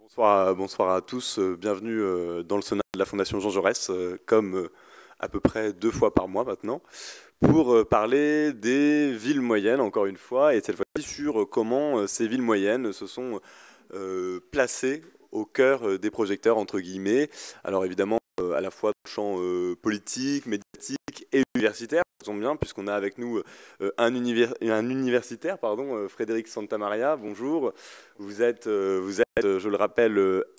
Bonsoir à tous, bienvenue dans le Sonat de la Fondation Jean Jaurès, comme à peu près 2 fois par mois maintenant, pour parler des villes moyennes, encore une fois, et cette fois-ci sur comment ces villes moyennes se sont placées au cœur des projecteurs, entre guillemets. Alors évidemment, à la fois dans le champ politique, médiatique et universitaire, ça tombe bien, puisqu'on a avec nous un universitaire, pardon, Frédéric Santamaria, bonjour. Je le rappelle,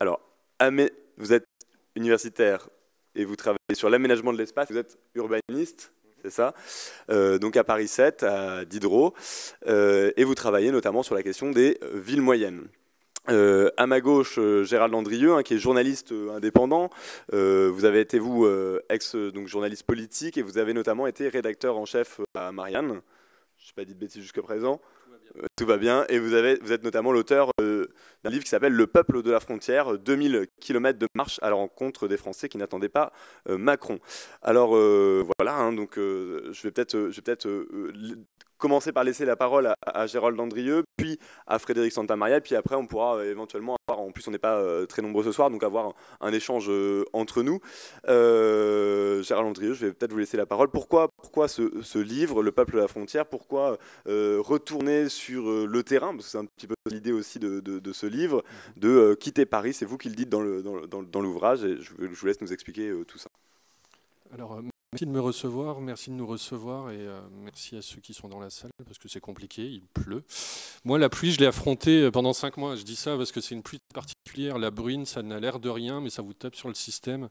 vous êtes universitaire et vous travaillez sur l'aménagement de l'espace, vous êtes urbaniste, c'est ça, donc à Paris 7, à Diderot, et vous travaillez notamment sur la question des villes moyennes. À ma gauche, Gérald Landrieux, qui est journaliste indépendant. Vous avez été, vous, donc journaliste politique, et vous avez notamment été rédacteur en chef à Marianne. Je n'ai pas dit de bêtises jusqu'à présent. Tout va bien. Et vous êtes notamment l'auteur d'un livre qui s'appelle Le peuple de la frontière, 2000 km de marche à la rencontre des Français qui n'attendaient pas Macron. Alors voilà, donc je vais peut-être commencer par laisser la parole à Gérald Landrieux, puis à Frédéric Santamaria, puis après on pourra éventuellement avoir, en plus on n'est pas très nombreux ce soir, donc avoir un échange entre nous. Gérald Landrieux, je vais peut-être vous laisser la parole. Pourquoi ce livre, Le peuple de la frontière? Pourquoi retourner sur le terrain? Parce que c'est un petit peu l'idée aussi de ce livre, de quitter Paris. C'est vous qui le dites dans l'ouvrage, et je vous laisse nous expliquer tout ça. Alors, merci de me recevoir, merci de nous recevoir, et merci à ceux qui sont dans la salle, parce que c'est compliqué, il pleut. Moi, la pluie, je l'ai affrontée pendant 5 mois. Je dis ça parce que c'est une pluie particulière. La bruine, ça n'a l'air de rien, mais ça vous tape sur le système.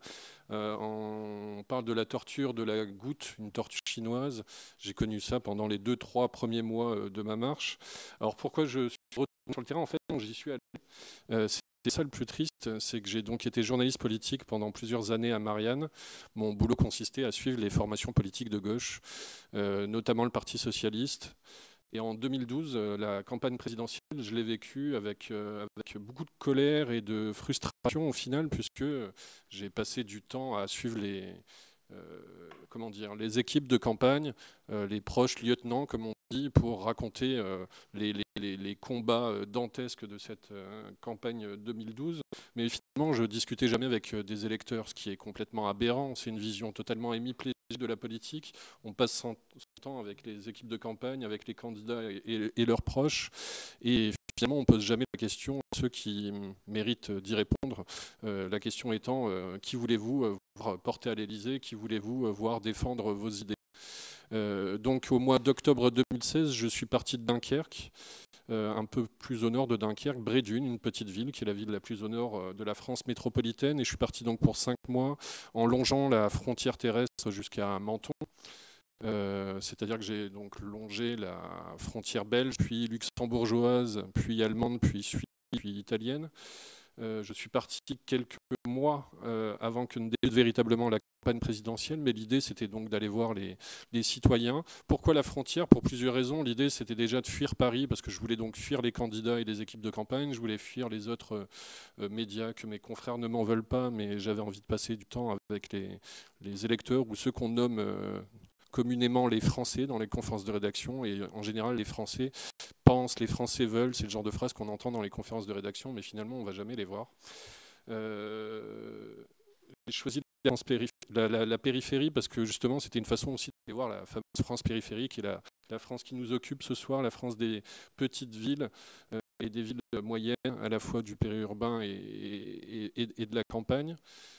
On parle de la torture de la goutte, une torture chinoise. J'ai connu ça pendant les 2-3 premiers mois de ma marche. Alors, pourquoi je suis retourné sur le terrain? En fait, j'y suis allé. C'est ça le plus triste, c'est que j'ai donc été journaliste politique pendant plusieurs années à Marianne. Mon boulot consistait à suivre les formations politiques de gauche, notamment le Parti socialiste. Et en 2012, la campagne présidentielle, je l'ai vécue avec beaucoup de colère et de frustration au final, puisque j'ai passé du temps à suivre les équipes de campagne, les proches lieutenants, comme on dit, pour raconter les combats dantesques de cette campagne 2012. Mais finalement, je discutais jamais avec des électeurs, ce qui est complètement aberrant. C'est une vision totalement hémiplégique de la politique. On passe son temps avec les équipes de campagne, avec les candidats et leurs proches. Et finalement, on ne pose jamais la question à ceux qui méritent d'y répondre. La question étant, qui voulez-vous porter à l'Élysée? Qui voulez-vous voir défendre vos idées? Donc au mois d'octobre 2016, je suis parti de Dunkerque, un peu plus au nord de Dunkerque, Brédune, une petite ville qui est la ville la plus au nord de la France métropolitaine. Et je suis parti donc pour 5 mois en longeant la frontière terrestre jusqu'à Menton. C'est-à-dire que j'ai donc longé la frontière belge, puis luxembourgeoise, puis allemande, puis suisse, puis italienne. Je suis parti quelques mois avant que ne débute véritablement la campagne présidentielle, mais l'idée c'était donc d'aller voir les citoyens. Pourquoi la frontière? Pour plusieurs raisons. L'idée c'était déjà de fuir Paris, parce que je voulais donc fuir les candidats et les équipes de campagne, je voulais fuir les autres médias que mes confrères ne m'en veulent pas, mais j'avais envie de passer du temps avec les électeurs ou ceux qu'on nomme communément les Français dans les conférences de rédaction, et en général les Français pensent, les Français veulent, c'est le genre de phrase qu'on entend dans les conférences de rédaction, mais finalement on ne va jamais les voir. J'ai choisi la périphérie parce que justement c'était une façon aussi d'aller voir la fameuse France périphérique et la France qui nous occupe ce soir, la France des petites villes et des villes moyennes, à la fois du périurbain et de la campagne.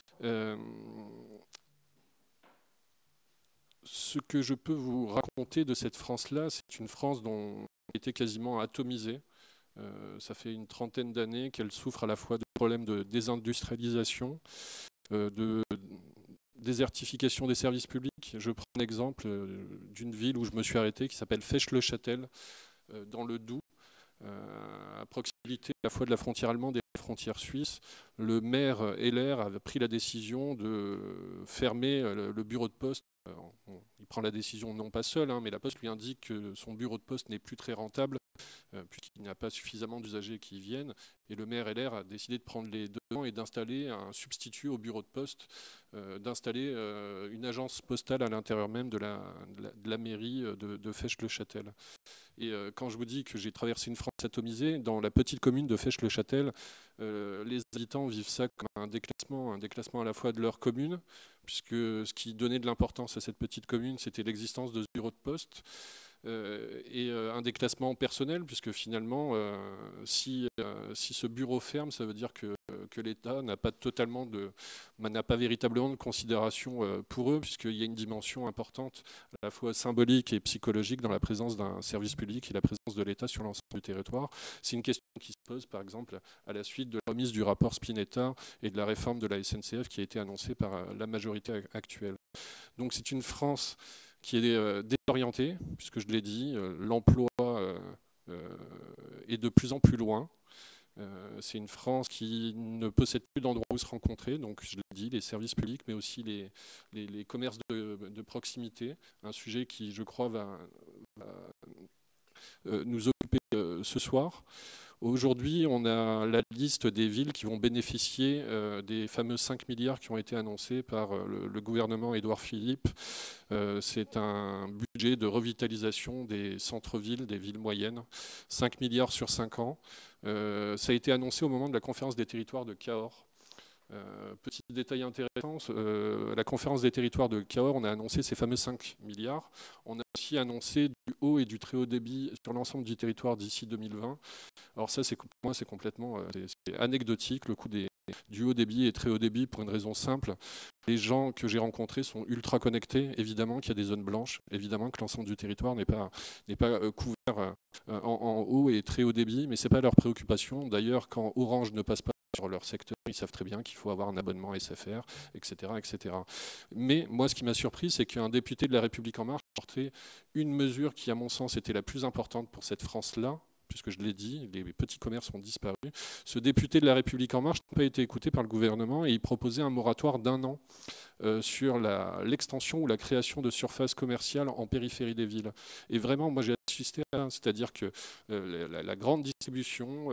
Ce que je peux vous raconter de cette France-là, c'est une France dont elle était quasiment atomisée. Ça fait une trentaine d'années qu'elle souffre à la fois de problèmes de désindustrialisation, de désertification des services publics. Je prends un exemple d'une ville où je me suis arrêté qui s'appelle Fesches-le-Châtel, dans le Doubs, à proximité à la fois de la frontière allemande et de la frontière suisse. Le maire Heller avait pris la décision de fermer le bureau de poste. Il prend la décision non pas seul, mais la Poste lui indique que son bureau de poste n'est plus très rentable, puisqu'il n'y a pas suffisamment d'usagers qui y viennent. Et le maire LR a décidé de prendre les devants et d'installer un substitut au bureau de poste, d'installer une agence postale à l'intérieur même de la mairie de Fesches-le-Châtel. Et quand je vous dis que j'ai traversé une France atomisée, dans la petite commune de Fèche-le-Châtel, les habitants vivent ça comme un déclassement à la fois de leur commune, puisque ce qui donnait de l'importance à cette petite commune, c'était l'existence de ce bureau de poste, et un déclassement personnel, puisque finalement, si ce bureau ferme, ça veut dire que l'État n'a pas véritablement de considération pour eux, puisqu'il y a une dimension importante, à la fois symbolique et psychologique, dans la présence d'un service public et la présence de l'État sur l'ensemble du territoire. C'est une question qui se pose, par exemple, à la suite de la remise du rapport Spinetta et de la réforme de la SNCF qui a été annoncée par la majorité actuelle. Donc c'est une France qui est désorientée, puisque je l'ai dit, l'emploi est de plus en plus loin. C'est une France qui ne possède plus d'endroits où se rencontrer, donc je l'ai dit, les services publics, mais aussi les commerces de proximité, un sujet qui, je crois, va nous occuper ce soir. Aujourd'hui, on a la liste des villes qui vont bénéficier des fameux 5 milliards qui ont été annoncés par le gouvernement Édouard Philippe. C'est un budget de revitalisation des centres-villes, des villes moyennes, 5 milliards sur 5 ans. Ça a été annoncé au moment de la conférence des territoires de Cahors. Petit détail intéressant, la conférence des territoires de Cahors, on a annoncé ces fameux 5 milliards. On a aussi annoncé du haut et du très haut débit sur l'ensemble du territoire d'ici 2020. Alors ça, pour moi, c'est complètement c'est anecdotique, le coût du haut débit et très haut débit, pour une raison simple. Les gens que j'ai rencontrés sont ultra connectés. Évidemment qu'il y a des zones blanches, évidemment que l'ensemble du territoire n'est pas couvert en haut et très haut débit, mais ce n'est pas leur préoccupation. D'ailleurs, quand Orange ne passe pas sur leur secteur, ils savent très bien qu'il faut avoir un abonnement SFR, etc., etc. Mais moi, ce qui m'a surpris, c'est qu'un député de La République En Marche a porté une mesure qui, à mon sens, était la plus importante pour cette France-là, puisque je l'ai dit, les petits commerces ont disparu. Ce député de La République En Marche n'a pas été écouté par le gouvernement et il proposait un moratoire d'1 an sur l'extension ou la création de surfaces commerciales en périphérie des villes. Et vraiment, moi j'ai assisté à ça, c'est-à-dire que la grande distribution,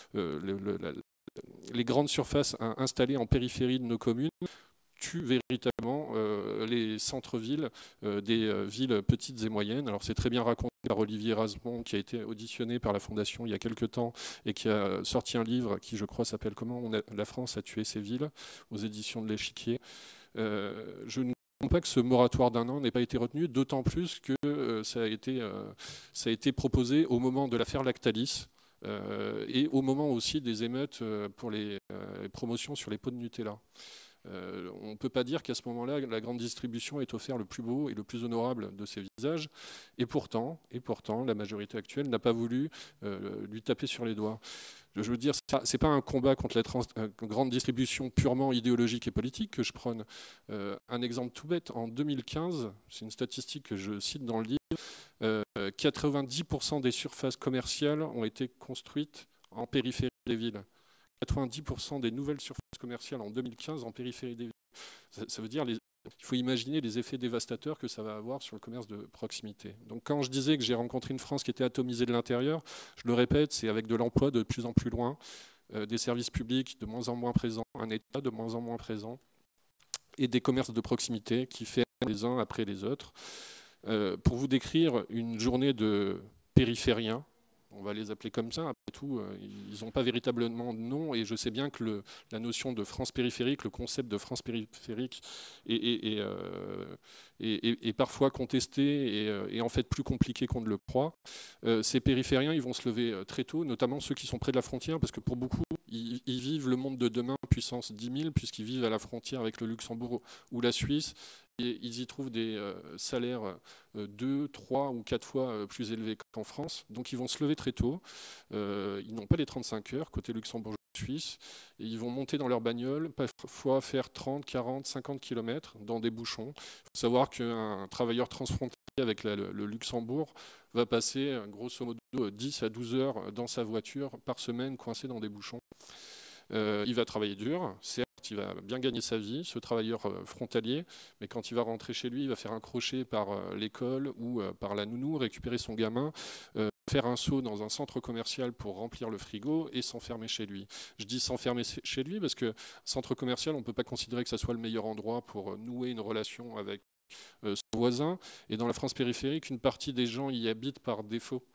les grandes surfaces installées en périphérie de nos communes tue véritablement les centres-villes des villes petites et moyennes. Alors c'est très bien raconté par Olivier Rasmont, qui a été auditionné par la Fondation il y a quelques temps et qui a sorti un livre qui, je crois, s'appelle « Comment la France a tué ses villes » aux éditions de l'Échiquier. Je ne comprends pas que ce moratoire d'1 an n'ait pas été retenu, d'autant plus que ça a été proposé au moment de l'affaire Lactalis, et au moment aussi des émeutes pour les promotions sur les pots de Nutella. On ne peut pas dire qu'à ce moment-là, la grande distribution ait offert le plus beau et le plus honorable de ses visages, et pourtant la majorité actuelle n'a pas voulu lui taper sur les doigts. Je veux dire, ce n'est pas un combat contre la grande distribution purement idéologique et politique que je prône. Un exemple tout bête, en 2015, c'est une statistique que je cite dans le livre, 90% des surfaces commerciales ont été construites en périphérie des villes. 90% des nouvelles surfaces commerciales en 2015 en périphérie des villes. Ça veut dire, il faut imaginer les effets dévastateurs que ça va avoir sur le commerce de proximité. Donc quand je disais que j'ai rencontré une France qui était atomisée de l'intérieur, je le répète, c'est avec de l'emploi de plus en plus loin, des services publics de moins en moins présents, un État de moins en moins présent, et des commerces de proximité qui ferment les uns après les autres. Pour vous décrire une journée de périphériens, on va les appeler comme ça, après tout, ils n'ont pas véritablement de nom, et je sais bien que la notion de France périphérique, le concept de France périphérique est parfois contesté et en fait plus compliqué qu'on ne le croit. Ces périphériens, ils vont se lever très tôt, notamment ceux qui sont près de la frontière, parce que pour beaucoup, ils vivent le monde de demain puissance 10 000, puisqu'ils vivent à la frontière avec le Luxembourg ou la Suisse. Et ils y trouvent des salaires 2, 3 ou 4 fois plus élevés qu'en France. Donc ils vont se lever très tôt. Ils n'ont pas les 35 heures côté luxembourgeois-suisse. Et ils vont monter dans leur bagnole, parfois faire 30, 40, 50 km dans des bouchons. Il faut savoir qu'un travailleur transfrontalier avec le Luxembourg va passer grosso modo 10 à 12 heures dans sa voiture par semaine coincé dans des bouchons. Il va travailler dur, certes, il va bien gagner sa vie, ce travailleur frontalier, mais quand il va rentrer chez lui, il va faire un crochet par l'école ou par la nounou, récupérer son gamin, faire un saut dans un centre commercial pour remplir le frigo et s'enfermer chez lui. Je dis s'enfermer chez lui parce que centre commercial, on ne peut pas considérer que ça soit le meilleur endroit pour nouer une relation avec son voisin. Et dans la France périphérique, une partie des gens y habitent par défaut.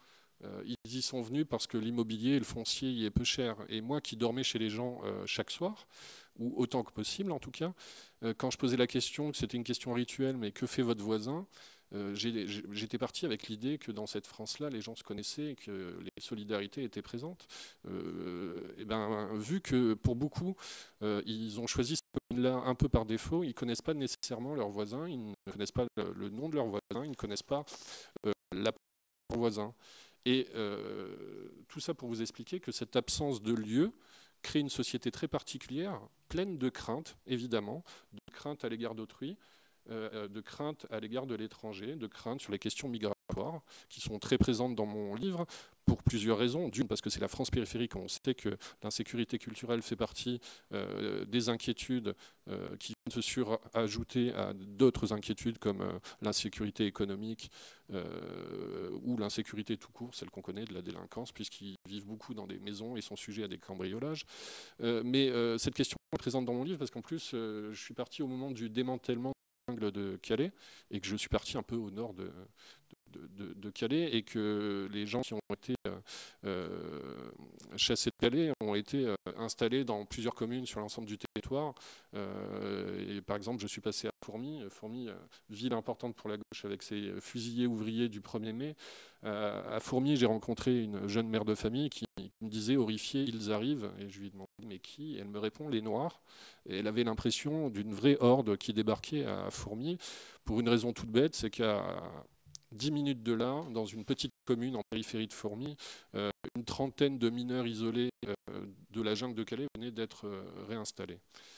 Ils y sont venus parce que l'immobilier et le foncier y est peu cher. Et moi qui dormais chez les gens chaque soir, ou autant que possible en tout cas, quand je posais la question, que c'était une question rituelle, mais que fait votre voisin? J'étais parti avec l'idée que dans cette France-là, les gens se connaissaient et que les solidarités étaient présentes. Et ben, vu que pour beaucoup, ils ont choisi cette commune-là un peu par défaut, ils ne connaissent pas nécessairement leurs voisins, ils ne connaissent pas le nom de leurs voisins, ils ne connaissent pas la de leurs voisins. Et tout ça pour vous expliquer que cette absence de lieu crée une société très particulière, pleine de craintes, évidemment, de craintes à l'égard d'autrui, de craintes à l'égard de l'étranger, de craintes sur les questions migratoires, qui sont très présentes dans mon livre, pour plusieurs raisons. D'une, parce que c'est la France périphérique, on sait que l'insécurité culturelle fait partie des inquiétudes qui viennent se surajouter à d'autres inquiétudes comme l'insécurité économique ou l'insécurité tout court, celle qu'on connaît de la délinquance, puisqu'ils vivent beaucoup dans des maisons et sont sujets à des cambriolages. Mais cette question est présente dans mon livre parce qu'en plus, je suis parti au moment du démantèlement de Calais et que je suis parti un peu au nord de Calais et que les gens qui ont été chassés de Calais ont été installés dans plusieurs communes sur l'ensemble du territoire. Et par exemple, je suis passé à Fourmies, ville importante pour la gauche avec ses fusillés ouvriers du 1er mai. À Fourmies, j'ai rencontré une jeune mère de famille qui me disait horrifiée, ils arrivent, et je lui ai demandé mais qui? Et elle me répond les Noirs. Et elle avait l'impression d'une vraie horde qui débarquait à Fourmies pour une raison toute bête, c'est qu'à 10 minutes de là, dans une petite commune en périphérie de Fourmies, une trentaine de mineurs isolés de la jungle de Calais venaient d'être réinstallés.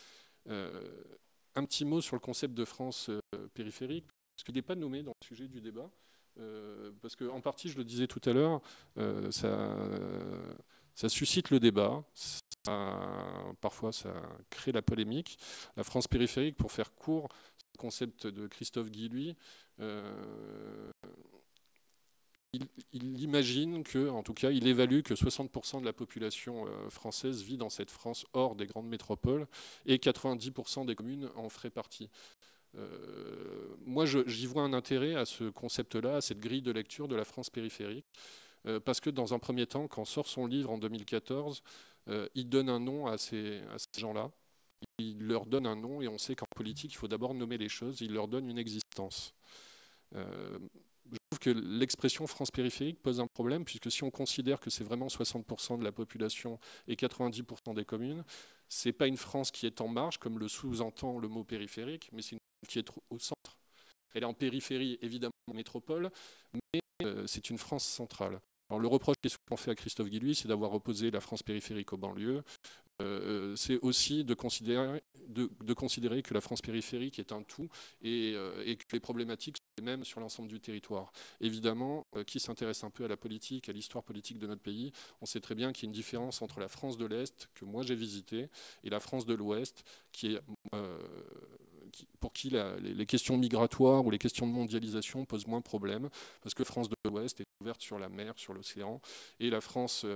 Un petit mot sur le concept de France périphérique, parce qu'il n'est pas nommé dans le sujet du débat, parce qu'en partie, je le disais tout à l'heure, ça suscite le débat, parfois ça crée la polémique. La France périphérique, pour faire court, c'est le concept de Christophe Guilluy. Il imagine que, en tout cas, il évalue que 60% de la population française vit dans cette France hors des grandes métropoles et 90% des communes en feraient partie. Moi, j'y vois un intérêt à ce concept-là, à cette grille de lecture de la France périphérique, parce que dans un premier temps, quand sort son livre en 2014, il donne un nom à ces gens-là. Il leur donne un nom et on sait qu'en politique, il faut d'abord nommer les choses. Il leur donne une existence. Je trouve que l'expression France périphérique pose un problème, puisque si on considère que c'est vraiment 60% de la population et 90% des communes, ce n'est pas une France qui est en marge, comme le sous-entend le mot périphérique, mais c'est une France qui est au centre. Elle est en périphérie, évidemment, en métropole, mais c'est une France centrale. Alors, le reproche qui est souvent fait à Christophe Guilluy, c'est d'avoir opposé la France périphérique aux banlieues. C'est aussi de considérer que la France périphérique est un tout et que les problématiques sont les mêmes sur l'ensemble du territoire. Évidemment, qui s'intéresse un peu à la politique, à l'histoire politique de notre pays, on sait très bien qu'il y a une différence entre la France de l'Est, que moi j'ai visitée, et la France de l'Ouest, pour qui les questions migratoires ou les questions de mondialisation posent moins de problèmes, parce que la France de l'Ouest est ouverte sur la mer, sur l'océan, et la France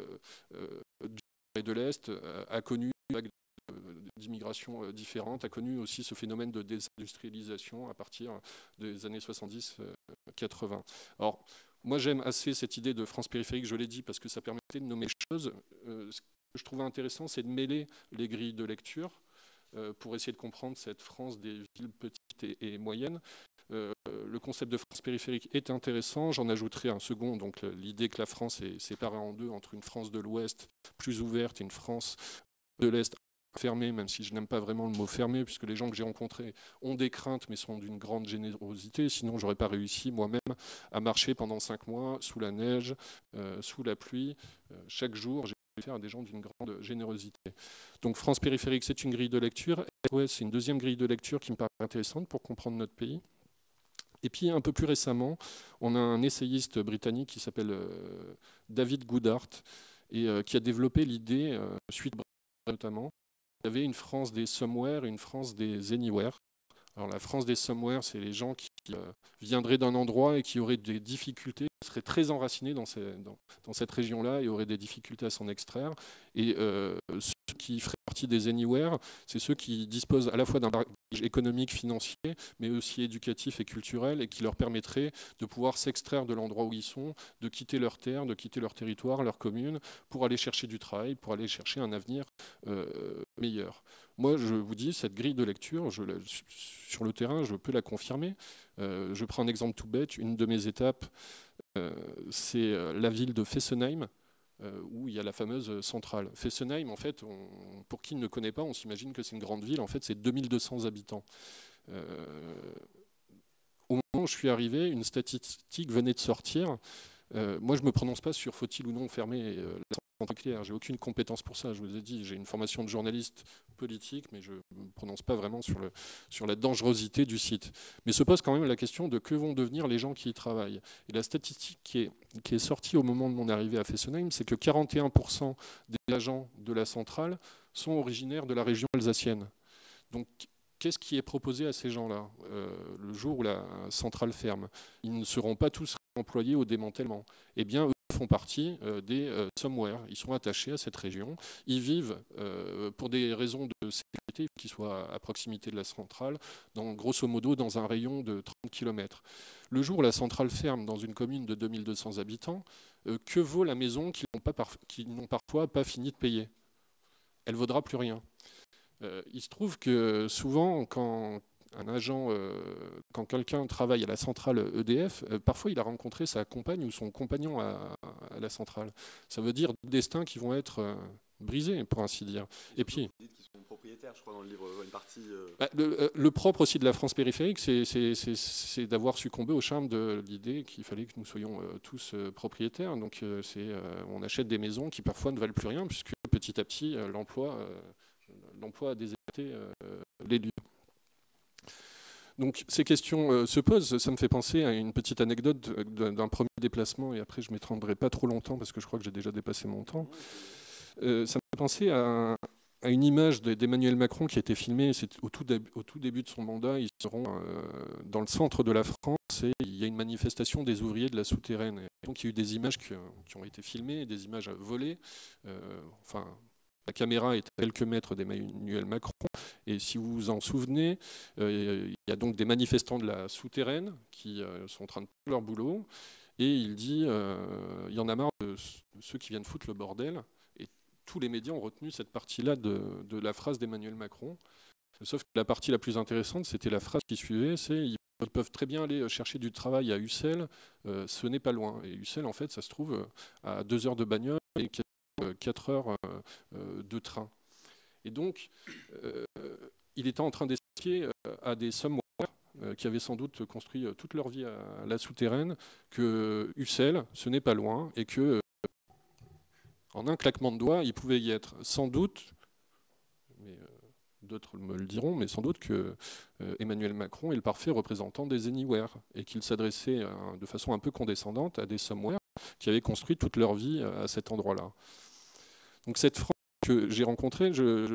de l'Est a connu une vague d'immigration différente, a connu aussi ce phénomène de désindustrialisation à partir des années 70-80. Alors, moi j'aime assez cette idée de France périphérique, je l'ai dit, parce que ça permettait de nommer les choses. Ce que je trouvais intéressant, c'est de mêler les grilles de lecture pour essayer de comprendre cette France des villes petites et moyennes. Le concept de France périphérique est intéressant. J'en ajouterai un second, donc l'idée que la France est séparée en deux, entre une France de l'Ouest plus ouverte et une France de l'Est fermée, même si je n'aime pas vraiment le mot fermé, puisque les gens que j'ai rencontrés ont des craintes, mais sont d'une grande générosité. Sinon, je n'aurais pas réussi moi-même à marcher pendant 5 mois sous la neige, sous la pluie. Chaque jour, j'ai faire à des gens d'une grande générosité. Donc France périphérique, c'est une grille de lecture. Ouais, c'est une deuxième grille de lecture qui me paraît intéressante pour comprendre notre pays. Et puis un peu plus récemment, on a un essayiste britannique qui s'appelle David Goodhart et qui a développé l'idée, suite notamment, il y avait une France des somewhere et une France des anywhere. Alors la France des somewhere, c'est les gens qui viendraient d'un endroit et qui auraient des difficultés, seraient très enracinés dans cette région-là et auraient des difficultés à s'en extraire. Et ceux qui feraient partie des Anywhere, c'est ceux qui disposent à la fois d'un bagage économique, financier, mais aussi éducatif et culturel, et qui leur permettrait de pouvoir s'extraire de l'endroit où ils sont, de quitter leur terre, de quitter leur territoire, leur commune, pour aller chercher du travail, pour aller chercher un avenir meilleur. Moi, je vous dis, cette grille de lecture, sur le terrain, je peux la confirmer. Je prends un exemple tout bête. Une de mes étapes, c'est la ville de Fessenheim, où il y a la fameuse centrale. Fessenheim, en fait, pour qui ne connaît pas, on s'imagine que c'est une grande ville. En fait, c'est 2200 habitants. Au moment où je suis arrivé, une statistique venait de sortir. Moi, je ne me prononce pas sur faut-il ou non fermer la centrale nucléaire. J'ai aucune compétence pour ça. Je vous ai dit, j'ai une formation de journaliste politique, mais je ne me prononce pas vraiment sur la dangerosité du site. Mais se pose quand même la question de que vont devenir les gens qui y travaillent. Et la statistique qui est sortie au moment de mon arrivée à Fessenheim, c'est que 41% des agents de la centrale sont originaires de la région alsacienne. Donc, qu'est-ce qui est proposé à ces gens-là le jour où la centrale ferme? Ils ne seront pas tous employés au démantèlement. Eh bien, eux font partie des somewhere. Ils sont attachés à cette région. Ils vivent pour des raisons de sécurité, qu'ils soient à proximité de la centrale, grosso modo dans un rayon de 30 km. Le jour où la centrale ferme dans une commune de 2200 habitants, que vaut la maison qu'ils n'ont parfois pas fini de payer? Elle ne vaudra plus rien. Il se trouve que souvent, quand quelqu'un travaille à la centrale EDF, parfois il a rencontré sa compagne ou son compagnon à la centrale. Ça veut dire des destins qui vont être brisés, pour ainsi dire. Et puis, vous dites qu'ils sont propriétaires, je crois, dans le livre, une partie. Le propre aussi de la France périphérique, c'est d'avoir succombé au charme de l'idée qu'il fallait que nous soyons tous propriétaires. Donc, on achète des maisons qui parfois ne valent plus rien, puisque petit à petit, l'emploi a déserté les lieux. Donc ces questions se posent. Ça me fait penser à une petite anecdote d'un premier déplacement, et après je ne m'étendrai pas trop longtemps parce que je crois que j'ai déjà dépassé mon temps. Ça me fait penser à une image d'Emmanuel Macron qui a été filmée au tout début de son mandat. Ils seront dans le centre de la France et il y a une manifestation des ouvriers de la souterraine. Et donc il y a eu des images qui ont été filmées, des images volées. La caméra est à quelques mètres d'Emmanuel Macron. Et si vous vous en souvenez, il y a donc des manifestants de la souterraine qui sont en train de faire leur boulot. Et il dit, il y en a marre de ceux qui viennent foutre le bordel. Et tous les médias ont retenu cette partie-là de la phrase d'Emmanuel Macron. Sauf que la partie la plus intéressante, c'était la phrase qui suivait, c'est ils peuvent très bien aller chercher du travail à Ussel, ce n'est pas loin. Et Ussel, en fait, ça se trouve à 2 heures de bagnole et 4 heures de train. Et donc, il était en train d'expliquer à des somewhere qui avaient sans doute construit toute leur vie à la souterraine que Ussel, ce n'est pas loin, et que en un claquement de doigts, il pouvait y être. Sans doute, mais d'autres me le diront, mais sans doute que Emmanuel Macron est le parfait représentant des Anywhere, et qu'il s'adressait de façon un peu condescendante à des somewhere qui avaient construit toute leur vie à cet endroit-là. Donc cette France que j'ai rencontrée,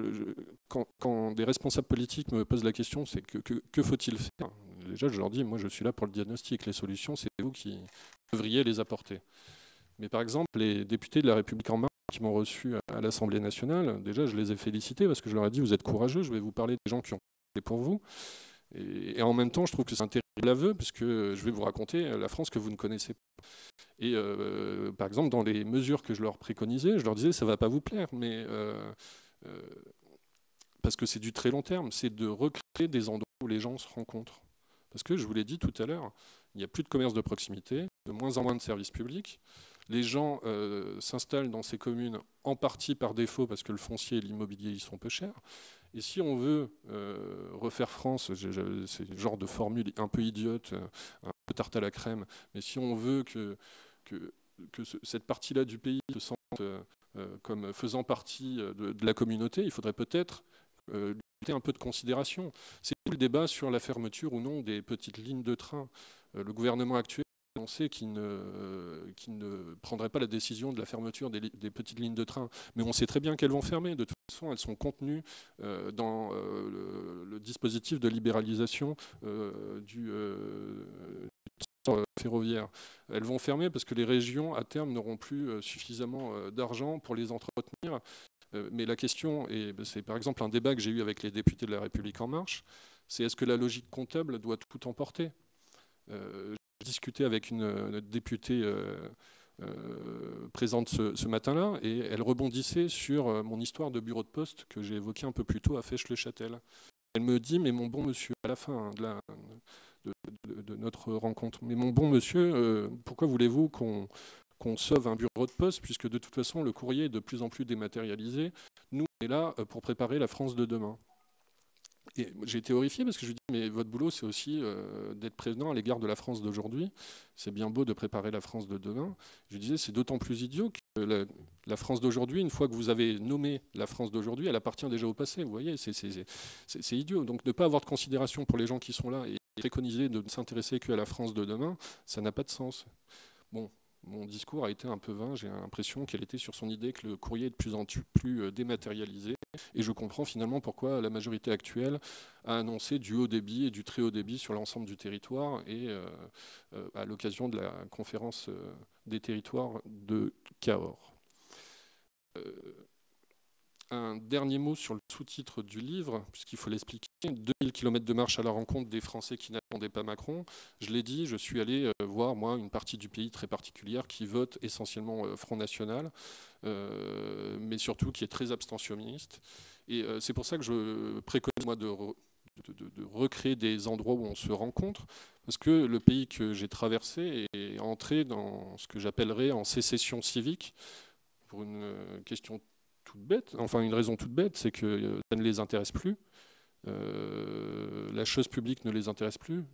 quand des responsables politiques me posent la question, c'est que faut-il faire? Déjà, je leur dis, moi je suis là pour le diagnostic, les solutions, c'est vous qui devriez les apporter. Mais par exemple, les députés de La République En Marche qui m'ont reçu à l'Assemblée nationale, déjà je les ai félicités parce que je leur ai dit, vous êtes courageux, je vais vous parler des gens qui ont fait pour vous. Et en même temps, je trouve que c'est un terrible aveu, puisque je vais vous raconter la France que vous ne connaissez pas. Et par exemple, dans les mesures que je leur préconisais, je leur disais, ça ne va pas vous plaire, mais parce que c'est du très long terme, c'est de recréer des endroits où les gens se rencontrent. Parce que, je vous l'ai dit tout à l'heure, il n'y a plus de commerce de proximité, de moins en moins de services publics. Les gens s'installent dans ces communes en partie par défaut, parce que le foncier et l'immobilier, ils sont peu chers. Et si on veut refaire France, c'est le genre de formule un peu idiote, un peu tarte à la crème, mais si on veut que cette partie-là du pays se sente comme faisant partie de la communauté, il faudrait peut-être lui porter un peu de considération. C'est tout le débat sur la fermeture ou non des petites lignes de train. Le gouvernement actuel a annoncé qu'il ne prendrait pas la décision de la fermeture des petites lignes de train. Mais on sait très bien qu'elles vont fermer. De toute façon, elles sont contenues dans le dispositif de libéralisation du ferroviaire. Elles vont fermer parce que les régions, à terme, n'auront plus suffisamment d'argent pour les entretenir. Mais la question, et c'est par exemple un débat que j'ai eu avec les députés de La République En Marche, c'est est-ce que la logique comptable doit tout emporter ? J'ai discuté avec une députée présente ce matin-là, et elle rebondissait sur mon histoire de bureau de poste que j'ai évoquée un peu plus tôt à Fèche-le-Châtel. Elle me dit, mais mon bon monsieur, à la fin de notre rencontre, mais mon bon monsieur, pourquoi voulez-vous qu'on sauve un bureau de poste, puisque de toute façon, le courrier est de plus en plus dématérialisé. Nous, on est là pour préparer la France de demain. Et j'ai été horrifié parce que je lui dis, mais votre boulot, c'est aussi d'être prévenant à l'égard de la France d'aujourd'hui. C'est bien beau de préparer la France de demain. Je lui disais, c'est d'autant plus idiot que la France d'aujourd'hui, une fois que vous avez nommé la France d'aujourd'hui, elle appartient déjà au passé. Vous voyez, c'est idiot. Donc, ne pas avoir de considération pour les gens qui sont là et préconiser de ne s'intéresser qu'à la France de demain, ça n'a pas de sens. Bon. Mon discours a été un peu vain, j'ai l'impression qu'elle était sur son idée que le courrier est de plus en plus dématérialisé. Et je comprends finalement pourquoi la majorité actuelle a annoncé du haut débit et du très haut débit sur l'ensemble du territoire, et à l'occasion de la conférence des territoires de Cahors. Un dernier mot sur le sous-titre du livre, puisqu'il faut l'expliquer. 2000 km de marche à la rencontre des Français qui n'attendaient pas Macron. Je l'ai dit, je suis allé voir, moi, une partie du pays très particulière qui vote essentiellement Front National, mais surtout qui est très abstentionniste. Et c'est pour ça que je préconise, moi, de recréer des endroits où on se rencontre, parce que le pays que j'ai traversé est entré dans ce que j'appellerais en sécession civique, pour une question toute bête, enfin une raison toute bête, c'est que ça ne les intéresse plus. La chose publique ne les intéresse plus.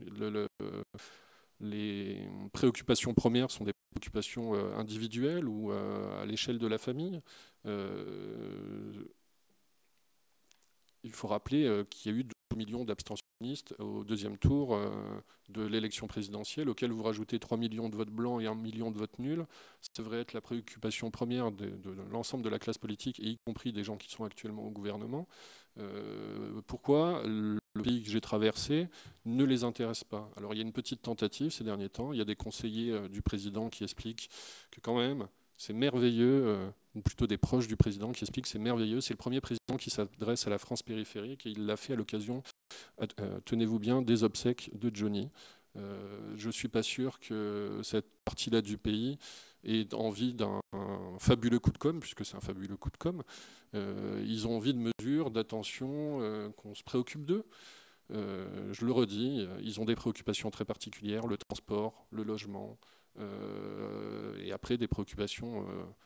Les préoccupations premières sont des préoccupations individuelles ou à l'échelle de la famille. Il faut rappeler qu'il y a eu 2 millions d'abstentionnistes au deuxième tour de l'élection présidentielle, auquel vous rajoutez 3 millions de votes blancs et 1 million de votes nuls. Ça devrait être la préoccupation première de l'ensemble de la classe politique, et y compris des gens qui sont actuellement au gouvernement. Pourquoi le pays que j'ai traversé ne les intéresse pas? Alors il y a une petite tentative ces derniers temps. Il y a des conseillers du président qui expliquent que quand même, c'est merveilleux, ou plutôt des proches du président qui expliquent que c'est merveilleux. C'est le premier président qui s'adresse à la France périphérique, et il l'a fait à l'occasion, tenez-vous bien, des obsèques de Johnny. Je ne suis pas sûr que cette partie-là du pays ait envie d'un fabuleux coup de com', puisque c'est un fabuleux coup de com'. Ils ont envie de mesures, d'attention, qu'on se préoccupe d'eux. Je le redis, ils ont des préoccupations très particulières, le transport, le logement, et après des préoccupations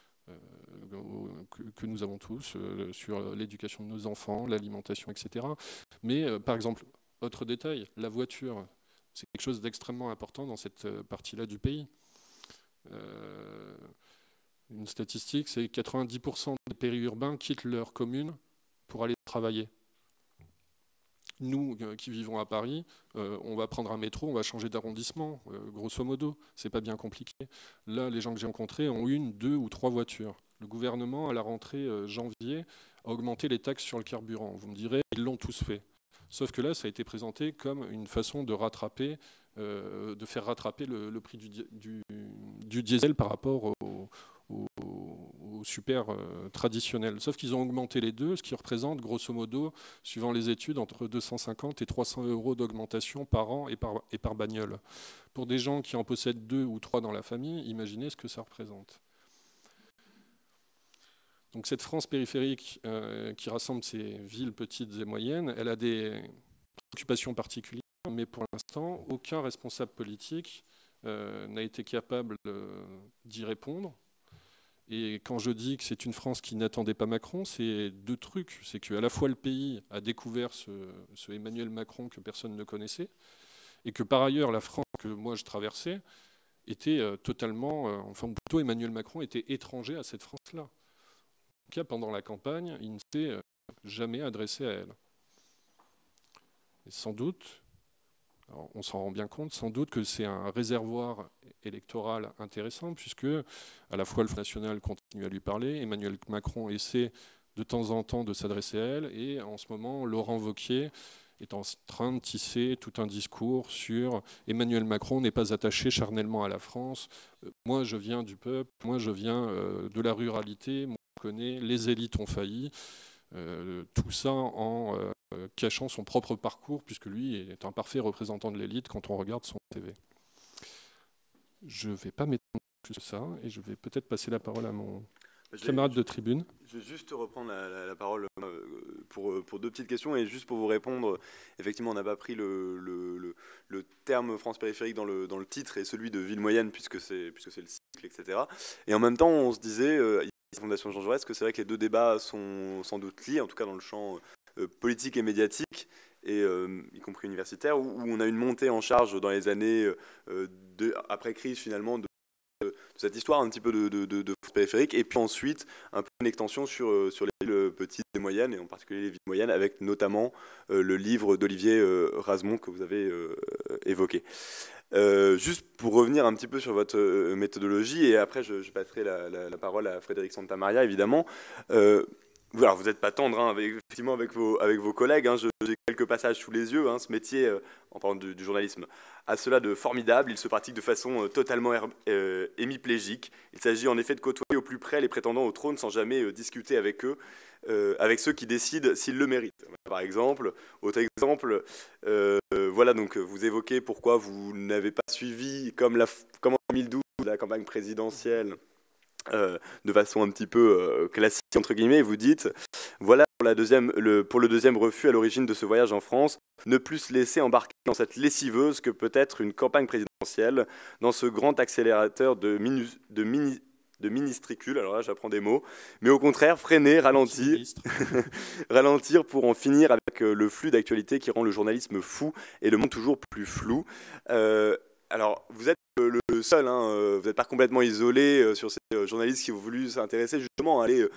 que nous avons tous sur l'éducation de nos enfants, l'alimentation, etc. Mais par exemple, autre détail, la voiture, c'est quelque chose d'extrêmement important dans cette partie-là du pays. Une statistique, c'est que 90% des périurbains quittent leur commune pour aller travailler. Nous qui vivons à Paris, on va prendre un métro, on va changer d'arrondissement, grosso modo, c'est pas bien compliqué. Là, les gens que j'ai rencontrés ont 1, 2 ou 3 voitures. Le gouvernement, à la rentrée janvier, a augmenté les taxes sur le carburant. Vous me direz, ils l'ont tous fait. Sauf que là, ça a été présenté comme une façon de rattraper, de faire rattraper le prix du diesel par rapport au super traditionnel. Sauf qu'ils ont augmenté les deux, ce qui représente grosso modo, suivant les études, entre 250 et 300 € d'augmentation par an et par bagnole. Pour des gens qui en possèdent 2 ou 3 dans la famille, imaginez ce que ça représente. Donc cette France périphérique qui rassemble ces villes petites et moyennes, elle a des préoccupations particulières, mais pour l'instant, aucun responsable politique n'a été capable d'y répondre. Et quand je dis que c'est une France qui n'attendait pas Macron, c'est 2 trucs. C'est qu'à la fois le pays a découvert ce Emmanuel Macron que personne ne connaissait, et que par ailleurs la France que moi je traversais était totalement, enfin plutôt Emmanuel Macron était étranger à cette France-là. En tout cas, pendant la campagne, il ne s'est jamais adressé à elle. Et sans doute, Alors, on s'en rend bien compte, sans doute que c'est un réservoir électoral intéressant, puisque à la fois le Front National continue à lui parler, Emmanuel Macron essaie de temps en temps de s'adresser à elle, et en ce moment, Laurent Wauquiez est en train de tisser tout un discours sur Emmanuel Macron n'est pas attaché charnellement à la France. Moi, je viens du peuple, moi, je viens de la ruralité, moi, je connais, les élites ont failli. Tout ça en cachant son propre parcours, puisque lui est un parfait représentant de l'élite quand on regarde son TV. Je ne vais pas m'étendre plus que ça, et je vais peut-être passer la parole à mon camarade de tribune. Je vais juste reprendre la parole pour deux petites questions, et juste pour vous répondre, effectivement, on n'a pas pris le terme France périphérique dans le titre, et celui de ville moyenne, puisque c'est le cycle, etc. Et en même temps, on se disait, Fondation Jean Jaurès, que c'est vrai que les deux débats sont sans doute liés, en tout cas dans le champ politique et médiatique, et y compris universitaire, où on a une montée en charge dans les années après crise finalement de cette histoire un petit peu de France périphérique, et puis ensuite un peu une extension sur les villes petites et moyennes, et en particulier les villes moyennes, avec notamment le livre d'Olivier Razemont que vous avez évoqué. Juste pour revenir un petit peu sur votre méthodologie, et après je passerai la parole à Frédéric Santamaria, évidemment. Alors, vous n'êtes pas tendre, hein, effectivement, avec vos collègues. Hein, j'ai quelques passages sous les yeux. Hein, ce métier, en parlant du journalisme, a cela de formidable. Il se pratique de façon totalement hémiplégique. Il s'agit en effet de côtoyer au plus près les prétendants au trône sans jamais discuter avec eux, avec ceux qui décident s'ils le méritent. Par exemple, autre exemple, voilà, donc vous évoquez pourquoi vous n'avez pas suivi, comme en 2012, la campagne présidentielle, de façon un petit peu classique, entre guillemets, et vous dites, voilà pour le deuxième refus à l'origine de ce voyage en France, ne plus se laisser embarquer dans cette lessiveuse que peut être une campagne présidentielle, dans ce grand accélérateur de ministricules, alors là j'apprends des mots, mais au contraire freiner, ralentir, ralentir pour en finir avec le flux d'actualité qui rend le journalisme fou et le monde toujours plus flou. Alors, vous êtes le seul, hein, vous n'êtes pas complètement isolé sur ces journalistes qui ont voulu s'intéresser justement à aller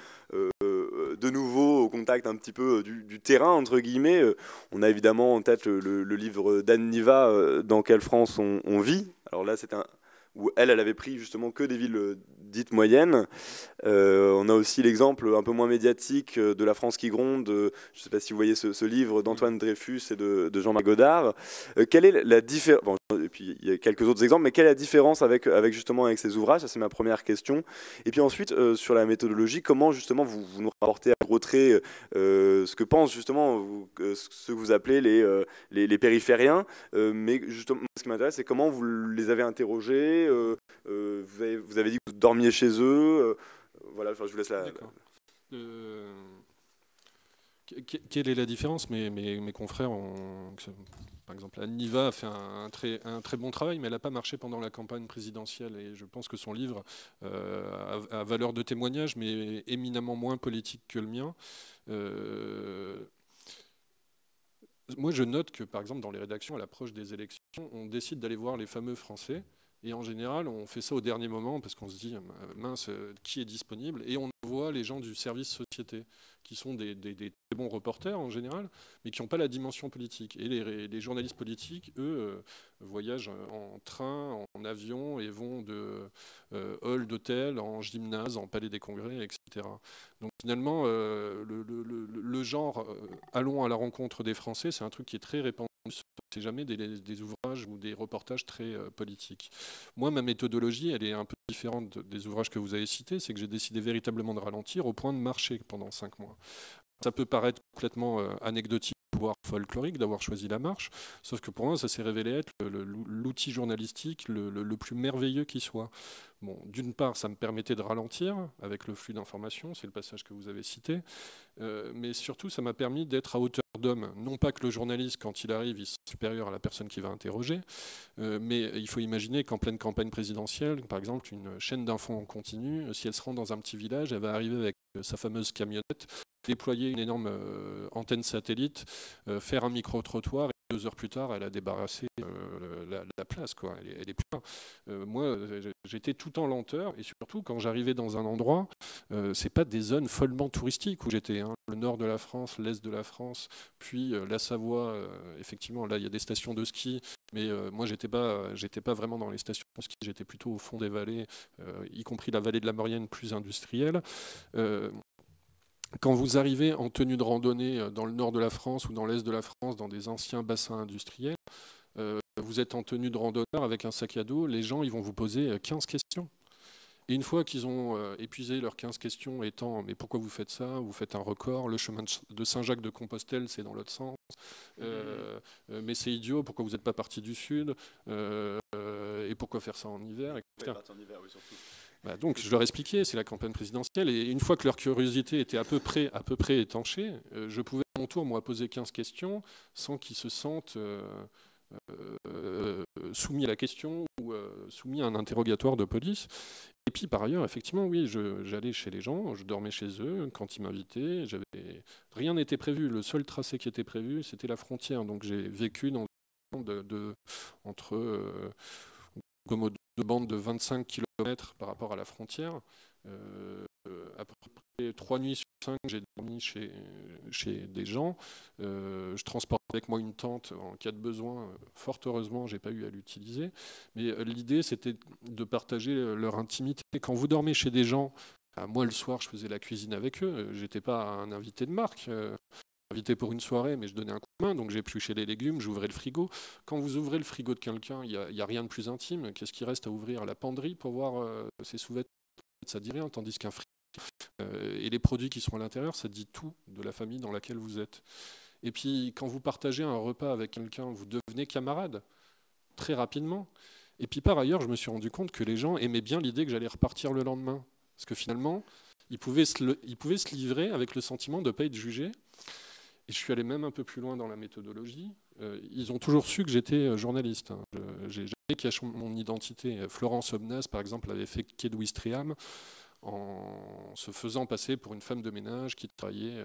de nouveau au contact un petit peu du terrain, entre guillemets. On a évidemment en tête le livre d'Anne Niva, Dans quelle France on vit. Alors là, c'est où elle avait pris justement que des villes dites moyennes. On a aussi l'exemple un peu moins médiatique de La France qui gronde. Je ne sais pas si vous voyez ce livre d'Antoine Dreyfus et de Jean-Marc Godard. Quelle est la différence, bon, et puis il y a quelques autres exemples, mais quelle est la différence avec ces ouvrages? Ça, c'est ma première question. Et puis ensuite, sur la méthodologie, comment justement vous nous rapportez à gros traits ce que pensent justement ce que vous appelez les périphériens, mais justement, ce qui m'intéresse, c'est comment vous les avez interrogés. Vous avez dit que vous dormiez chez eux. Voilà, enfin, je vous laisse la... Quelle est la différence? Mes confrères par exemple, Anne Niva a fait un très bon travail, mais elle n'a pas marché pendant la campagne présidentielle. Et je pense que son livre a valeur de témoignage, mais éminemment moins politique que le mien. Moi, je note que, par exemple, dans les rédactions, à l'approche des élections, on décide d'aller voir les fameux Français. Et en général, on fait ça au dernier moment parce qu'on se dit, mince, qui est disponible? Et on envoie les gens du service société, qui sont des très bons reporters en général, mais qui n'ont pas la dimension politique. Et les journalistes politiques, eux, voyagent en train, en avion, et vont de hall d'hôtel, en gymnase, en palais des congrès, etc. Donc finalement, le genre allons à la rencontre des Français, c'est un truc qui est très répandu. C'est jamais des ouvrages ou des reportages très politiques. Moi, ma méthodologie, elle est un peu différente des ouvrages que vous avez cités. C'est que j'ai décidé véritablement de ralentir au point de marcher pendant 5 mois. Ça peut paraître complètement anecdotique, voire folklorique, d'avoir choisi la marche, sauf que pour moi, ça s'est révélé être l'outil journalistique le plus merveilleux qui soit. Bon, d'une part, ça me permettait de ralentir avec le flux d'informations, c'est le passage que vous avez cité, mais surtout, ça m'a permis d'être à hauteur d'homme. Non pas que le journaliste, quand il arrive, il soit supérieur à la personne qui va interroger, mais il faut imaginer qu'en pleine campagne présidentielle, par exemple, une chaîne d'infos en continu, si elle se rend dans un petit village, elle va arriver avec sa fameuse camionnette, déployer une énorme antenne satellite, faire un micro-trottoir, et 2 heures plus tard, elle a débarrassé la place, quoi. Elle est pleine. Moi, j'étais tout en lenteur, et surtout, quand j'arrivais dans un endroit, c'est pas des zones follement touristiques où j'étais, hein. Le nord de la France, l'est de la France, puis la Savoie, effectivement, là, il y a des stations de ski, Mais moi, j'étais pas vraiment dans les stations de ski, j'étais plutôt au fond des vallées, y compris la vallée de la Maurienne plus industrielle. Quand vous arrivez en tenue de randonnée dans le nord de la France ou dans l'est de la France, dans des anciens bassins industriels, vous êtes en tenue de randonneur avec un sac à dos, les gens ils vont vous poser 15 questions. Et une fois qu'ils ont épuisé leurs 15 questions étant « mais pourquoi vous faites ça? Vous faites un record, le chemin de Saint-Jacques-de-Compostelle c'est dans l'autre sens, mais c'est idiot, pourquoi vous n'êtes pas parti du sud, et pourquoi faire ça en hiver, etc. » Bah donc je leur expliquais, c'est la campagne présidentielle, et une fois que leur curiosité était à peu près étanchée, je pouvais à mon tour moi poser 15 questions sans qu'ils se sentent soumis à la question ou soumis à un interrogatoire de police. Et puis par ailleurs, effectivement, oui, j'allais chez les gens, je dormais chez eux quand ils m'invitaient. Rien n'était prévu. Le seul tracé qui était prévu, c'était la frontière. Donc j'ai vécu dans entre deux bandes de 25 km par rapport à la frontière. À peu près 3 nuits sur 5, j'ai dormi chez des gens. Je transporte avec moi une tente en cas de besoin. Fort heureusement, j'ai pas eu à l'utiliser. Mais l'idée, c'était de partager leur intimité. Quand vous dormez chez des gens, moi le soir, je faisais la cuisine avec eux. J'étais pas un invité de marque. Invité pour une soirée, mais je donnais un coup de main, donc j'épluchais les légumes, j'ouvrais le frigo. Quand vous ouvrez le frigo de quelqu'un, il n'y a rien de plus intime. Qu'est-ce qui reste à ouvrir? La penderie pour voir ses sous-vêtements? Ça dit rien, tandis qu'un frigo et les produits qui sont à l'intérieur, ça dit tout de la famille dans laquelle vous êtes. Et puis, quand vous partagez un repas avec quelqu'un, vous devenez camarade très rapidement. Et puis, par ailleurs, je me suis rendu compte que les gens aimaient bien l'idée que j'allais repartir le lendemain. Parce que finalement, ils pouvaient se livrer avec le sentiment de ne pas être jugés. Et je suis allé même un peu plus loin dans la méthodologie. Ils ont toujours su que j'étais journaliste. J'ai jamais caché mon identité. Florence Obnas, par exemple, avait fait Quai de Ouistreham en se faisant passer pour une femme de ménage qui travaillait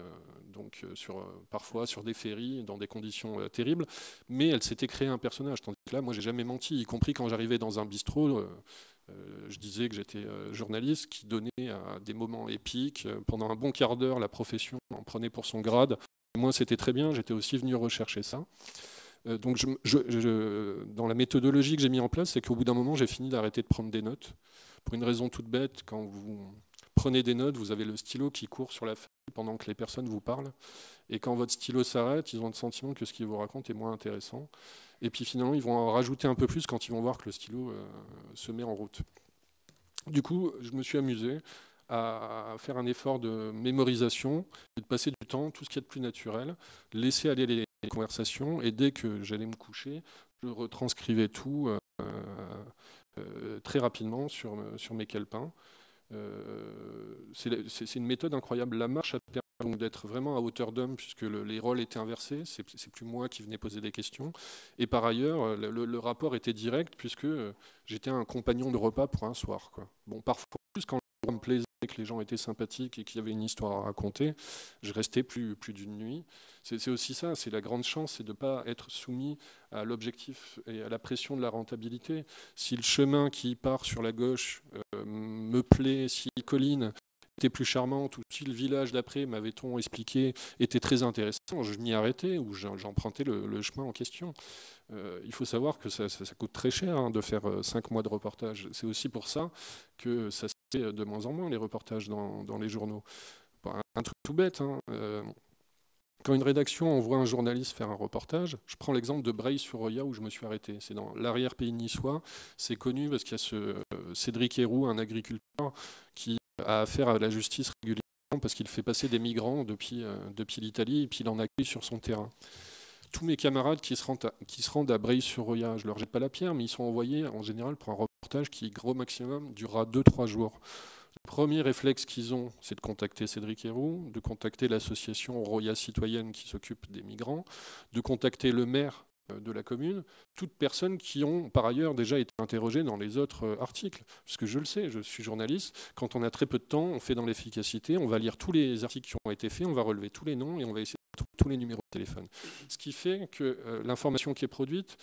parfois sur des ferries dans des conditions terribles, mais elle s'était créé un personnage. Tandis que là, moi, j'ai jamais menti, y compris quand j'arrivais dans un bistrot. Je disais que j'étais journaliste qui donnait à des moments épiques. Pendant un bon quart d'heure, la profession en prenait pour son grade. Et moi, c'était très bien, j'étais aussi venu rechercher ça. Donc, dans la méthodologie que j'ai mise en place, c'est qu'au bout d'un moment, j'ai fini d'arrêter de prendre des notes. Pour une raison toute bête, quand vous prenez des notes, vous avez le stylo qui court sur la feuille pendant que les personnes vous parlent. Et quand votre stylo s'arrête, ils ont le sentiment que ce qu'ils vous racontent est moins intéressant. Et puis finalement, ils vont en rajouter un peu plus quand ils vont voir que le stylo se met en route. Du coup, je me suis amusé à faire un effort de mémorisation et de passer du temps, tout ce qui est de plus naturel, laisser aller les conversations, et dès que j'allais me coucher, je retranscrivais tout très rapidement sur mes calepins. C'est une méthode incroyable. La marche a permis d'être vraiment à hauteur d'homme, puisque les rôles étaient inversés. C'est plus moi qui venais poser des questions. Et par ailleurs, le rapport était direct, puisque j'étais un compagnon de repas pour un soir, quoi. Bon, parfois, plus quand je me plaisais, que les gens étaient sympathiques et qu'il y avait une histoire à raconter, je restais plus d'une nuit. C'est aussi ça, c'est la grande chance, c'est de ne pas être soumis à l'objectif et à la pression de la rentabilité. Si le chemin qui part sur la gauche me plaît, si les collines étaient plus charmantes, ou si le village d'après, m'avait-on expliqué, était très intéressant, je m'y arrêtais ou j'empruntais le chemin en question. Il faut savoir que ça coûte très cher de faire 5 mois de reportage. C'est aussi pour ça que ça se fait de moins en moins, les reportages dans les journaux. Un truc tout bête, quand une rédaction envoie un journaliste faire un reportage, je prends l'exemple de Breil-sur-Roya où je me suis arrêté. C'est dans l'arrière-pays niçois. C'est connu parce qu'il y a ce Cédric Héroux, un agriculteur, qui a affaire à la justice régulièrement parce qu'il fait passer des migrants depuis l'Italie et puis il en accueille sur son terrain. Tous mes camarades qui se rendent à Breil-sur-Roya, je ne leur jette pas la pierre, mais ils sont envoyés en général pour un reportage qui, gros maximum, durera 2-3 jours. Le premier réflexe qu'ils ont, c'est de contacter Cédric Héroux, de contacter l'association Roya Citoyenne qui s'occupe des migrants, de contacter le maire de la commune, toutes personnes qui ont par ailleurs déjà été interrogées dans les autres articles. Parce que je le sais, je suis journaliste, quand on a très peu de temps, on fait dans l'efficacité, on va lire tous les articles qui ont été faits, on va relever tous les noms et on va essayer de trouver tous les numéros de téléphone. Ce qui fait que l'information qui est produite,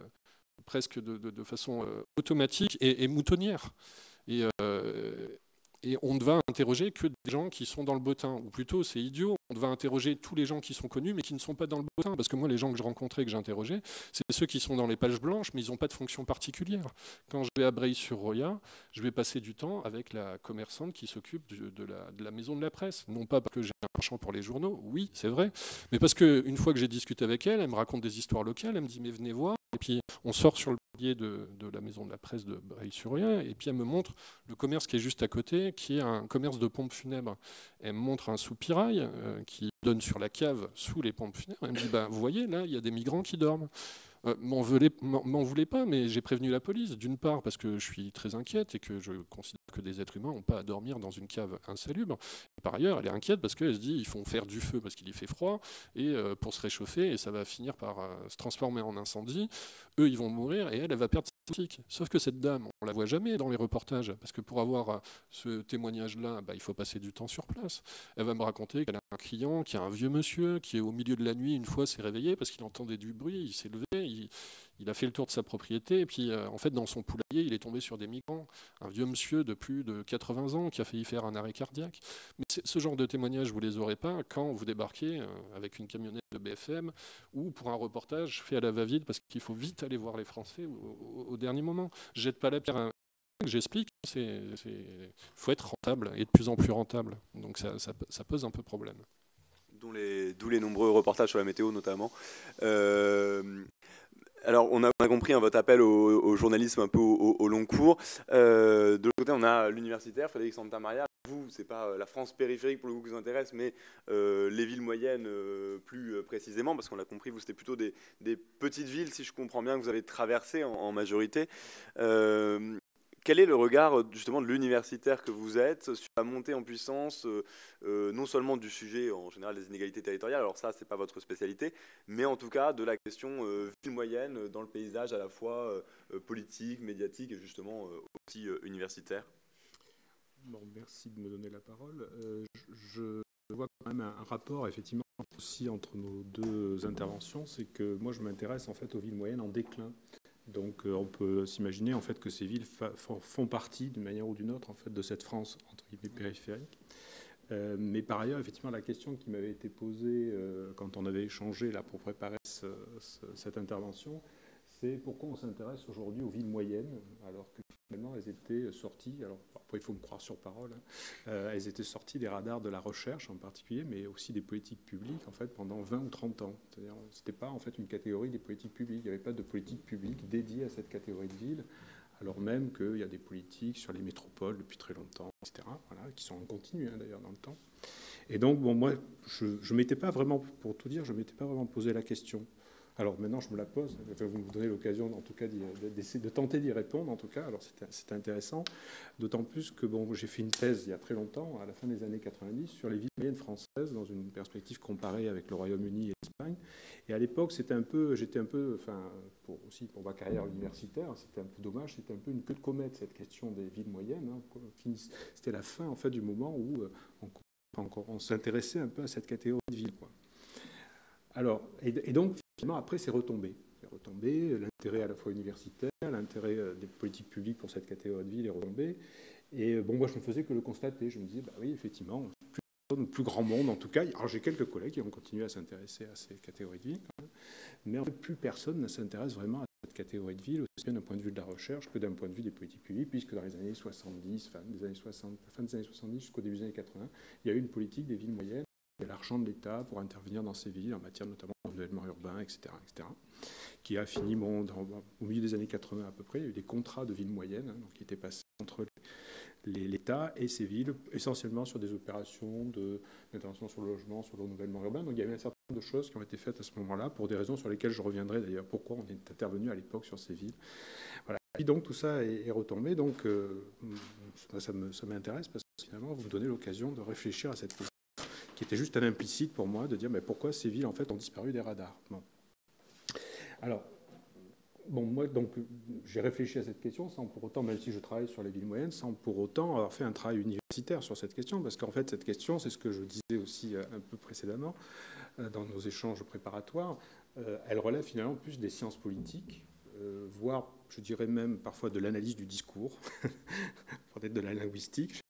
presque de façon automatique, est moutonnière. Et Et on ne va interroger que des gens qui sont dans le bottin. Ou plutôt, c'est idiot, on va interroger tous les gens qui sont connus, mais qui ne sont pas dans le bottin. Parce que moi, les gens que je rencontrais, que j'interrogeais, c'est ceux qui sont dans les pages blanches, mais ils n'ont pas de fonction particulière. Quand je vais à Breil-sur-Roya, je vais passer du temps avec la commerçante qui s'occupe de la maison de la presse. Non pas parce que j'ai un penchant pour les journaux, oui, c'est vrai, mais parce qu'une fois que j'ai discuté avec elle, elle me raconte des histoires locales, elle me dit, mais venez voir. Et puis, on sort sur le palier de la maison de la presse de Breil-sur-Roya, et puis elle me montre le commerce qui est juste à côté, qui est un commerce de pompes funèbres. Elle me montre un soupirail qui donne sur la cave sous les pompes funèbres. Elle me dit, bah, vous voyez, là, il y a des migrants qui dorment. M'en voulez pas, mais j'ai prévenu la police, d'une part parce que je suis très inquiète et que je considère que des êtres humains n'ont pas à dormir dans une cave insalubre. Et par ailleurs, elle est inquiète parce qu'elle se dit ils font faire du feu parce qu'il y fait froid et pour se réchauffer et ça va finir par se transformer en incendie. Eux, ils vont mourir et elle va perdre sa pratique. Sauf que cette dame, on la voit jamais dans les reportages parce que pour avoir ce témoignage-là, bah, il faut passer du temps sur place. Elle va me raconter qu'elle a un client qui est un vieux monsieur qui, au milieu de la nuit, une fois, s'est réveillé parce qu'il entendait du bruit, il s'est levé, il a fait le tour de sa propriété, et puis en fait, dans son poulailler, il est tombé sur des migrants. Un vieux monsieur de plus de 80 ans qui a failli faire un arrêt cardiaque. Mais ce genre de témoignages, vous ne les aurez pas quand vous débarquez avec une camionnette de BFM ou pour un reportage fait à la va-vite parce qu'il faut vite aller voir les Français au dernier moment. Je jette pas la pierre à j'explique, il faut être rentable et de plus en plus rentable. Donc ça pose un peu problème. D'où les nombreux reportages sur la météo notamment. Alors, on a compris votre appel au journalisme un peu au long cours. De l'autre côté, on a l'universitaire, Frédéric Santamaria. Vous, c'est pas la France périphérique pour le coup qui vous intéresse, mais les villes moyennes plus précisément, parce qu'on l'a compris, vous, c'était plutôt des petites villes, si je comprends bien, que vous avez traversées en majorité. Quel est le regard justement de l'universitaire que vous êtes sur la montée en puissance, non seulement du sujet en général des inégalités territoriales, alors ça c'est pas votre spécialité, mais en tout cas de la question ville moyenne dans le paysage à la fois politique, médiatique et justement aussi universitaire? Bon, merci de me donner la parole. Je vois quand même un rapport effectivement aussi entre nos deux interventions, c'est que moi je m'intéresse en fait aux villes moyennes en déclin. Donc on peut s'imaginer en fait que ces villes font partie d'une manière ou d'une autre en fait de cette France entre guillemets périphérique. Mais par ailleurs, effectivement, la question qui m'avait été posée quand on avait échangé là pour préparer cette intervention, c'est pourquoi on s'intéresse aujourd'hui aux villes moyennes alors que finalement elles étaient sorties. Alors après il faut me croire sur parole. Elles étaient sorties des radars de la recherche en particulier, mais aussi des politiques publiques en fait pendant 20 ou 30 ans. C'est-à-dire c'était pas en fait une catégorie des politiques publiques. Il n'y avait pas de politique publique dédiée à cette catégorie de villes, alors même qu'il y a des politiques sur les métropoles depuis très longtemps, etc. Voilà, qui sont en continu d'ailleurs dans le temps. Et donc bon, moi je m'étais pas vraiment, pour tout dire, je m'étais pas vraiment posé la question. Alors maintenant, je me la pose. Vous me donnez l'occasion, en tout cas, d'essayer de tenter d'y répondre. En tout cas, alors c'était intéressant. D'autant plus que bon, j'ai fait une thèse il y a très longtemps, à la fin des années 90, sur les villes moyennes françaises, dans une perspective comparée avec le Royaume-Uni et l'Espagne. Et à l'époque, j'étais un peu, enfin, aussi pour ma carrière universitaire, c'était un peu dommage. C'était un peu une queue de comète cette question des villes moyennes. Hein. C'était la fin en fait du moment où on s'intéressait un peu à cette catégorie de villes, quoi. Alors, et donc, finalement, après, c'est retombé. L'intérêt à la fois universitaire, l'intérêt des politiques publiques pour cette catégorie de ville est retombé. Et bon, moi, je ne faisais que le constater. Je me disais, bah oui, effectivement, plus grand monde, en tout cas. Alors, j'ai quelques collègues qui ont continué à s'intéresser à ces catégories de ville, quand même. Mais en fait, plus personne ne s'intéresse vraiment à cette catégorie de ville, aussi bien d'un point de vue de la recherche que d'un point de vue des politiques publiques, puisque dans les années 70, fin des années 70 jusqu'au début des années 80, il y a eu une politique des villes moyennes. Il y a l'argent de l'État pour intervenir dans ces villes en matière notamment de renouvellement urbain, etc., qui a fini au milieu des années 80 à peu près. Il y a eu des contrats de villes moyennes donc, qui étaient passés entre l'État et ces villes, essentiellement sur des opérations d'intervention sur le logement, sur le renouvellement urbain. Donc il y avait un certain nombre de choses qui ont été faites à ce moment-là, pour des raisons sur lesquelles je reviendrai d'ailleurs, pourquoi on est intervenu à l'époque sur ces villes. Voilà. Et donc tout ça est retombé, donc ça m'intéresse parce que finalement vous me donnez l'occasion de réfléchir à cette question, qui était juste un implicite pour moi, de dire mais pourquoi ces villes en fait ont disparu des radars. Bon. Alors, bon, moi donc j'ai réfléchi à cette question sans pour autant, même si je travaille sur les villes moyennes, sans pour autant avoir fait un travail universitaire sur cette question, parce qu'en fait cette question, c'est ce que je disais aussi un peu précédemment dans nos échanges préparatoires, elle relève finalement plus des sciences politiques, voire je dirais même parfois de l'analyse du discours, peut-être de la linguistique.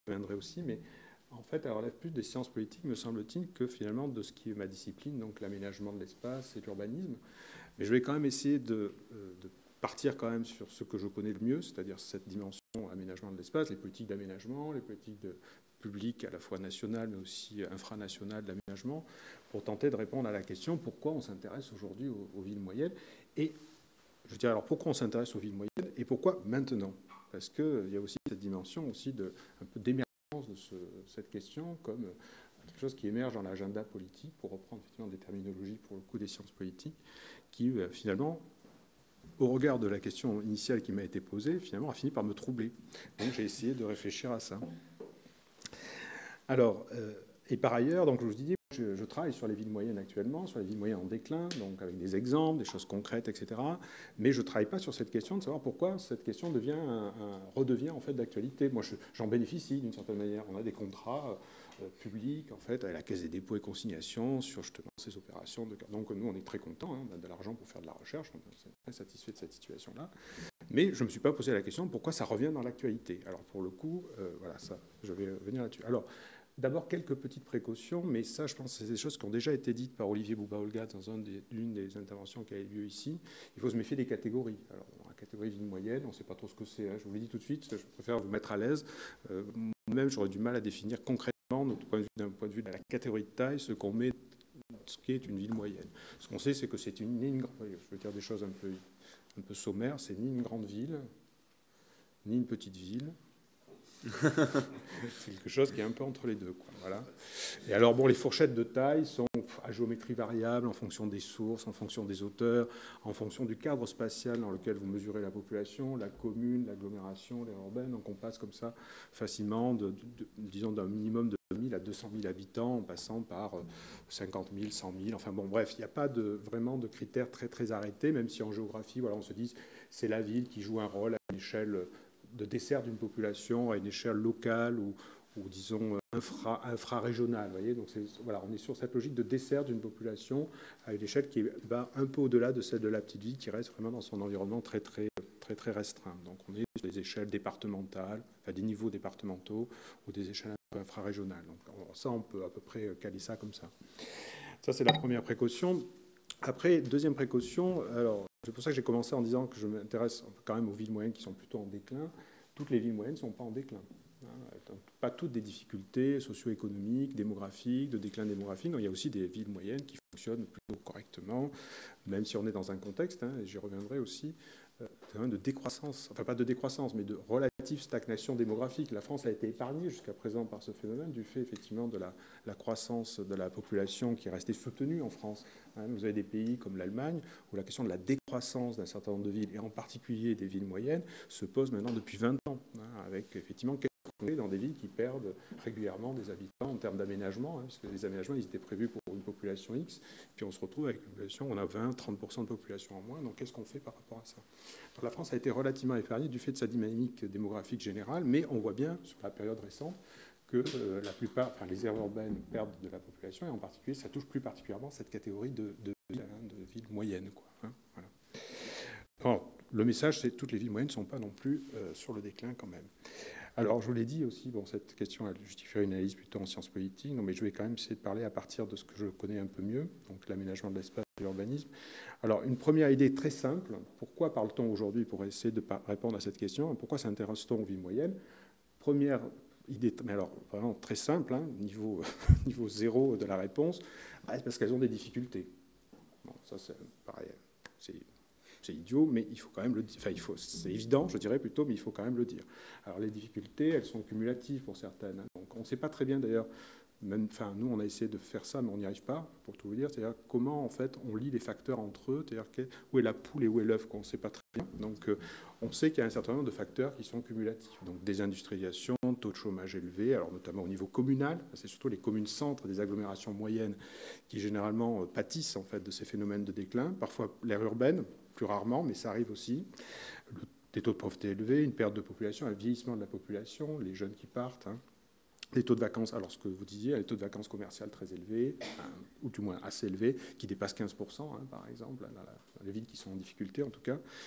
reviendrai aussi, mais en fait, elle relève plus des sciences politiques, me semble-t-il, que finalement de ce qui est ma discipline, donc l'aménagement de l'espace et l'urbanisme. Mais je vais quand même essayer de partir quand même sur ce que je connais le mieux, c'est-à-dire cette dimension aménagement de l'espace, les politiques d'aménagement, les politiques publiques à la fois nationales, mais aussi infranationales d'aménagement, pour tenter de répondre à la question pourquoi on s'intéresse aujourd'hui aux villes moyennes. Et je dirais alors pourquoi on s'intéresse aux villes moyennes et pourquoi maintenant? Parce qu'il y a aussi cette dimension aussi un peu d'émergence de cette question comme quelque chose qui émerge dans l'agenda politique, pour reprendre effectivement des terminologies pour le coup des sciences politiques, qui finalement, au regard de la question initiale qui m'a été posée, finalement a fini par me troubler. Donc j'ai essayé de réfléchir à ça. Alors, et par ailleurs, donc je vous dis, je travaille sur les villes moyennes actuellement, sur les villes moyennes en déclin, donc avec des exemples, des choses concrètes, etc. Mais je ne travaille pas sur cette question de savoir pourquoi cette question redevient en fait d'actualité. Moi, j'en bénéficie d'une certaine manière. On a des contrats publics, en fait, avec la Caisse des dépôts et consignations sur justement ces opérations. Donc nous, on est très contents, hein, on a de l'argent pour faire de la recherche, on est très satisfait de cette situation-là. Mais je ne me suis pas posé la question pourquoi ça revient dans l'actualité. Alors pour le coup, voilà, ça, je vais venir là-dessus. Alors, d'abord, quelques petites précautions, mais ça, je pense que c'est des choses qui ont déjà été dites par Olivier Bouba-Olga dans l'une des interventions qui a eu lieu ici. Il faut se méfier des catégories. Alors, dans la catégorie ville moyenne, on ne sait pas trop ce que c'est. Hein. Je vous l'ai dit tout de suite, je préfère vous mettre à l'aise. Moi-même, j'aurais du mal à définir concrètement, d'un point de vue de la catégorie de taille, ce qu'est une ville moyenne. Ce qu'on sait, c'est que c'est je veux dire des choses un peu sommaires, c'est ni une grande ville, ni une petite ville. C'est quelque chose qui est un peu entre les deux, quoi. Voilà. Et alors, bon, les fourchettes de taille sont à géométrie variable en fonction des sources, en fonction des auteurs, en fonction du cadre spatial dans lequel vous mesurez la population, la commune, l'agglomération, l'aire urbaine. Donc on passe comme ça facilement, disons, d'un minimum de 1000 à 200 000 habitants, en passant par 50 000, 100 000. Enfin bon, bref, il n'y a pas vraiment de critères très, très arrêtés, même si en géographie, voilà, on se dit c'est la ville qui joue un rôle à une échelle de dessert d'une population à une échelle locale ou disons infra-régionale. Voyez, donc voilà, on est sur cette logique de dessert d'une population à une échelle qui va un peu au-delà de celle de la petite ville, qui reste vraiment dans son environnement très très très très restreint. Donc on est sur des échelles départementales, enfin des niveaux départementaux ou des échelles infra-régionales. Donc ça, on peut à peu près caler ça comme ça. Ça, c'est la première précaution. Après, deuxième précaution, alors c'est pour ça que j'ai commencé en disant que je m'intéresse quand même aux villes moyennes qui sont plutôt en déclin. Toutes les villes moyennes ne sont pas en déclin. Pas toutes des difficultés socio-économiques, démographiques, de déclin démographique. Non, il y a aussi des villes moyennes qui fonctionnent plutôt correctement, même si on est dans un contexte, et j'y reviendrai aussi, de décroissance, enfin pas de décroissance, mais de relative stagnation démographique. La France a été épargnée jusqu'à présent par ce phénomène, du fait effectivement de la croissance de la population qui est restée soutenue en France. Vous avez des pays comme l'Allemagne, où la question de la décroissance d'un certain nombre de villes, et en particulier des villes moyennes, se pose maintenant depuis 20 ans, avec effectivement dans des villes qui perdent régulièrement des habitants en termes d'aménagement, parce que les aménagements, ils étaient prévus pour une population X, puis on se retrouve avec une population, on a 20-30% de population en moins, donc qu'est-ce qu'on fait par rapport à ça? Donc la France a été relativement épargnée du fait de sa dynamique démographique générale, mais on voit bien, sur la période récente, que la plupart, les aires urbaines perdent de la population, et en particulier, ça touche plus particulièrement cette catégorie de villes moyennes, quoi, voilà. Alors, le message, c'est que toutes les villes moyennes ne sont pas non plus sur le déclin quand même. Alors, je vous l'ai dit aussi, bon, cette question, elle justifierait une analyse plutôt en sciences politiques, mais je vais quand même essayer de parler à partir de ce que je connais un peu mieux, donc l'aménagement de l'espace et l'urbanisme. Alors, une première idée très simple, pourquoi parle-t-on aujourd'hui, pour essayer de répondre à cette question, pourquoi s'intéresse-t-on aux villes moyennes? Première idée, mais alors vraiment très simple, niveau, niveau zéro de la réponse, c'est parce qu'elles ont des difficultés. Bon, ça, c'est pareil, c'est idiot, mais il faut quand même le dire. Enfin, c'est évident, je dirais plutôt, mais il faut quand même le dire. Alors, les difficultés, elles sont cumulatives pour certaines. Donc, on ne sait pas très bien, d'ailleurs, nous, on a essayé de faire ça, mais on n'y arrive pas, pour tout vous dire. C'est-à-dire comment, en fait, on lie les facteurs entre eux, c'est-à-dire où est la poule et où est l'œuf, qu'on ne sait pas très bien. Donc, on sait qu'il y a un certain nombre de facteurs qui sont cumulatifs. Donc, désindustrialisation, taux de chômage élevé, alors notamment au niveau communal. C'est surtout les communes-centres des agglomérations moyennes qui, généralement, pâtissent, en fait, de ces phénomènes de déclin. Parfois, l'aire urbaine, plus rarement, mais ça arrive aussi. Des taux de pauvreté élevés, une perte de population, un vieillissement de la population, les jeunes qui partent, les taux de vacances, alors ce que vous disiez, les taux de vacances commerciales très élevés, ou du moins assez élevés, qui dépassent 15%, par exemple, dans les villes qui sont en difficulté en tout cas. Et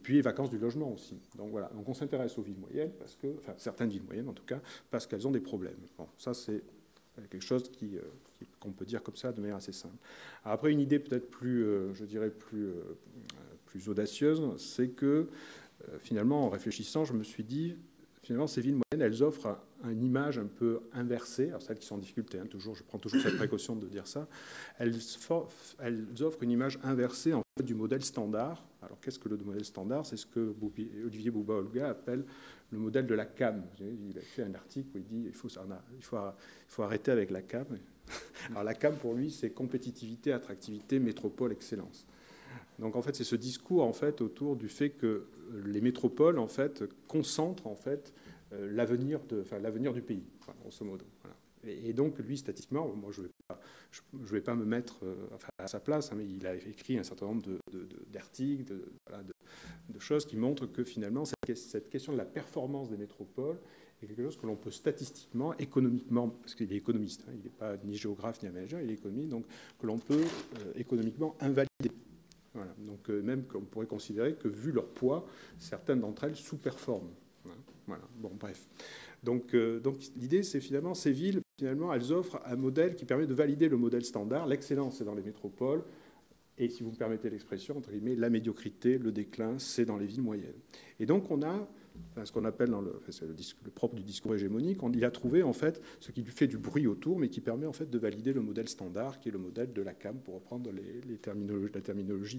puis les vacances du logement aussi. Donc voilà, donc on s'intéresse aux villes moyennes, parce que, enfin certaines villes moyennes en tout cas, parce qu'elles ont des problèmes. Bon, ça c'est quelque chose qu'on peut dire comme ça de manière assez simple. Alors après, une idée peut-être plus, je dirais, plus audacieuse, c'est que finalement, en réfléchissant, je me suis dit, finalement, ces villes moyennes, elles offrent une image un peu inversée. Alors celles qui sont en difficulté, hein, toujours, je prends toujours cette précaution de dire ça. Elles offrent une image inversée en fait, du modèle standard. Alors qu'est-ce que le modèle standard? C'est ce que Olivier Bouba-Olga appelle le modèle de la CAM. Il a fait un article où il dit il faut arrêter avec la CAM. Alors la CAM, pour lui, c'est compétitivité, attractivité, métropole, excellence. Donc en fait, c'est ce discours en fait autour du fait que les métropoles en fait concentrent en fait l'avenir du pays, enfin, grosso modo. Voilà. Et donc lui, statistiquement, moi je vais pas me mettre à sa place, hein, mais il a écrit un certain nombre d'articles, de choses qui montrent que finalement cette question de la performance des métropoles est quelque chose que l'on peut statistiquement, économiquement, parce qu'il est économiste, hein, il n'est pas ni géographe ni aménageur, il est économiste, donc que l'on peut économiquement invalider. Voilà. Donc même qu'on pourrait considérer que, vu leur poids, certaines d'entre elles sous-performent. Voilà. Bon, bref. Donc l'idée, c'est finalement, ces villes, finalement, elles offrent un modèle qui permet de valider le modèle standard. L'excellence, c'est dans les métropoles. Et si vous me permettez l'expression, entre guillemets, la médiocrité, le déclin, c'est dans les villes moyennes. Et donc on a ce qu'on appelle, c'est le propre du discours hégémonique, il a trouvé en fait ce qui lui fait du bruit autour, mais qui permet en fait de valider le modèle standard, qui est le modèle de la CAM, pour reprendre la terminologie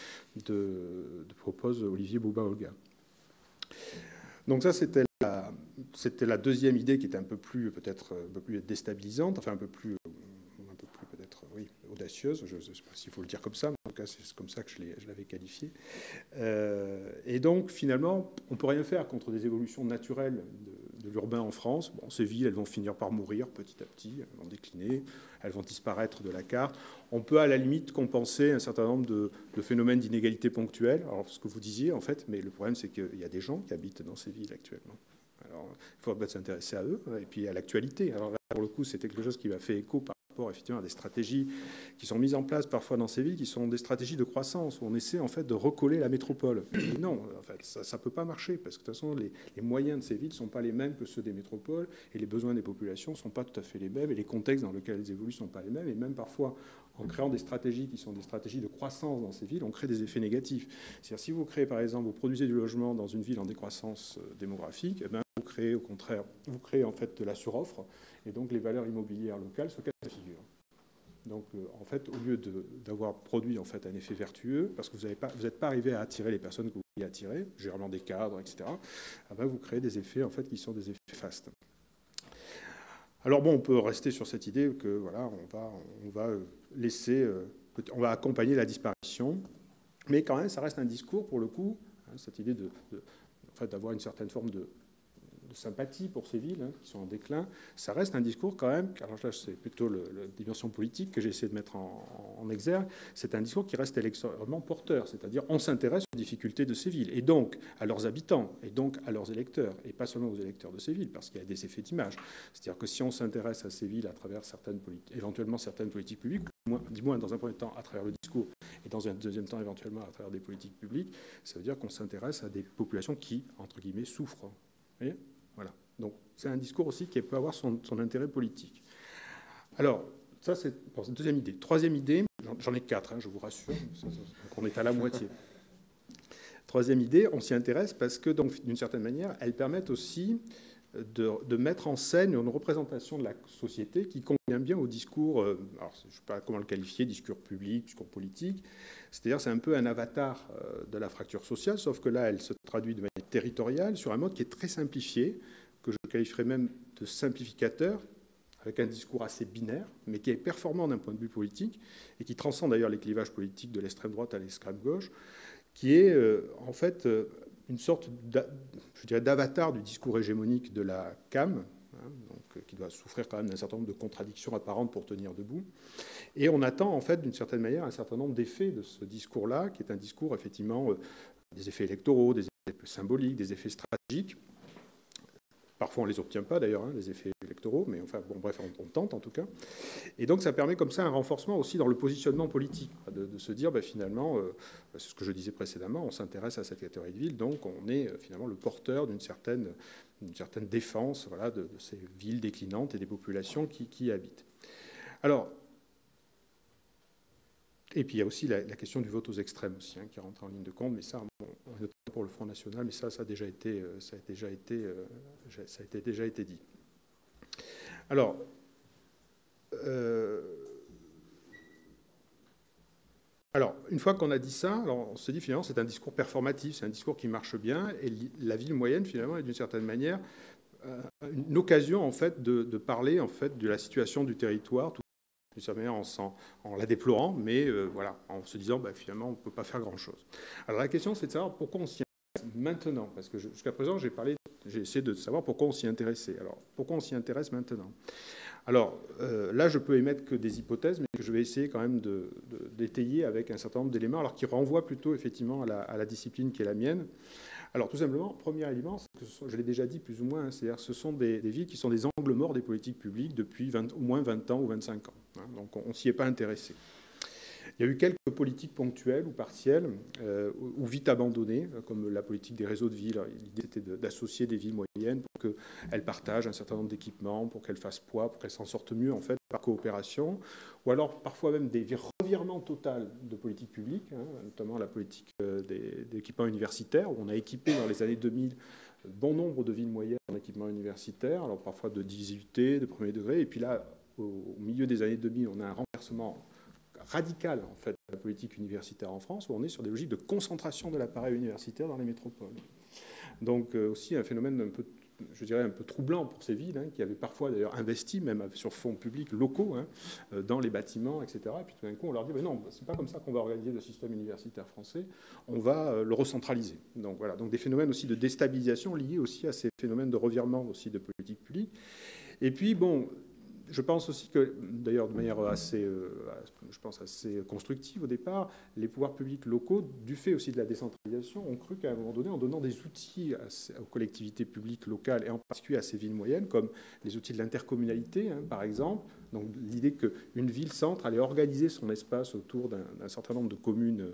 de propose Olivier Bouba-Olga. Donc ça, c'était la deuxième idée qui était un peu plus peut-être un peu plus déstabilisante, enfin un peu plus peut-être oui, audacieuse, je ne sais pas s'il faut le dire comme ça, mais en tout cas c'est comme ça que je l'avais qualifié. Et donc finalement, on ne peut rien faire contre des évolutions naturelles de l'urbain en France. Bon, ces villes, elles vont finir par mourir petit à petit, elles vont décliner, elles vont disparaître de la carte. On peut à la limite compenser un certain nombre de phénomènes d'inégalité ponctuelle. Alors ce que vous disiez en fait, mais le problème c'est qu'il y a des gens qui habitent dans ces villes actuellement. Alors il faut peut-être s'intéresser à eux et puis à l'actualité. Alors là, pour le coup, c'était quelque chose qui m'a fait écho par rapport effectivement à des stratégies qui sont mises en place parfois dans ces villes, qui sont des stratégies de croissance, où on essaie en fait de recoller la métropole. Et non, en fait, ça ne peut pas marcher, parce que de toute façon, les moyens de ces villes ne sont pas les mêmes que ceux des métropoles, et les besoins des populations ne sont pas tout à fait les mêmes, et les contextes dans lesquels elles évoluent ne sont pas les mêmes, et même parfois, en créant des stratégies qui sont des stratégies de croissance dans ces villes, on crée des effets négatifs. C'est-à-dire, si vous créez, par exemple, vous produisez du logement dans une ville en décroissance démographique, eh bien, vous créez, au contraire, en fait de la suroffre, et donc les valeurs immobilières locales se cassent la figure. Donc, en fait, au lieu d'avoir produit en fait un effet vertueux, parce que vous n'êtes pas arrivé à attirer les personnes que vous vouliez attirer, généralement des cadres, etc., eh bien, vous créez des effets en fait qui sont des effets fastes. Alors bon, on peut rester sur cette idée que voilà, on va laisser, on va accompagner la disparition, mais quand même, ça reste un discours pour le coup, hein, cette idée en fait, d'avoir une certaine forme de sympathie pour ces villes qui sont en déclin, ça reste un discours quand même, alors là c'est plutôt la dimension politique que j'ai essayé de mettre en exergue, c'est un discours qui reste extrêmement porteur, c'est-à-dire on s'intéresse aux difficultés de ces villes, et donc à leurs habitants, et donc à leurs électeurs, et pas seulement aux électeurs de ces villes, parce qu'il y a des effets d'image. C'est-à-dire que si on s'intéresse à ces villes à travers éventuellement certaines politiques publiques, du moins dans un premier temps à travers le discours, et dans un deuxième temps éventuellement à travers des politiques publiques, ça veut dire qu'on s'intéresse à des populations qui, entre guillemets, souffrent. Vous voyez ? Voilà. Donc, c'est un discours aussi qui peut avoir son intérêt politique. Alors, ça, c'est pour cette deuxième idée. Troisième idée, j'en ai 4, hein, je vous rassure, donc on est à la moitié. Troisième idée, on s'y intéresse parce que, d'une certaine manière, elles permettent aussi de mettre en scène une représentation de la société qui convient bien au discours, alors je ne sais pas comment le qualifier, discours public, discours politique, c'est-à-dire c'est un peu un avatar de la fracture sociale, sauf que là, elle se traduit de manière territoriale sur un mode qui est très simplifié, que je qualifierais même de simplificateur, avec un discours assez binaire, mais qui est performant d'un point de vue politique, et qui transcende d'ailleurs les clivages politiques de l'extrême droite à l'extrême gauche, qui est en fait une sorte d'avatar du discours hégémonique de la CAM, hein, donc, qui doit souffrir quand même d'un certain nombre de contradictions apparentes pour tenir debout. Et on attend en fait d'une certaine manière un certain nombre d'effets de ce discours-là, qui est un discours effectivement des effets électoraux, des effets symboliques, des effets stratégiques. Parfois, on ne les obtient pas, d'ailleurs, les effets électoraux, mais enfin, bon, bref, on tente, en tout cas. Et donc, ça permet comme ça un renforcement aussi dans le positionnement politique, de se dire, finalement, c'est ce que je disais précédemment, on s'intéresse à cette catégorie de ville, donc on est finalement le porteur d'une certaine défense, voilà, de ces villes déclinantes et des populations qui y habitent. Alors, et puis il y a aussi la question du vote aux extrêmes aussi, qui rentre en ligne de compte, mais ça, bon, notamment pour le Front National, mais ça a déjà été dit. Alors, une fois qu'on a dit ça, alors on se dit finalement c'est un discours performatif, c'est un discours qui marche bien, et la ville moyenne finalement est d'une certaine manière une occasion en fait de parler en fait de la situation du territoire, d'une certaine manière en la déplorant, mais voilà, en se disant finalement on ne peut pas faire grand-chose. Alors la question c'est de savoir pourquoi on s'y intéresse maintenant, parce que jusqu'à présent j'ai essayé de savoir pourquoi on s'y intéressait. Alors pourquoi on s'y intéresse maintenant? Alors là je peux émettre que des hypothèses, mais que je vais essayer quand même d'étayer avec un certain nombre d'éléments, alors qui renvoient plutôt effectivement à la discipline qui est la mienne. Alors tout simplement, premier élément, je l'ai déjà dit plus ou moins, c'est-à-dire ce sont des villes qui sont des angles morts des politiques publiques depuis au moins 20 ans ou 25 ans. Donc on ne s'y est pas intéressé. Il y a eu quelques politiques ponctuelles ou partielles ou vite abandonnées, comme la politique des réseaux de villes. L'idée était d'associer des villes moyennes pour qu'elles partagent un certain nombre d'équipements, pour qu'elles fassent poids, pour qu'elles s'en sortent mieux en fait par coopération, ou alors parfois même des revirements totaux de politique publique, notamment la politique d'équipements universitaires, où on a équipé dans les années 2000 bon nombre de villes moyennes en équipements universitaires, alors parfois de 18T, de premier degré, et puis là, au milieu des années 2000, on a un renversement radical en fait, de la politique universitaire en France, où on est sur des logiques de concentration de l'appareil universitaire dans les métropoles. Donc aussi un phénomène un peu, je dirais, un peu troublant pour ces villes, qui avaient parfois d'ailleurs investi, même sur fonds publics locaux, dans les bâtiments, etc. Et puis tout d'un coup, on leur dit, non, c'est pas comme ça qu'on va organiser le système universitaire français, on va le recentraliser. Donc voilà, donc des phénomènes aussi de déstabilisation liés aussi à ces phénomènes de revirement aussi de politique publique. Et puis, bon, je pense aussi que, d'ailleurs de manière assez constructive au départ, les pouvoirs publics locaux, du fait aussi de la décentralisation, ont cru qu'à un moment donné, en donnant des outils aux collectivités publiques locales, et en particulier à ces villes moyennes, comme les outils de l'intercommunalité, par exemple, donc l'idée qu'une ville-centre allait organiser son espace autour d'un certain nombre de communes,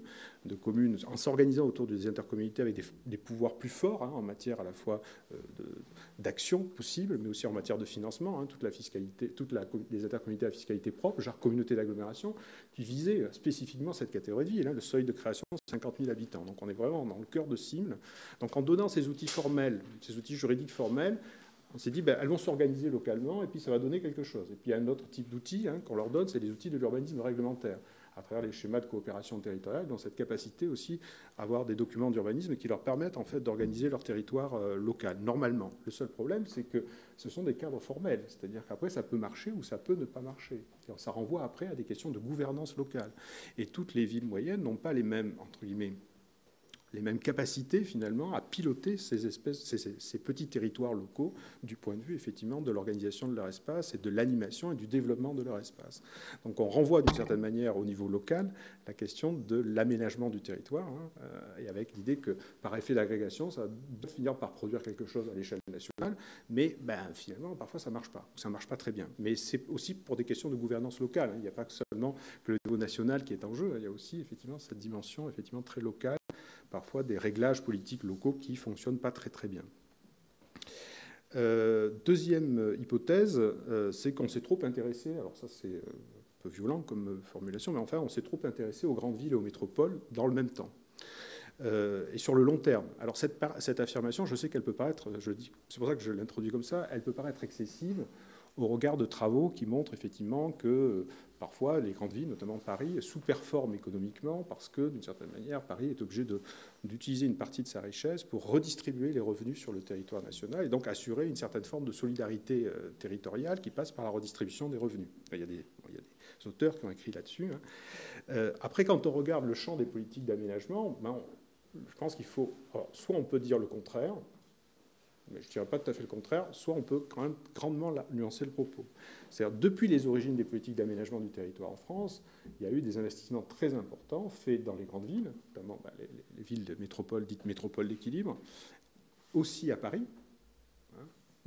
en s'organisant autour des intercommunalités avec des pouvoirs plus forts en matière à la fois d'action possible, mais aussi en matière de financement, toute la fiscalité, les intercommunalités à fiscalité propre, genre communauté d'agglomération, qui visaient spécifiquement cette catégorie de ville. Le seuil de création, c'est 50 000 habitants. Donc on est vraiment dans le cœur de cible. Donc en donnant ces outils formels, ces outils juridiques formels, on s'est dit, elles vont s'organiser localement et puis ça va donner quelque chose. Et puis il y a un autre type d'outils qu'on leur donne, c'est les outils de l'urbanisme réglementaire, à travers les schémas de coopération territoriale, dans cette capacité aussi à avoir des documents d'urbanisme qui leur permettent en fait d'organiser leur territoire local, normalement. Le seul problème, c'est que ce sont des cadres formels, c'est-à-dire qu'après, ça peut marcher ou ça peut ne pas marcher. Alors, ça renvoie après à des questions de gouvernance locale. Et toutes les villes moyennes n'ont pas les mêmes, entre guillemets, les mêmes capacités finalement à piloter ces petits territoires locaux du point de vue effectivement de l'organisation de leur espace et de l'animation et du développement de leur espace. Donc on renvoie d'une certaine manière au niveau local la question de l'aménagement du territoire et avec l'idée que par effet d'agrégation ça doit finir par produire quelque chose à l'échelle nationale, mais finalement parfois ça marche pas très bien. Mais c'est aussi pour des questions de gouvernance locale. Il n'y a pas seulement que le niveau national qui est en jeu, il y a aussi effectivement cette dimension effectivement très locale, parfois des réglages politiques locaux qui ne fonctionnent pas très très bien. Deuxième hypothèse, c'est qu'on s'est trop intéressé, alors ça c'est un peu violent comme formulation, mais enfin on s'est trop intéressé aux grandes villes et aux métropoles dans le même temps. Et sur le long terme. Alors cette affirmation, je sais qu'elle peut paraître, c'est pour ça que je l'introduis comme ça, elle peut paraître excessive au regard de travaux qui montrent effectivement que parfois les grandes villes, notamment Paris, sous-performent économiquement parce que, d'une certaine manière, Paris est obligé d'utiliser une partie de sa richesse pour redistribuer les revenus sur le territoire national et donc assurer une certaine forme de solidarité territoriale qui passe par la redistribution des revenus. Il y a des auteurs qui ont écrit là-dessus. Après, quand on regarde le champ des politiques d'aménagement, je pense qu'il faut... Alors, soit on peut dire le contraire, mais je ne dirais pas tout à fait le contraire, soit on peut quand même grandement nuancer le propos. C'est-à-dire, depuis les origines des politiques d'aménagement du territoire en France, il y a eu des investissements très importants faits dans les grandes villes, notamment les villes de métropole, dites métropoles d'équilibre, aussi à Paris,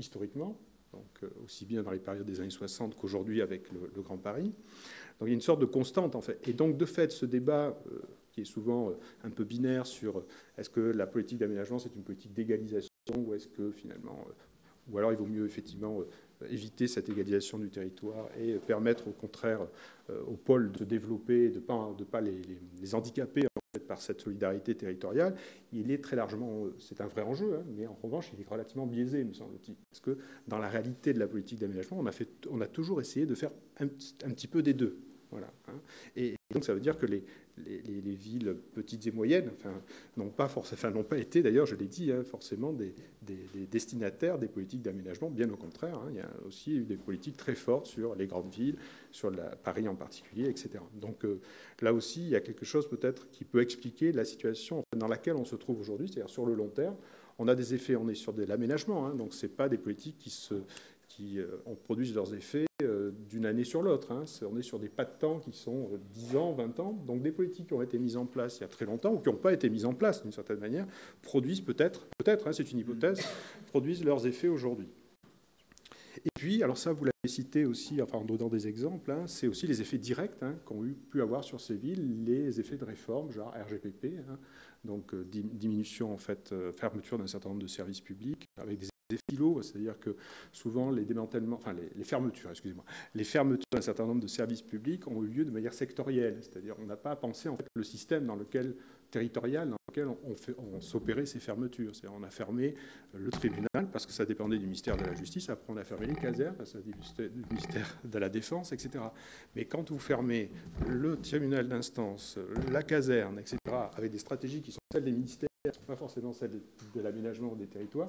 historiquement, donc aussi bien dans les périodes des années 60 qu'aujourd'hui avec le Grand Paris. Donc il y a une sorte de constante, en fait. Et donc, de fait, ce débat qui est souvent un peu binaire sur est-ce que la politique d'aménagement, c'est une politique d'égalisation ou est-ce que finalement... ou alors il vaut mieux effectivement éviter cette égalisation du territoire et permettre au contraire aux pôles de se développer, de ne pas les handicaper en fait, par cette solidarité territoriale. Il est très largement, c'est un vrai enjeu, hein, mais en revanche il est relativement biaisé, me semble-t-il. Parce que dans la réalité de la politique d'aménagement, on a toujours essayé de faire un petit peu des deux. Voilà, hein. Et donc ça veut dire que les villes petites et moyennes n'ont pas été, d'ailleurs, je l'ai dit, hein, forcément des destinataires des politiques d'aménagement, bien au contraire. Hein, il y a aussi eu des politiques très fortes sur les grandes villes, sur Paris en particulier, etc. Donc là aussi, il y a quelque chose peut-être qui peut expliquer la situation dans laquelle on se trouve aujourd'hui, c'est-à-dire sur le long terme. On a des effets, on est sur de l'aménagement, hein, donc ce n'est pas des politiques qui produisent leurs effets d'une année sur l'autre. Hein. On est sur des pas de temps qui sont 10 ans, 20 ans. Donc des politiques qui ont été mises en place il y a très longtemps ou qui n'ont pas été mises en place d'une certaine manière, produisent peut-être, hein, c'est une hypothèse, produisent leurs effets aujourd'hui. Et puis, alors ça, vous l'avez cité aussi, enfin en donnant des exemples, hein, c'est aussi les effets directs hein, qu'ont pu avoir sur ces villes les effets de réforme, genre RGPP, hein, donc diminution, en fait, fermeture d'un certain nombre de services publics, avec des silos, c'est-à-dire que souvent les démantèlements, enfin les fermetures, excusez-moi, les fermetures d'un certain nombre de services publics ont eu lieu de manière sectorielle, c'est-à-dire on n'a pas pensé en fait le système territorial dans lequel on s'opérait ces fermetures. C'est-à-dire on a fermé le tribunal parce que ça dépendait du ministère de la Justice, après on a fermé les casernes parce que ça dépendait du ministère de la Défense, etc. Mais quand vous fermez le tribunal d'instance, la caserne, etc., avec des stratégies qui sont celles des ministères, qui ne sont pas forcément celles de l'aménagement des territoires,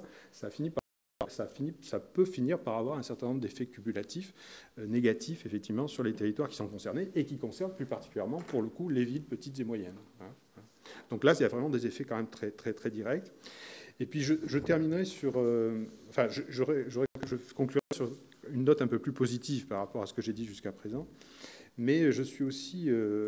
ça peut finir par avoir un certain nombre d'effets cumulatifs négatifs, effectivement, sur les territoires qui sont concernés et qui concernent plus particulièrement, pour le coup, les villes petites et moyennes. Donc là, il y a vraiment des effets quand même très, très, très directs. Et puis, je terminerai sur... je conclurai sur une note un peu plus positive par rapport à ce que j'ai dit jusqu'à présent. Mais je suis aussi...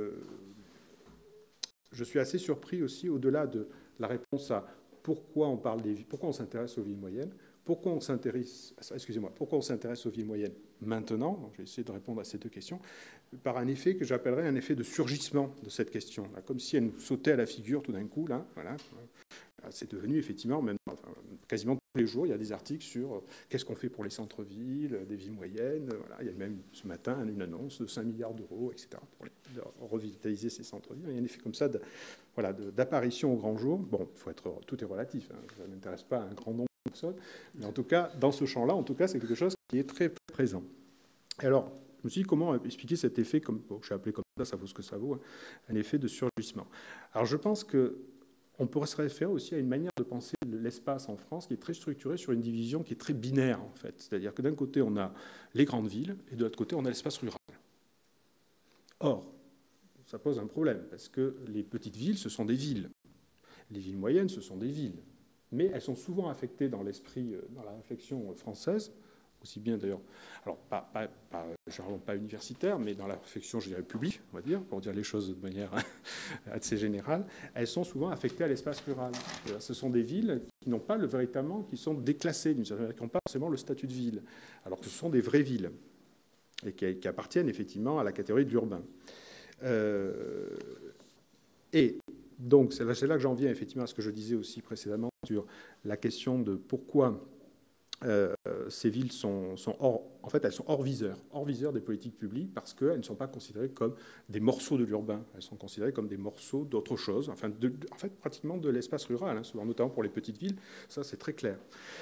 je suis assez surpris aussi, au-delà de la réponse à pourquoi on s'intéresse aux villes moyennes, pourquoi on s'intéresse aux villes moyennes maintenant, je vais essayer de répondre à ces deux questions, par un effet que j'appellerais un effet de surgissement de cette question, là, comme si elle nous sautait à la figure tout d'un coup. Là, voilà. C'est devenu effectivement, même, quasiment tous les jours, il y a des articles sur qu'est-ce qu'on fait pour les centres-villes, des villes moyennes. Voilà. Il y a même ce matin une annonce de 5 milliards d'euros, etc., pour revitaliser ces centres-villes. Il y a un effet comme ça d'apparition au grand jour. Bon, tout est relatif, hein, ça n'intéresse pas un grand nombre de personnes, mais en tout cas, dans ce champ-là, en tout cas, c'est quelque chose qui est très, très présent. Et alors, je me suis dit comment expliquer cet effet, je l'ai appelé comme ça vaut ce que ça vaut, hein, un effet de surgissement. Alors, je pense qu'on pourrait se référer aussi à une manière de penser l'espace en France qui est très structurée sur une division qui est très binaire, en fait. C'est-à-dire que d'un côté, on a les grandes villes, et de l'autre côté, on a l'espace rural. Or, ça pose un problème, parce que les petites villes, ce sont des villes. Les villes moyennes, ce sont des villes. Mais elles sont souvent affectées dans l'esprit, dans la réflexion française, aussi bien d'ailleurs, alors pas universitaire, mais dans la réflexion, je dirais, publique, on va dire, pour dire les choses de manière assez générale, elles sont souvent affectées à l'espace rural. Ce sont des villes qui n'ont pas véritablement, qui sont déclassées, qui n'ont pas forcément le statut de ville, alors que ce sont des vraies villes, et qui appartiennent effectivement à la catégorie de l'urbain. Et donc, c'est là que j'en viens effectivement à ce que je disais aussi précédemment sur la question de pourquoi ces villes sont hors viseur des politiques publiques, parce qu'elles ne sont pas considérées comme des morceaux de l'urbain, elles sont considérées comme des morceaux d'autre chose, en fait pratiquement de l'espace rural, hein, souvent, notamment pour les petites villes, ça c'est très clair.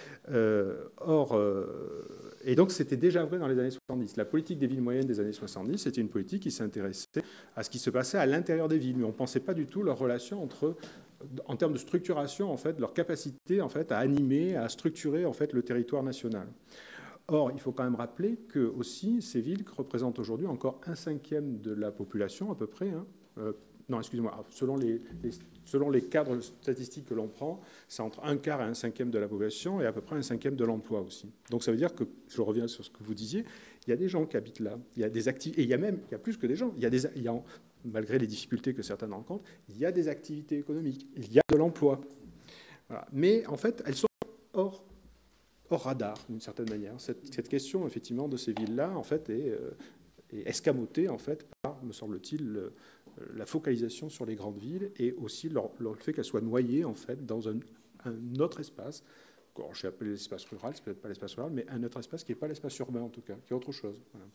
Et donc c'était déjà vrai dans les années 70. La politique des villes moyennes des années 70, c'était une politique qui s'intéressait à ce qui se passait à l'intérieur des villes, mais on ne pensait pas du tout leur relation en termes de structuration, en fait, leur capacité en fait, à animer, à structurer en fait, le territoire national. Or, il faut quand même rappeler que aussi, ces villes représentent aujourd'hui encore 1/5 de la population à peu près. Hein. Non, excusez-moi, selon les cadres statistiques que l'on prend, c'est entre 1/4 et 1/5 de la population et à peu près 1/5 de l'emploi aussi. Donc ça veut dire que, je reviens sur ce que vous disiez, il y a des gens qui habitent là, il y a des activités, et il y a plus que des gens, malgré les difficultés que certains rencontrent, il y a des activités économiques, il y a de l'emploi. Voilà. Mais en fait, elles sont hors hors radar, d'une certaine manière. Cette question, effectivement, de ces villes-là, en fait, est escamotée, en fait, par, me semble-t-il, la focalisation sur les grandes villes et aussi le fait qu'elles soient noyées, en fait, dans un autre espace. J'ai appelé l'espace rural, c'est peut-être pas l'espace rural, mais un autre espace qui n'est pas l'espace urbain, en tout cas, qui est autre chose. Voilà.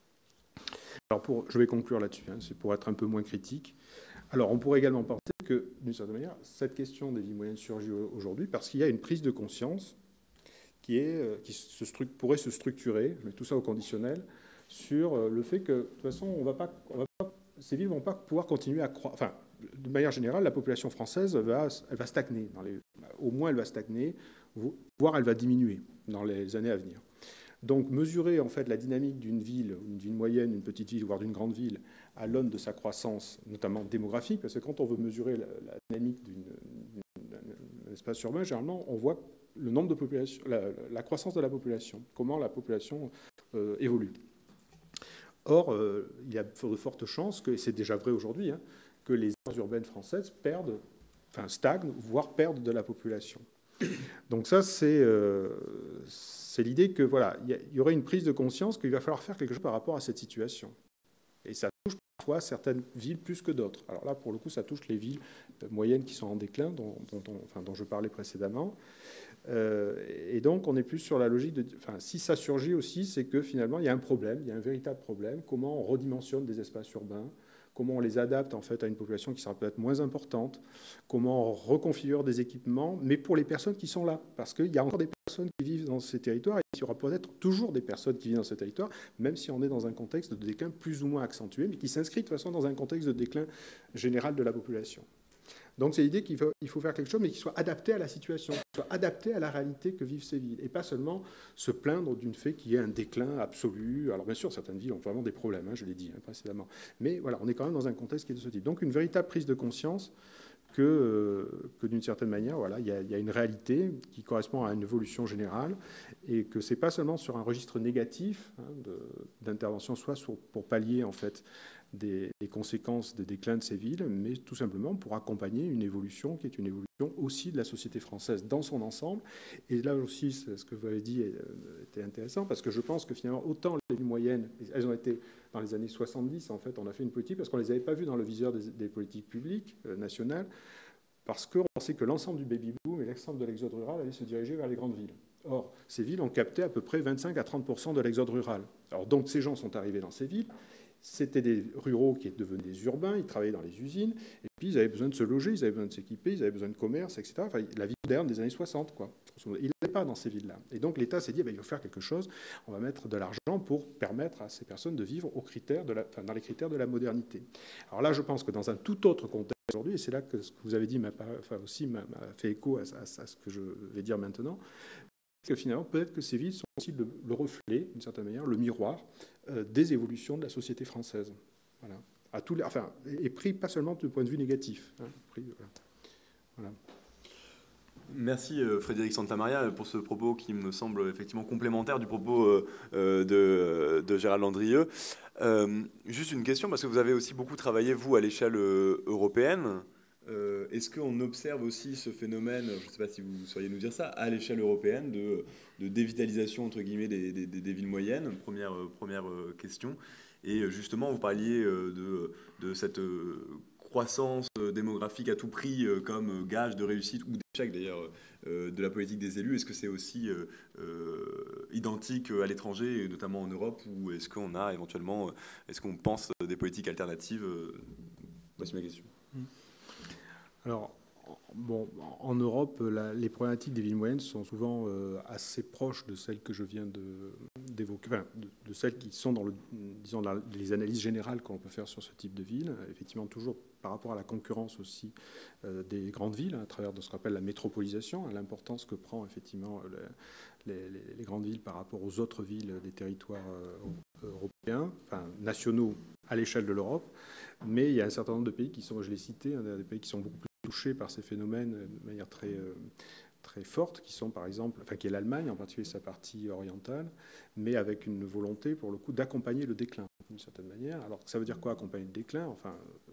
Alors, je vais conclure là-dessus, hein, c'est pour être un peu moins critique. Alors, on pourrait également penser que, d'une certaine manière, cette question des villes moyennes surgit aujourd'hui parce qu'il y a une prise de conscience qui pourrait se structurer, je mets tout ça au conditionnel, sur le fait que, de toute façon, ces villes ne vont pas pouvoir continuer à croître. Enfin, de manière générale, la population française elle va stagner. Au moins, elle va stagner, voire elle va diminuer dans les années à venir. Donc, mesurer en fait la dynamique d'une ville moyenne, une petite ville, voire d'une grande ville, à l'aune de sa croissance, notamment démographique, parce que quand on veut mesurer la dynamique d'un espace urbain, généralement, on voit le nombre de population, la croissance de la population, comment la population évolue. Or, il y a de fortes chances, et c'est déjà vrai aujourd'hui, hein, que les aires urbaines françaises stagnent, voire perdent de la population. Donc ça, c'est l'idée que voilà, il y aurait une prise de conscience qu'il va falloir faire quelque chose par rapport à cette situation. Et ça touche parfois certaines villes plus que d'autres. Alors là, pour le coup, ça touche les villes moyennes qui sont en déclin, dont je parlais précédemment. Et donc, on est plus sur la logique de... Enfin, si ça surgit aussi, c'est que finalement, il y a un problème, il y a un véritable problème. Comment on redimensionne des espaces urbains ? Comment on les adapte en fait à une population qui sera peut-être moins importante, comment on reconfigure des équipements, mais pour les personnes qui sont là, parce qu'il y a encore des personnes qui vivent dans ces territoires, et il y aura peut-être toujours des personnes qui vivent dans ces territoires, même si on est dans un contexte de déclin plus ou moins accentué, mais qui s'inscrit de toute façon dans un contexte de déclin général de la population. Donc c'est l'idée qu'il faut faire quelque chose, mais qui soit adapté à la situation, qui soit adapté à la réalité que vivent ces villes, et pas seulement se plaindre d'une fait qu'il y ait un déclin absolu. Alors bien sûr, certaines villes ont vraiment des problèmes, hein, je l'ai dit précédemment, mais voilà, on est quand même dans un contexte qui est de ce type. Donc une véritable prise de conscience que d'une certaine manière, voilà, il y a une réalité qui correspond à une évolution générale, et que c'est pas seulement sur un registre négatif d'intervention, soit pour pallier en fait des conséquences des déclins de ces villes, mais tout simplement pour accompagner une évolution qui est une évolution aussi de la société française dans son ensemble. Et là aussi, ce que vous avez dit était intéressant, parce que je pense que finalement, autant les villes moyennes, elles ont été dans les années 70, en fait, on a fait une politique, parce qu'on ne les avait pas vues dans le viseur des politiques publiques nationales, parce qu'on pensait que l'ensemble du baby-boom et l'ensemble de l'exode rural allait se diriger vers les grandes villes. Or, ces villes ont capté à peu près 25 à 30% de l'exode rural. Alors donc, ces gens sont arrivés dans ces villes. C'était des ruraux qui devenaient des urbains, ils travaillaient dans les usines, et puis ils avaient besoin de se loger, ils avaient besoin de s'équiper, ils avaient besoin de commerce, etc. Enfin, la vie moderne des années 60, quoi. Il n'était pas dans ces villes-là. Et donc l'État s'est dit, il faut faire quelque chose, on va mettre de l'argent pour permettre à ces personnes de vivre dans les critères de la modernité. Alors là, je pense que dans un tout autre contexte aujourd'hui, et c'est là que ce que vous avez dit m'a fait écho à ce que je vais dire maintenant, que finalement, peut-être que ces villes sont aussi le reflet, d'une certaine manière, le miroir des évolutions de la société française. Voilà. Et pris pas seulement du point de vue négatif. Hein, voilà. Merci Frédéric Santamaria pour ce propos qui me semble effectivement complémentaire du propos de Gérald Landrieux. Juste une question, parce que vous avez aussi beaucoup travaillé, vous, à l'échelle européenne. Est-ce qu'on observe aussi ce phénomène, je ne sais pas si vous sauriez nous dire ça, à l'échelle européenne de dévitalisation entre guillemets des villes moyennes? Première question. Et justement, vous parliez de cette croissance démographique à tout prix comme gage de réussite ou d'échec d'ailleurs de la politique des élus. Est-ce que c'est aussi identique à l'étranger, et notamment en Europe, ou est-ce qu'on a éventuellement, est-ce qu'on pense des politiques alternatives? Voici ma question. Alors, bon, en Europe, les problématiques des villes moyennes sont souvent assez proches de celles que je viens d'évoquer, de celles qui sont dans les analyses générales qu'on peut faire sur ce type de ville. Effectivement, toujours par rapport à la concurrence aussi des grandes villes, à travers de ce qu'on appelle la métropolisation, l'importance que prend effectivement les grandes villes par rapport aux autres villes des territoires européens, nationaux à l'échelle de l'Europe. Mais il y a un certain nombre de pays qui sont, je l'ai cité, des pays qui sont beaucoup plus touchés par ces phénomènes de manière très forte, qui sont par exemple, qui est l'Allemagne, en particulier sa partie orientale, mais avec une volonté, pour le coup, d'accompagner le déclin, d'une certaine manière. Alors, ça veut dire quoi, accompagner le déclin?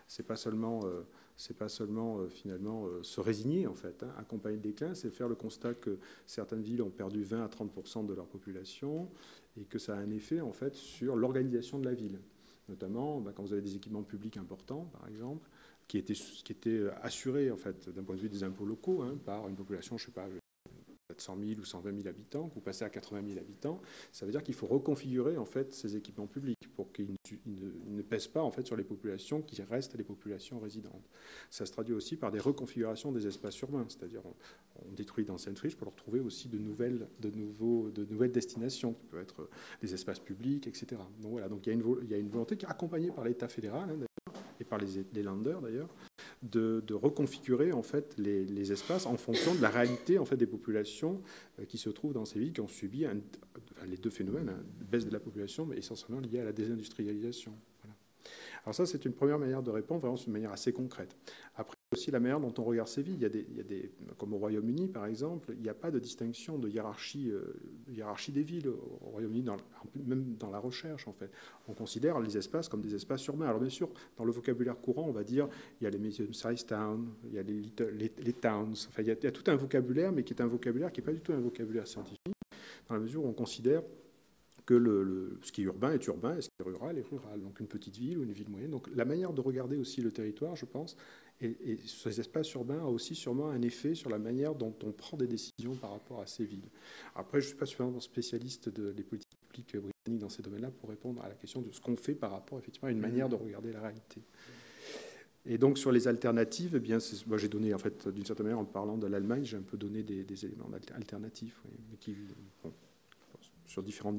c'est pas seulement finalement se résigner, en fait, hein. Accompagner le déclin, c'est faire le constat que certaines villes ont perdu 20 à 30% de leur population et que ça a un effet, en fait, sur l'organisation de la ville. Notamment quand vous avez des équipements publics importants, par exemple, qui étaient assurés, en fait, d'un point de vue des impôts locaux, hein, par une population, je ne sais pas, 100 000 ou 120 000 habitants, vous passez à 80 000 habitants, ça veut dire qu'il faut reconfigurer, en fait, ces équipements publics pour qu'ils ne pèsent pas, en fait, sur les populations qui restent les populations résidentes. Ça se traduit aussi par des reconfigurations des espaces urbains, c'est-à-dire on détruit d'anciennes friches pour leur trouver aussi de nouvelles destinations, qui peuvent être des espaces publics, etc. Donc voilà, donc il y a une volonté qui est accompagnée par l'État fédéral, hein, et par les Länder d'ailleurs, de reconfigurer en fait les espaces en fonction de la réalité en fait des populations qui se trouvent dans ces villes qui ont subi les deux phénomènes, hein, baisse de la population, mais essentiellement liée à la désindustrialisation. Voilà. Alors ça, c'est une première manière de répondre, vraiment d'une manière assez concrète. Après, aussi la manière dont on regarde ces villes. Il y a des comme au Royaume-Uni, par exemple, il n'y a pas de distinction de hiérarchie des villes. Au Royaume-Uni, même dans la recherche, en fait, on considère les espaces comme des espaces urbains. Alors bien sûr, dans le vocabulaire courant, on va dire il y a les medium-sized towns, il y a les towns. Enfin, il y a tout un vocabulaire, mais qui est un vocabulaire qui n'est pas du tout un vocabulaire scientifique, dans la mesure où on considère que ce qui est urbain est urbain et ce qui est rural est rural. Donc une petite ville ou une ville moyenne. Donc la manière de regarder aussi le territoire, je pense, et ces espaces urbains a aussi sûrement un effet sur la manière dont on prend des décisions par rapport à ces villes. Après, je ne suis pas suffisamment spécialiste des politiques publiques britanniques dans ces domaines-là pour répondre à la question de ce qu'on fait par rapport effectivement à une manière de regarder la réalité. Et donc sur les alternatives, eh bien, moi j'ai donné, en fait, d'une certaine manière, en parlant de l'Allemagne, j'ai un peu donné des éléments alternatifs, oui, mais qui, bon, sur différents.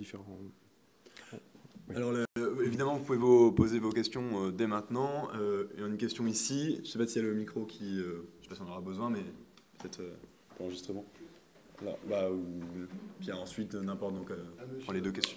Oui. Alors, évidemment, vous pouvez poser vos questions dès maintenant. Il y a une question ici. Je ne sais pas s'il y a le micro qui... je ne sais pas si on aura besoin, mais peut-être pour l'enregistrement. Là, puis ensuite, n'importe. Donc, prends les deux questions.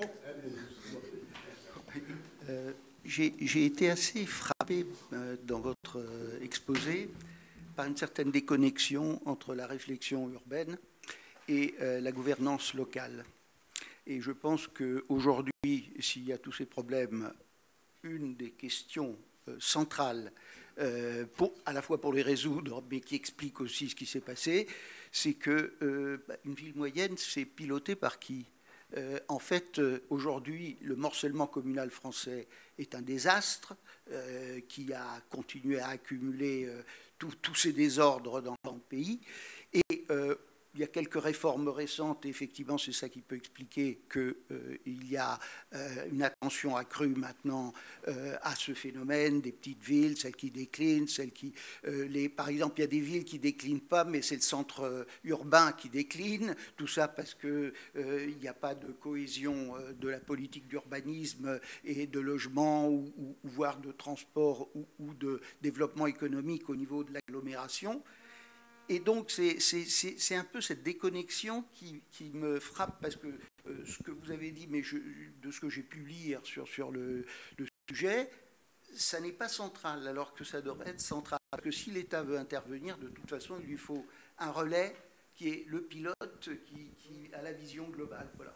J'ai été assez frappé dans votre exposé par une certaine déconnexion entre la réflexion urbaine et la gouvernance locale. Et je pense qu'aujourd'hui, s'il y a tous ces problèmes, une des questions centrales, à la fois pour les résoudre, mais qui explique aussi ce qui s'est passé, c'est qu'une ville moyenne, c'est piloté par qui ? En fait, aujourd'hui, le morcellement communal français est un désastre qui a continué à accumuler tous ces désordres dans le pays. Et il y a quelques réformes récentes, et effectivement, c'est ça qui peut expliquer qu'il y a une attention accrue maintenant à ce phénomène des petites villes, celles qui déclinent, celles qui... par exemple, il y a des villes qui ne déclinent pas, mais c'est le centre urbain qui décline. Tout ça parce qu'il n'y a pas de cohésion de la politique d'urbanisme et de logement, ou voire de transport ou de développement économique au niveau de l'agglomération. Et donc, c'est un peu cette déconnexion qui me frappe, parce que ce que vous avez dit, mais de ce que j'ai pu lire sur le sujet, ça n'est pas central, alors que ça devrait être central. Parce que si l'État veut intervenir, de toute façon, il lui faut un relais qui est le pilote, qui a la vision globale. Voilà.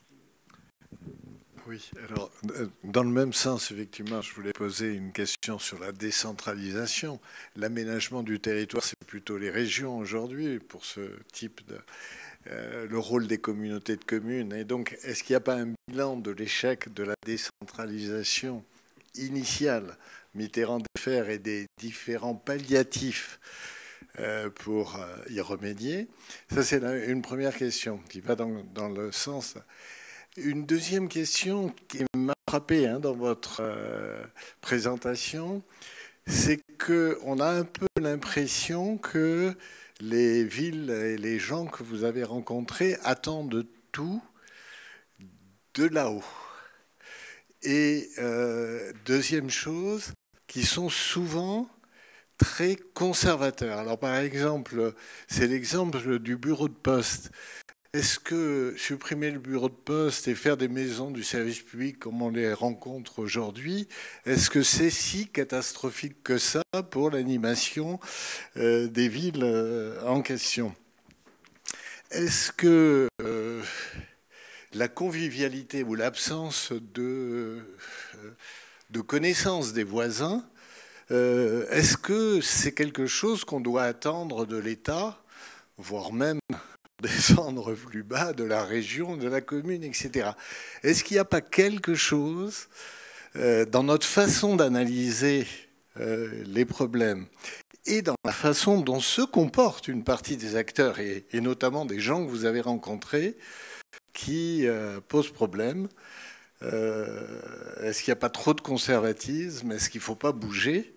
Oui, alors, dans le même sens, effectivement, je voulais poser une question sur la décentralisation. L'aménagement du territoire, c'est plutôt les régions aujourd'hui pour ce type de... le rôle des communautés de communes. Et donc, est-ce qu'il n'y a pas un bilan de l'échec de la décentralisation initiale, Mitterrand de faire et des différents palliatifs pour y remédier? Ça, c'est une première question qui va dans le sens... Une deuxième question qui m'a frappé dans votre présentation, c'est qu'on a un peu l'impression que les villes et les gens que vous avez rencontrés attendent tout de là-haut. Et deuxième chose, qui sont souvent très conservateurs. Alors par exemple, c'est l'exemple du bureau de poste. Est-ce que supprimer le bureau de poste et faire des maisons du service public comme on les rencontre aujourd'hui, est-ce que c'est si catastrophique que ça pour l'animation des villes en question? Est-ce que la convivialité ou l'absence de connaissance des voisins, est-ce que c'est quelque chose qu'on doit attendre de l'État, voire même descendre plus bas de la région, de la commune, etc. Est-ce qu'il n'y a pas quelque chose dans notre façon d'analyser les problèmes et dans la façon dont se comporte une partie des acteurs, et notamment des gens que vous avez rencontrés, qui posent problème? Est-ce qu'il n'y a pas trop de conservatisme? Est-ce qu'il ne faut pas bouger?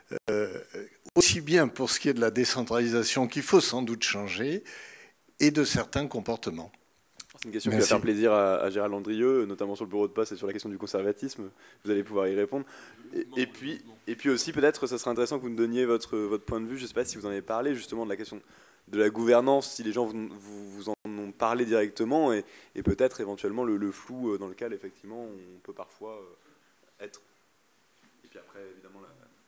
Aussi bien pour ce qui est de la décentralisation, qu'il faut sans doute changer, et de certains comportements. C'est une question qui va faire plaisir à Gérald Andrieux, notamment sur le bureau de poste et sur la question du conservatisme. Vous allez pouvoir y répondre. Et puis aussi, peut-être, ça serait intéressant que vous nous donniez votre point de vue. Je ne sais pas si vous en avez parlé, justement, de la question de la gouvernance, si les gens vous en ont parlé directement, et peut-être éventuellement le flou dans lequel, effectivement, on peut parfois être. Et puis après, évidemment,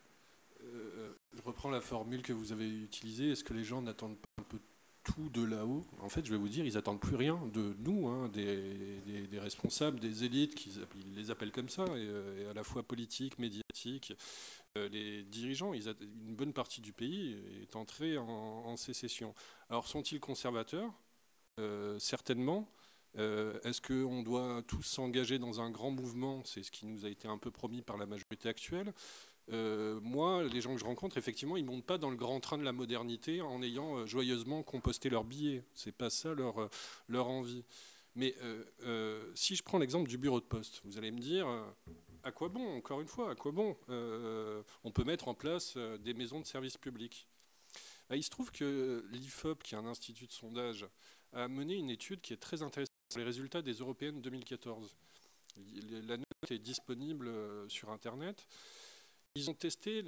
je reprends la formule que vous avez utilisée. Est-ce que les gens n'attendent pas un peu tout de là-haut? En fait, je vais vous dire, ils n'attendent plus rien de nous, hein, des responsables, des élites, ils les appellent comme ça, et à la fois politiques, médiatiques, les dirigeants. Une bonne partie du pays est entrée en sécession. Alors, sont-ils conservateurs? Certainement. Est-ce qu'on doit tous s'engager dans un grand mouvement? C'est ce qui nous a été un peu promis par la majorité actuelle. Moi, les gens que je rencontre, effectivement, ils ne montent pas dans le grand train de la modernité en ayant joyeusement composté leurs billets. Ce n'est pas ça leur envie. Mais si je prends l'exemple du bureau de poste, vous allez me dire, à quoi bon, encore une fois, à quoi bon? On peut mettre en place des maisons de services publics. Il se trouve que l'IFOP, qui est un institut de sondage, a mené une étude qui est très intéressante sur les résultats des européennes 2014. La note est disponible sur Internet. Ils ont testé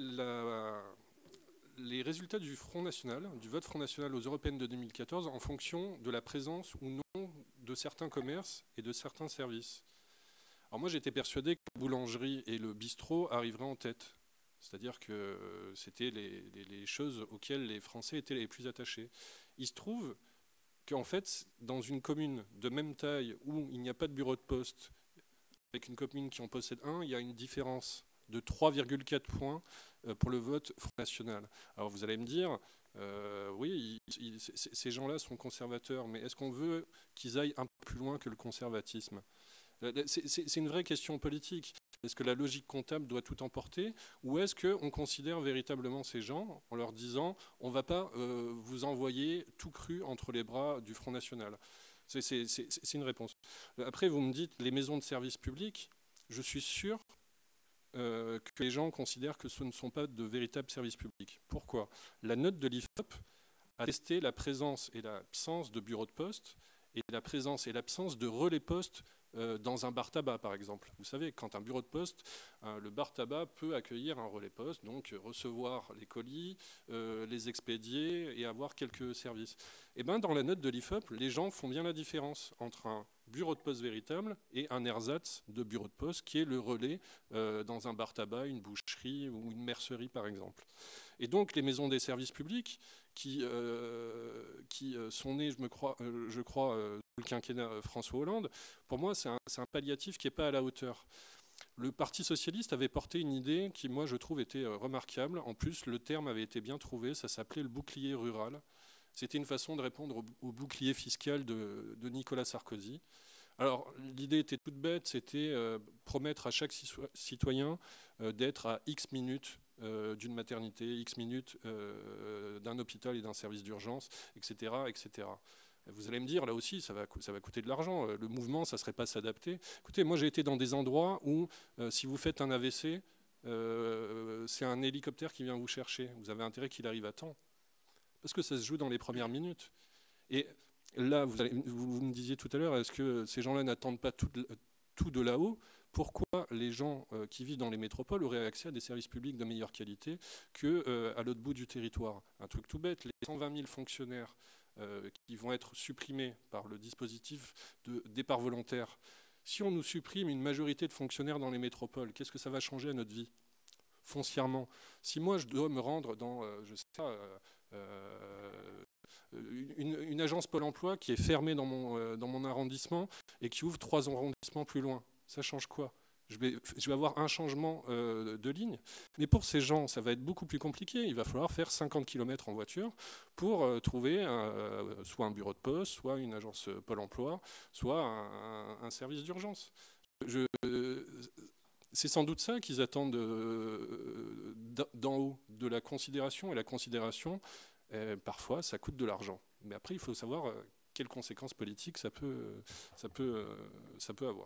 les résultats du Front National, du vote Front National aux européennes de 2014 en fonction de la présence ou non de certains commerces et de certains services. Alors moi, j'étais persuadé que la boulangerie et le bistrot arriveraient en tête. C'est-à-dire que c'était les choses auxquelles les Français étaient les plus attachés. Il se trouve qu'en fait, dans une commune de même taille où il n'y a pas de bureau de poste, avec une commune qui en possède un, il y a une différence de 3,4 points pour le vote Front National. Alors vous allez me dire, oui, ces gens-là sont conservateurs, mais est-ce qu'on veut qu'ils aillent un peu plus loin que le conservatisme? C'est une vraie question politique. Est-ce que la logique comptable doit tout emporter, ou est-ce qu'on considère véritablement ces gens en leur disant on ne va pas vous envoyer tout cru entre les bras du Front National? C'est une réponse. Après, vous me dites les maisons de services publics, je suis sûr que les gens considèrent que ce ne sont pas de véritables services publics. Pourquoi? La note de l'IFOP a testé la présence et l'absence de bureaux de poste et la présence et l'absence de relais poste dans un bar tabac, par exemple. Vous savez, quand un bureau de poste, le bar tabac peut accueillir un relais poste, donc recevoir les colis, les expédier et avoir quelques services. Et bien, dans la note de l'IFOP, les gens font bien la différence entre un bureau de poste véritable et un ersatz de bureau de poste qui est le relais dans un bar tabac, une boucherie ou une mercerie, par exemple. Et donc, les maisons des services publics qui sont nées, je crois, sous le quinquennat François Hollande, pour moi, c'est un palliatif qui n'est pas à la hauteur. Le Parti socialiste avait porté une idée qui, moi, je trouve, était remarquable. En plus, le terme avait été bien trouvé, ça s'appelait le bouclier rural. C'était une façon de répondre au bouclier fiscal de Nicolas Sarkozy. Alors, l'idée était toute bête, c'était promettre à chaque citoyen d'être à X minutes d'une maternité, X minutes d'un hôpital et d'un service d'urgence, etc., etc. Vous allez me dire, là aussi, ça va coûter de l'argent. Le mouvement, ça ne serait pas s'adapter. Écoutez, moi, j'ai été dans des endroits où, si vous faites un AVC, c'est un hélicoptère qui vient vous chercher. Vous avez intérêt qu'il arrive à temps. Parce que ça se joue dans les premières minutes. Et là, vous me disiez tout à l'heure, est-ce que ces gens-là n'attendent pas tout de là-haut? Pourquoi les gens qui vivent dans les métropoles auraient accès à des services publics de meilleure qualité qu'à l'autre bout du territoire? Un truc tout bête, les 120 000 fonctionnaires qui vont être supprimés par le dispositif de départ volontaire. Si on nous supprime une majorité de fonctionnaires dans les métropoles, qu'est-ce que ça va changer à notre vie? Foncièrement. Si moi je dois me rendre dans, je sais pas, une agence Pôle emploi qui est fermée dans mon arrondissement et qui ouvre 3 arrondissements plus loin, ça change quoi? Je vais avoir un changement de ligne. Mais pour ces gens, ça va être beaucoup plus compliqué. Il va falloir faire 50 km en voiture pour trouver soit un bureau de poste, soit une agence Pôle emploi, soit un service d'urgence. C'est sans doute ça qu'ils attendent d'en haut, de la considération. Et la considération, parfois, ça coûte de l'argent. Mais après, il faut savoir quelles conséquences politiques ça peut avoir.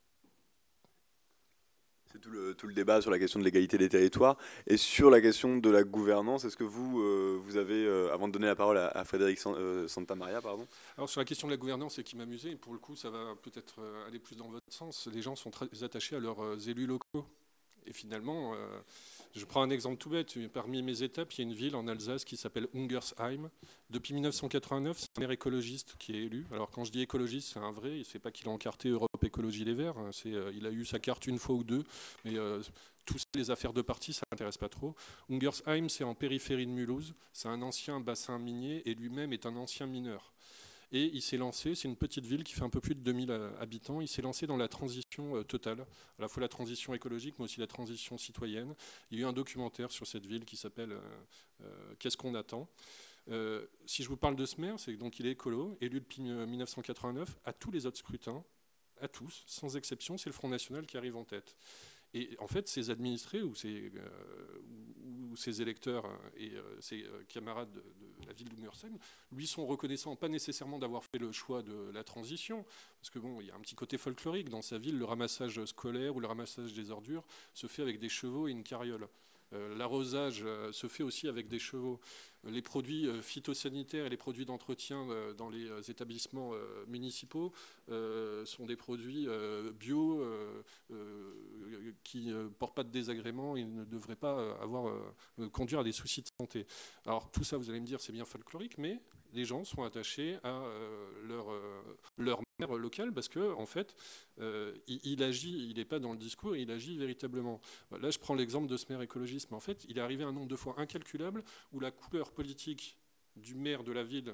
C'est tout le débat sur la question de l'égalité des territoires. Et sur la question de la gouvernance, est-ce que vous avez, avant de donner la parole à Frédéric Santamaria, pardon. Alors sur la question de la gouvernance, c'est qui m'amusait, et pour le coup ça va peut-être aller plus dans votre sens, les gens sont très attachés à leurs élus locaux. Et finalement, je prends un exemple tout bête. Parmi mes étapes, il y a une ville en Alsace qui s'appelle Ungersheim. Depuis 1989, c'est un maire écologiste qui est élu. Alors quand je dis écologiste, c'est un vrai. C'est pas qu'il a encarté Europe Écologie Les Verts. Il a eu sa carte une fois ou deux. Mais toutes les affaires de parti, ça n'intéresse pas trop. Ungersheim, c'est en périphérie de Mulhouse. C'est un ancien bassin minier et lui-même est un ancien mineur. Et il s'est lancé, c'est une petite ville qui fait un peu plus de 2000 habitants, il s'est lancé dans la transition totale, à la fois la transition écologique, mais aussi la transition citoyenne. Il y a eu un documentaire sur cette ville qui s'appelle Qu'est-ce qu'on attend ? Si je vous parle de ce maire, c'est donc il est écolo, élu depuis 1989, à tous les autres scrutins, à tous, sans exception, c'est le Front National qui arrive en tête. Et en fait, ses administrés ou ses électeurs et ses camarades de la ville d'Ungersheim lui sont reconnaissants, pas nécessairement d'avoir fait le choix de la transition, parce que bon, il y a un petit côté folklorique dans sa ville, le ramassage scolaire ou le ramassage des ordures se fait avec des chevaux et une carriole. L'arrosage se fait aussi avec des chevaux. Les produits phytosanitaires et les produits d'entretien dans les établissements municipaux sont des produits bio qui ne portent pas de désagréments et ne devraient pas conduire à des soucis de santé. Alors tout ça, vous allez me dire, c'est bien folklorique, mais les gens sont attachés à leur maire local parce que en fait, il agit, il n'est pas dans le discours, il agit véritablement. Là, je prends l'exemple de ce maire écologiste, mais en fait, il est arrivé à un nombre de fois incalculable où la couleur politique du maire de la ville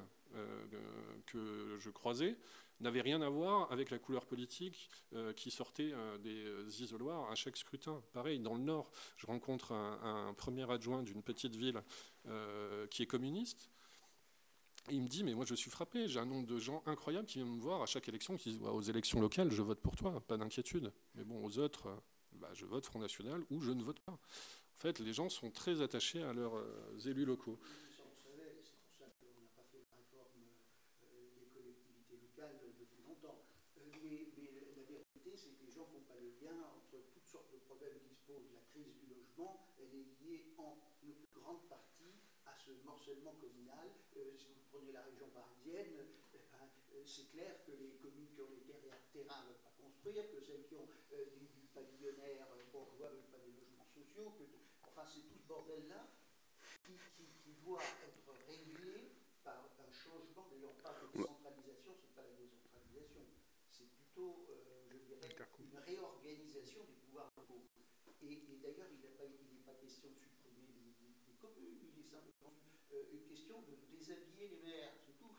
que je croisais n'avait rien à voir avec la couleur politique qui sortait des isoloirs à chaque scrutin. Pareil, dans le Nord, je rencontre un premier adjoint d'une petite ville qui est communiste. Il me dit, mais moi je suis frappé, j'ai un nombre de gens incroyables qui viennent me voir à chaque élection, qui disent, aux élections locales, je vote pour toi, pas d'inquiétude. Mais bon, aux autres, je vote Front National ou je ne vote pas. En fait, les gens sont très attachés à leurs élus locaux. C'est pour ça qu'on n'a pas fait la réforme des collectivités locales depuis longtemps. Mais la vérité, c'est que les gens ne font pas le lien entre toutes sortes de problèmes qui se posent. La crise du logement, elle est liée en une grande partie à ce morcellement communal. Si vous prenez la région parisienne, c'est clair que les communes qui ont des terrains ne veulent pas construire, que celles qui ont du pavillonnaire bourgeois ne veulent pas des logements sociaux. Enfin, c'est tout ce bordel-là qui doit être réglé par un changement. D'ailleurs, on parle de décentralisation, ce n'est pas la décentralisation. C'est plutôt, je dirais, une réorganisation des pouvoirs locaux. Et d'ailleurs, il n'est pas question de supprimer des communes, il est simplement une question de déshabiller les maires, c'est tout.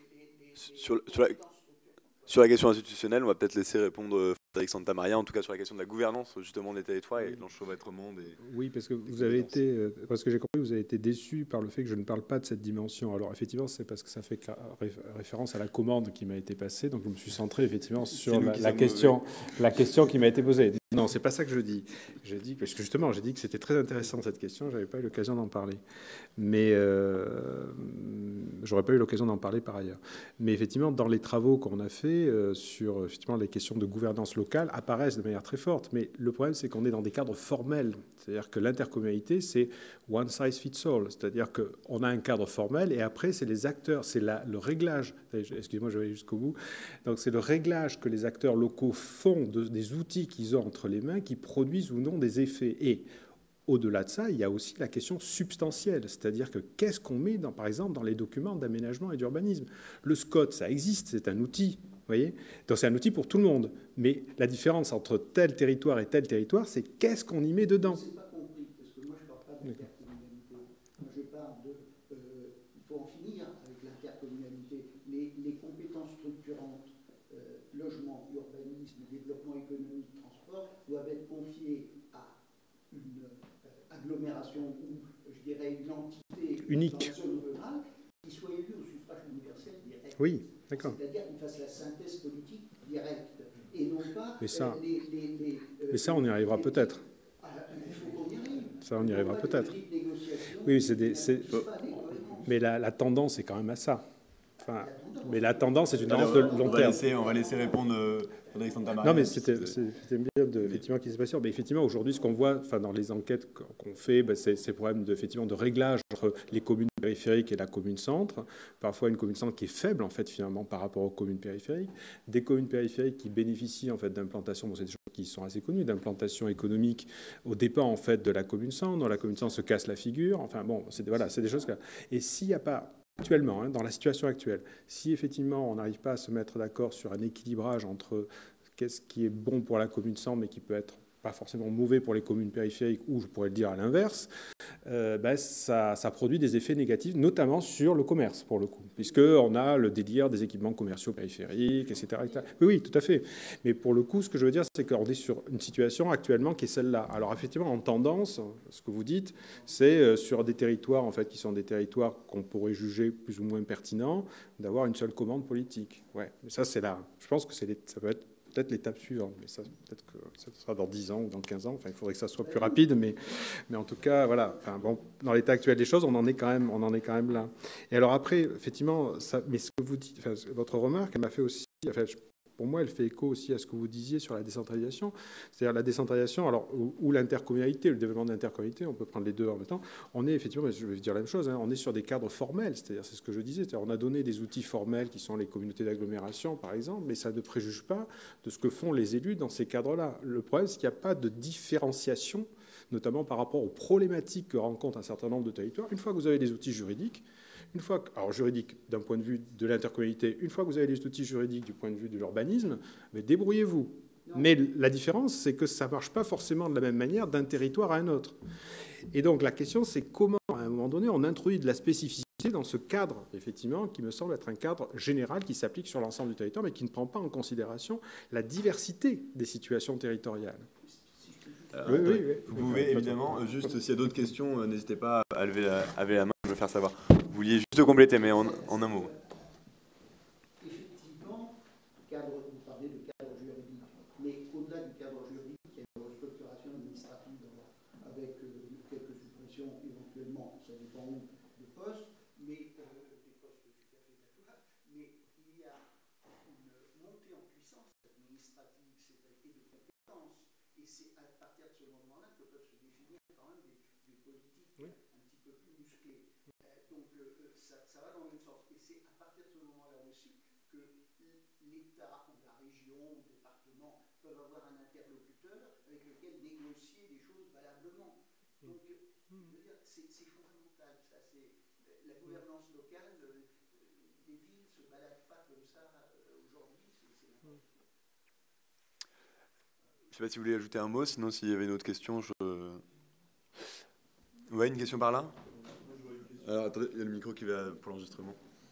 Sur la question institutionnelle, on va peut-être laisser répondre Frédéric Santamaria, en tout cas sur la question de la gouvernance justement des territoires et l'enchevêtrement monde. Oui, parce que vous avez été, parce que j'ai compris, vous avez été déçu par le fait que je ne parle pas de cette dimension. Alors effectivement, c'est parce que ça fait référence à la commande qui m'a été passée, donc je me suis centré effectivement sur la question qui m'a été posée. Non, c'est pas ça que je dis. Je dis parce que justement, j'ai dit que c'était très intéressant cette question. J'avais pas eu l'occasion d'en parler, mais j'aurais pas eu l'occasion d'en parler par ailleurs. Mais effectivement, dans les travaux qu'on a fait sur effectivement les questions de gouvernance locale apparaissent de manière très forte. Mais le problème, c'est qu'on est dans des cadres formels. C'est-à-dire que l'intercommunalité, c'est one size fits all. C'est-à-dire qu'on a un cadre formel et après, c'est les acteurs, c'est le réglage. Excusez-moi, je vais aller jusqu'au bout. Donc, c'est le réglage que les acteurs locaux font des outils qu'ils ont entre les mains qui produisent ou non des effets. Et au-delà de ça, il y a aussi la question substantielle, c'est-à-dire que qu'est-ce qu'on met, par exemple, dans les documents d'aménagement et d'urbanisme. Le SCOT, ça existe, c'est un outil. Vous voyez ? Donc c'est un outil pour tout le monde. Mais la différence entre tel territoire et tel territoire, c'est qu'est-ce qu'on y met dedans. Je n'ai pas compris, parce que moi je ne parle pas d'intercommunalité. Moi je parle il faut en finir avec l'intercommunalité. Les compétences structurantes, logement, urbanisme, développement économique, transport, doivent être agglomération ou, je dirais, une entité unique dans la zone rurale qui soit élue au suffrage universel direct. Oui, d'accord. C'est-à-dire qu'il fasse la synthèse politique directe et non pas mais ça, les mais ça, on y arrivera peut-être. Il faut qu'on y arrive. Ça, on y arrivera peut-être. Oui, mais la tendance est quand même à ça. Enfin, mais la tendance, c'est une tendance de long terme. On va laisser répondre Frédéric Santamaria. Non, mais c'était bien effectivement qu'il s'est passé. Mais effectivement, aujourd'hui, ce qu'on voit, enfin, dans les enquêtes qu'on fait, ben, c'est ces problèmes de réglage entre les communes périphériques et la commune centre. Parfois, une commune centre qui est faible, en fait, finalement, par rapport aux communes périphériques. Des communes périphériques qui bénéficient, en fait, d'implantations, bon, c'est des choses qui sont assez connues, d'implantations économiques au dépens, en fait, de la commune centre. Dans la commune centre se casse la figure. Enfin, bon, voilà, c'est des choses. Et s'il n'y a pas actuellement, dans la situation actuelle, si effectivement on n'arrive pas à se mettre d'accord sur un équilibrage entre qu'est-ce qui est bon pour la commune centre, mais qui peut être pas forcément mauvais pour les communes périphériques, ou je pourrais le dire à l'inverse, ça produit des effets négatifs, notamment sur le commerce, pour le coup, puisqu'on a le délire des équipements commerciaux périphériques, etc., etc. Oui, tout à fait. Mais pour le coup, ce que je veux dire, c'est qu'on est sur une situation actuellement qui est celle-là. Alors effectivement, en tendance, ce que vous dites, c'est sur des territoires, en fait, qui sont des territoires qu'on pourrait juger plus ou moins pertinents, d'avoir une seule commande politique. Ouais. Mais ça, c'est là. Je pense que ça peut être peut-être l'étape suivante, mais ça, peut-être que ça sera dans 10 ans ou dans 15 ans. Enfin, il faudrait que ça soit plus rapide, mais en tout cas, voilà. Enfin, bon, dans l'état actuel des choses, on en est quand même là. Et alors après, effectivement, mais ce que vous dites, enfin, votre remarque, elle m'a fait aussi. Enfin, pour moi, elle fait écho aussi à ce que vous disiez sur la décentralisation. C'est-à-dire la décentralisation, alors, ou l'intercommunalité, le développement de l'intercommunalité, on peut prendre les deux en même temps. On est effectivement, je vais dire la même chose, on est sur des cadres formels, c'est-à-dire, c'est ce que je disais, c'est-à-dire on a donné des outils formels qui sont les communautés d'agglomération, par exemple, mais ça ne préjuge pas de ce que font les élus dans ces cadres-là. Le problème, c'est qu'il n'y a pas de différenciation, notamment par rapport aux problématiques que rencontrent un certain nombre de territoires. Une fois que vous avez des outils juridiques, alors juridique d'un point de vue de l'intercommunalité, une fois que vous avez les outils juridiques du point de vue de l'urbanisme, mais débrouillez-vous. Mais la différence, c'est que ça ne marche pas forcément de la même manière d'un territoire à un autre. Et donc la question, c'est comment, à un moment donné, on introduit de la spécificité dans ce cadre, effectivement, qui me semble être un cadre général qui s'applique sur l'ensemble du territoire, mais qui ne prend pas en considération la diversité des situations territoriales. Oui. Vous pouvez évidemment, juste s'il y a d'autres questions, n'hésitez pas à lever la main, je veux faire savoir. Vous vouliez juste compléter, mais en un mot. Effectivement, vous parlez de cadre juridique, mais au-delà du cadre juridique, il y a une restructuration administrative avec quelques suppressions éventuellement, ça dépend où, de postes, mais des postes superfétatoires, mais il y a une montée en puissance administrative et de compétences, et c'est à partir de ce moment-là que peuvent se définir quand même des politiques un petit peu plus musclées. Donc ça va dans le même sens. Et c'est à partir de ce moment-là aussi que l'État ou la région ou le département peuvent avoir un interlocuteur avec lequel négocier des choses valablement. Donc, je veux dire, c'est fondamental. Ça, c'est la gouvernance locale. Les villes ne se baladent pas comme ça aujourd'hui. C'est n'importe quoi. Je ne sais pas si vous voulez ajouter un mot, sinon s'il y avait une autre question, Ouais, une question par là. Alors, attendez, il y a le micro qui va pour l'enregistrement.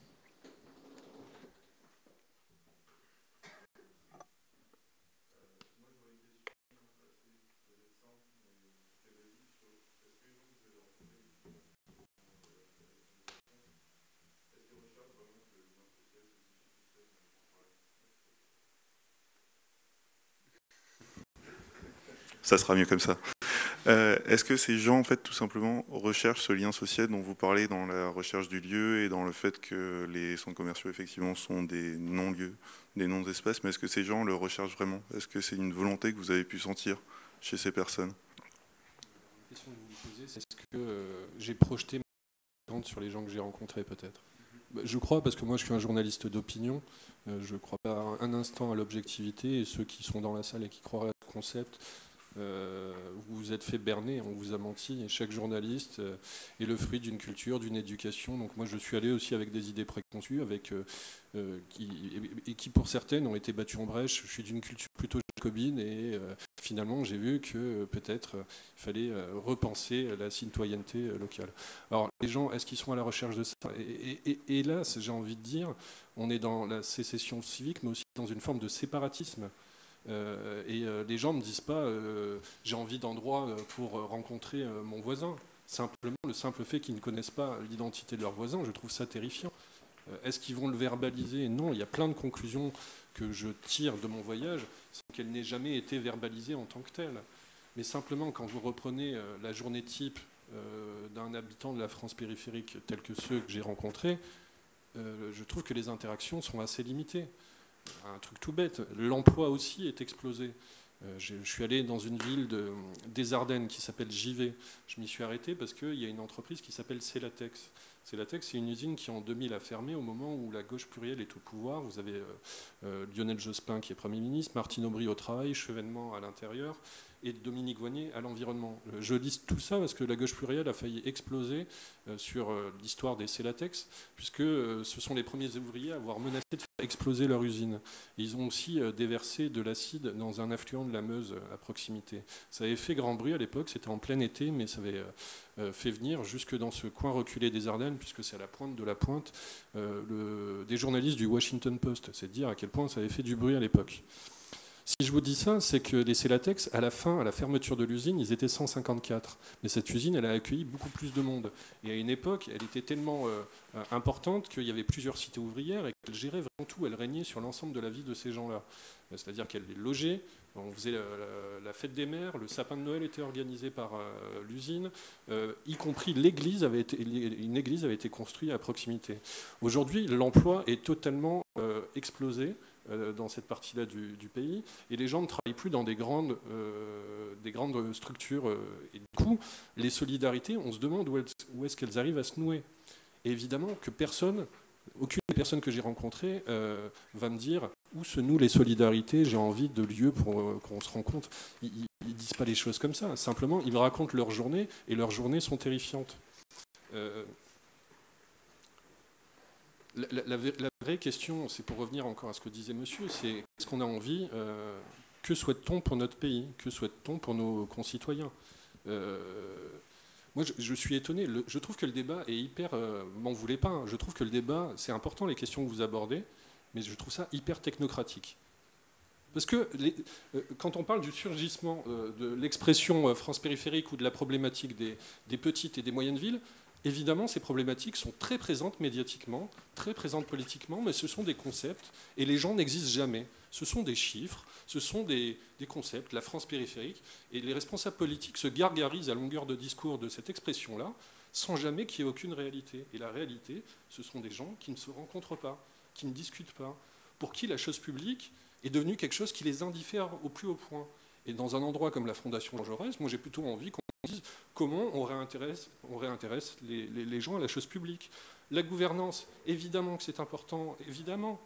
Ça sera mieux comme ça. Est-ce que ces gens, en fait, tout simplement, recherchent ce lien social dont vous parlez dans la recherche du lieu et dans le fait que les centres commerciaux, effectivement, sont des non-lieux, des non-espaces, mais est-ce que ces gens le recherchent vraiment? Est-ce que c'est une volonté que vous avez pu sentir chez ces personnes? La question que vous me posez, c'est est-ce que j'ai projeté ma attente sur les gens que j'ai rencontrés, peut-être? Je crois, parce que moi, je suis un journaliste d'opinion. Je ne crois pas un instant à l'objectivité, et ceux qui sont dans la salle et qui croiraient à ce concept, vous vous êtes fait berner, on vous a menti, et chaque journaliste est le fruit d'une culture, d'une éducation. Donc moi je suis allé aussi avec des idées préconçues, qui pour certaines ont été battues en brèche. Je suis d'une culture plutôt jacobine, et finalement j'ai vu que peut-être il fallait repenser la citoyenneté locale. Alors les gens, est-ce qu'ils sont à la recherche de ça? Et là, j'ai envie de dire, on est dans la sécession civique, mais aussi dans une forme de séparatisme. Les gens ne me disent pas j'ai envie d'endroit pour rencontrer mon voisin. Simplement, le simple fait qu'ils ne connaissent pas l'identité de leur voisin, je trouve ça terrifiant. Est-ce qu'ils vont le verbaliser? Non, il y a plein de conclusions que je tire de mon voyage sans qu'elles n'aient jamais été verbalisées en tant que telles. Mais simplement, quand vous reprenez la journée type d'un habitant de la France périphérique tel que ceux que j'ai rencontrés, je trouve que les interactions sont assez limitées. Un truc tout bête, l'emploi aussi est explosé. Je suis allé dans une ville des Ardennes qui s'appelle Givet. Je m'y suis arrêté parce qu'il y a une entreprise qui s'appelle Celatex. Celatex, c'est une usine qui en 2000 a fermé au moment où la gauche plurielle est au pouvoir. Vous avez Lionel Jospin qui est Premier ministre, Martine Aubry au travail, Chevènement à l'intérieur et Dominique Voynet à l'environnement. Je liste tout ça parce que la gauche plurielle a failli exploser sur l'histoire des Celatex, puisque ce sont les premiers ouvriers à avoir menacé de faire exploser leur usine. Et ils ont aussi déversé de l'acide dans un affluent de la Meuse à proximité. Ça avait fait grand bruit à l'époque, c'était en plein été, mais ça avait fait venir jusque dans ce coin reculé des Ardennes, puisque c'est à la pointe de la pointe, des journalistes du Washington Post. C'est dire à quel point ça avait fait du bruit à l'époque. Si je vous dis ça, c'est que les Celatex, à la fin, à la fermeture de l'usine, ils étaient 154. Mais cette usine, elle a accueilli beaucoup plus de monde. Et à une époque, elle était tellement importante qu'il y avait plusieurs cités ouvrières et qu'elle gérait vraiment tout. Elle régnait sur l'ensemble de la vie de ces gens-là. C'est-à-dire qu'elle les logeait. On faisait la fête des mères, le sapin de Noël était organisé par l'usine, y compris une église avait été construite à proximité. Aujourd'hui, l'emploi est totalement explosé dans cette partie-là du pays, et les gens ne travaillent plus dans des grandes structures. Et du coup, les solidarités, on se demande où est-ce qu'elles arrivent à se nouer. Et évidemment que aucune des personnes que j'ai rencontrées va me dire où se nouent les solidarités, j'ai envie de lieux pour qu'on se rencontre. Ils ne disent pas les choses comme ça. Simplement, ils me racontent leurs journées, et leurs journées sont terrifiantes. La vraie question, c'est pour revenir encore à ce que disait monsieur, c'est est-ce qu'on a envie, que souhaite-t-on pour notre pays, que souhaite-t-on pour nos concitoyens? Moi, je suis étonné. Je trouve que le débat est hyper... m'en voulez pas. Hein, je trouve que le débat, c'est important, les questions que vous abordez, mais je trouve ça hyper technocratique. Parce que quand on parle du surgissement de l'expression France périphérique ou de la problématique des petites et des moyennes villes, évidemment, ces problématiques sont très présentes médiatiquement, très présentes politiquement, mais ce sont des concepts et les gens n'existent jamais. Ce sont des chiffres, ce sont des concepts, la France périphérique, et les responsables politiques se gargarisent à longueur de discours de cette expression-là, sans jamais qu'il y ait aucune réalité. Et la réalité, ce sont des gens qui ne se rencontrent pas, qui ne discutent pas, pour qui la chose publique est devenue quelque chose qui les indiffère au plus haut point. Et dans un endroit comme la Fondation Jean Jaurès, moi j'ai plutôt envie qu'on dise comment on réintéresse les gens à la chose publique. La gouvernance, évidemment que c'est important, évidemment.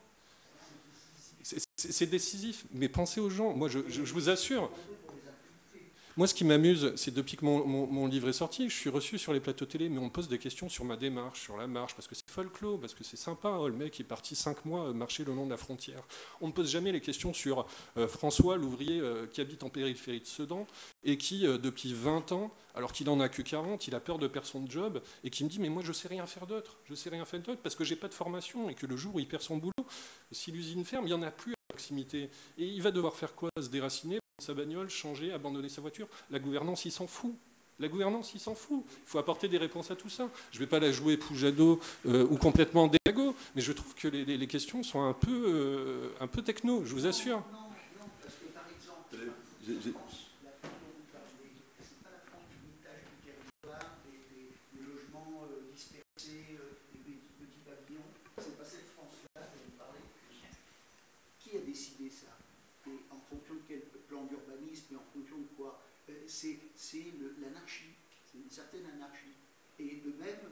C'est décisif, mais pensez aux gens. Moi, je vous assure. Moi, ce qui m'amuse, c'est depuis que mon livre est sorti, je suis reçu sur les plateaux télé, mais on me pose des questions sur ma démarche, sur la marche, parce que c'est folklore, parce que c'est sympa. Oh, le mec est parti 5 mois marcher le long de la frontière. On ne me pose jamais les questions sur François, l'ouvrier qui habite en périphérie de Sedan, et qui, depuis 20 ans, alors qu'il n'en a que 40, il a peur de perdre son job, et qui me dit « mais moi, je ne sais rien faire d'autre. Je ne sais rien faire d'autre parce que je n'ai pas de formation, et que le jour où il perd son boulot, si l'usine ferme, il n'y en a plus à proximité. Et il va devoir faire quoi? Se déraciner, sa bagnole, changer, abandonner sa voiture. La gouvernance, il s'en fout. La gouvernance, il s'en fout. Il faut apporter des réponses à tout ça. Je ne vais pas la jouer Poujado ou complètement démago, mais je trouve que les questions sont un peu techno, je vous assure. Non, parce que par exemple, la France dont vous parlez, c'est pas la France du mitage du territoire, des logements dispersés, des petits pavillons, c'est pas cette France-là dont vous parlez. Qui a décidé ça? Et en fonction de quel plan d'urbanisme et en fonction de quoi? C'est l'anarchie, c'est une certaine anarchie. Et de même,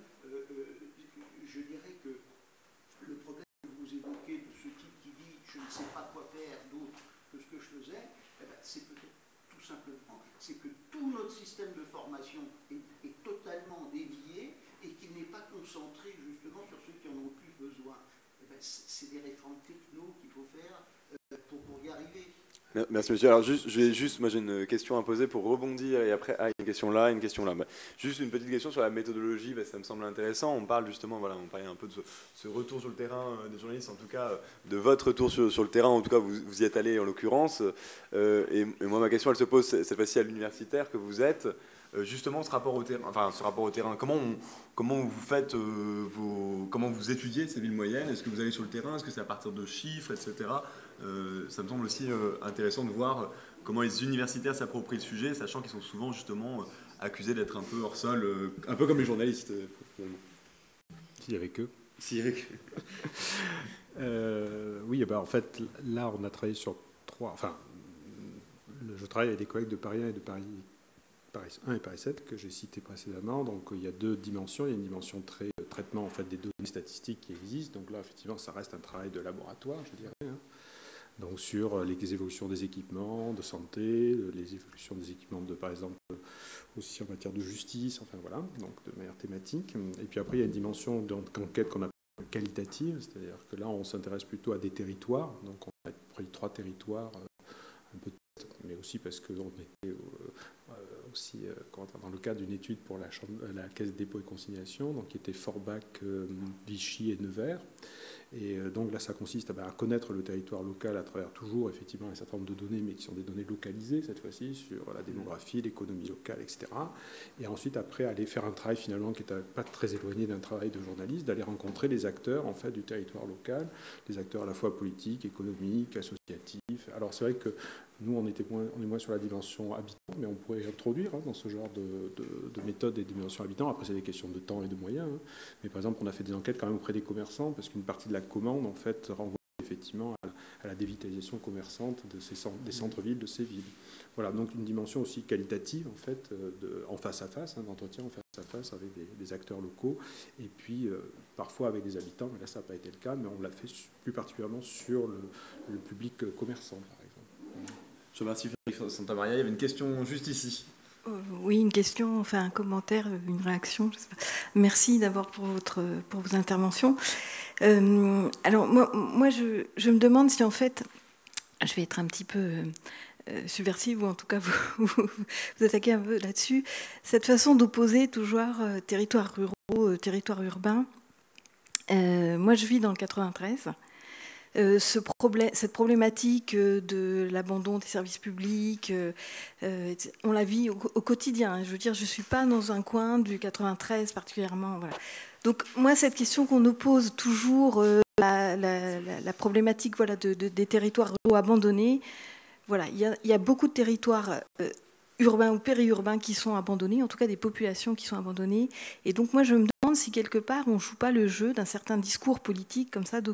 je dirais que le problème que vous évoquez de ce type qui dit je ne sais pas quoi faire d'autre que ce que je faisais, c'est peut-être tout simplement, c'est que tout notre système de formation est totalement dévié et qu'il n'est pas concentré justement sur ceux qui en ont le plus besoin. C'est des réformes techno qu'il faut faire pour y arriver. Merci monsieur. Alors moi j'ai une question à poser pour rebondir et après une question là, une question là. Juste une petite question sur la méthodologie, ça me semble intéressant. On parle justement, voilà, on parlait un peu de ce retour sur le terrain des journalistes, en tout cas de votre retour sur le terrain, en tout cas vous y êtes allé en l'occurrence. Et moi ma question elle se pose cette fois-ci à l'universitaire que vous êtes. Justement ce rapport au terrain, comment vous faites comment vous étudiez ces villes moyennes? Est-ce que vous allez sur le terrain? Est-ce que c'est à partir de chiffres, etc. Ça me semble aussi intéressant de voir comment les universitaires s'approprient le sujet, sachant qu'ils sont souvent justement accusés d'être un peu hors sol, un peu comme les journalistes finalement. S'il y avait que. S'il y avait que. Oui, en fait, là on a travaillé sur trois. Enfin, je travaille avec des collègues de Paris 1 et de Paris 1 et Paris 7 que j'ai cité précédemment. Donc il y a deux dimensions. Il y a une dimension traitement en fait, des données statistiques qui existent. Donc là, effectivement, ça reste un travail de laboratoire, je dirais. Hein. Donc sur les évolutions des équipements de santé, les évolutions des équipements par exemple aussi en matière de justice, enfin voilà, donc de manière thématique. Et puis après, il y a une dimension d'enquête qu'on appelle qualitative, c'est-à-dire que là, on s'intéresse plutôt à des territoires. Donc on a pris 3 territoires, un peu, mais aussi parce qu'on était aussi dans le cadre d'une étude pour la Caisse de dépôt et consignation, donc qui était Forbach, Vichy et Nevers. Et donc là, ça consiste à connaître le territoire local à travers toujours effectivement un certain nombre de données, mais qui sont des données localisées cette fois-ci sur la démographie, l'économie locale, etc. Et ensuite, après, aller faire un travail finalement qui n'est pas très éloigné d'un travail de journaliste, d'aller rencontrer les acteurs en fait du territoire local, les acteurs à la fois politiques, économiques, associatifs. Alors c'est vrai que nous, on est moins sur la dimension habitant, mais on pourrait introduire dans ce genre de méthode des dimensions habitants. Après, c'est des questions de temps et de moyens. Hein. Mais par exemple, on a fait des enquêtes quand même auprès des commerçants, parce qu'une partie de la commande, en fait, renvoie effectivement à la dévitalisation commerçante des centres-villes de ces villes. Voilà, donc une dimension aussi qualitative, en fait, en face à face, d'entretien en face à face avec des acteurs locaux, et puis parfois avec des habitants, mais là, ça n'a pas été le cas, mais on l'a fait plus particulièrement sur le public commerçant, par exemple. Je remercie Frédéric Santamaria. Il y avait une question juste ici. Oui, une question, enfin un commentaire, une réaction. Je sais pas. Merci d'abord pour vos interventions. Alors moi je me demande si en fait, je vais être un petit peu subversive, ou en tout cas vous attaquez un peu là-dessus, cette façon d'opposer toujours territoires ruraux, territoires urbains. Moi je vis dans le 93. Cette problématique de l'abandon des services publics, on la vit au quotidien. Je veux dire, je ne suis pas dans un coin du 93 particulièrement. Voilà. Donc moi, cette question qu'on oppose toujours, la problématique voilà, des territoires ruraux abandonnés, voilà, il y a beaucoup de territoires urbains ou périurbains qui sont abandonnés, en tout cas des populations qui sont abandonnées. Et donc moi, je me demande si quelque part on ne joue pas le jeu d'un certain discours politique comme ça,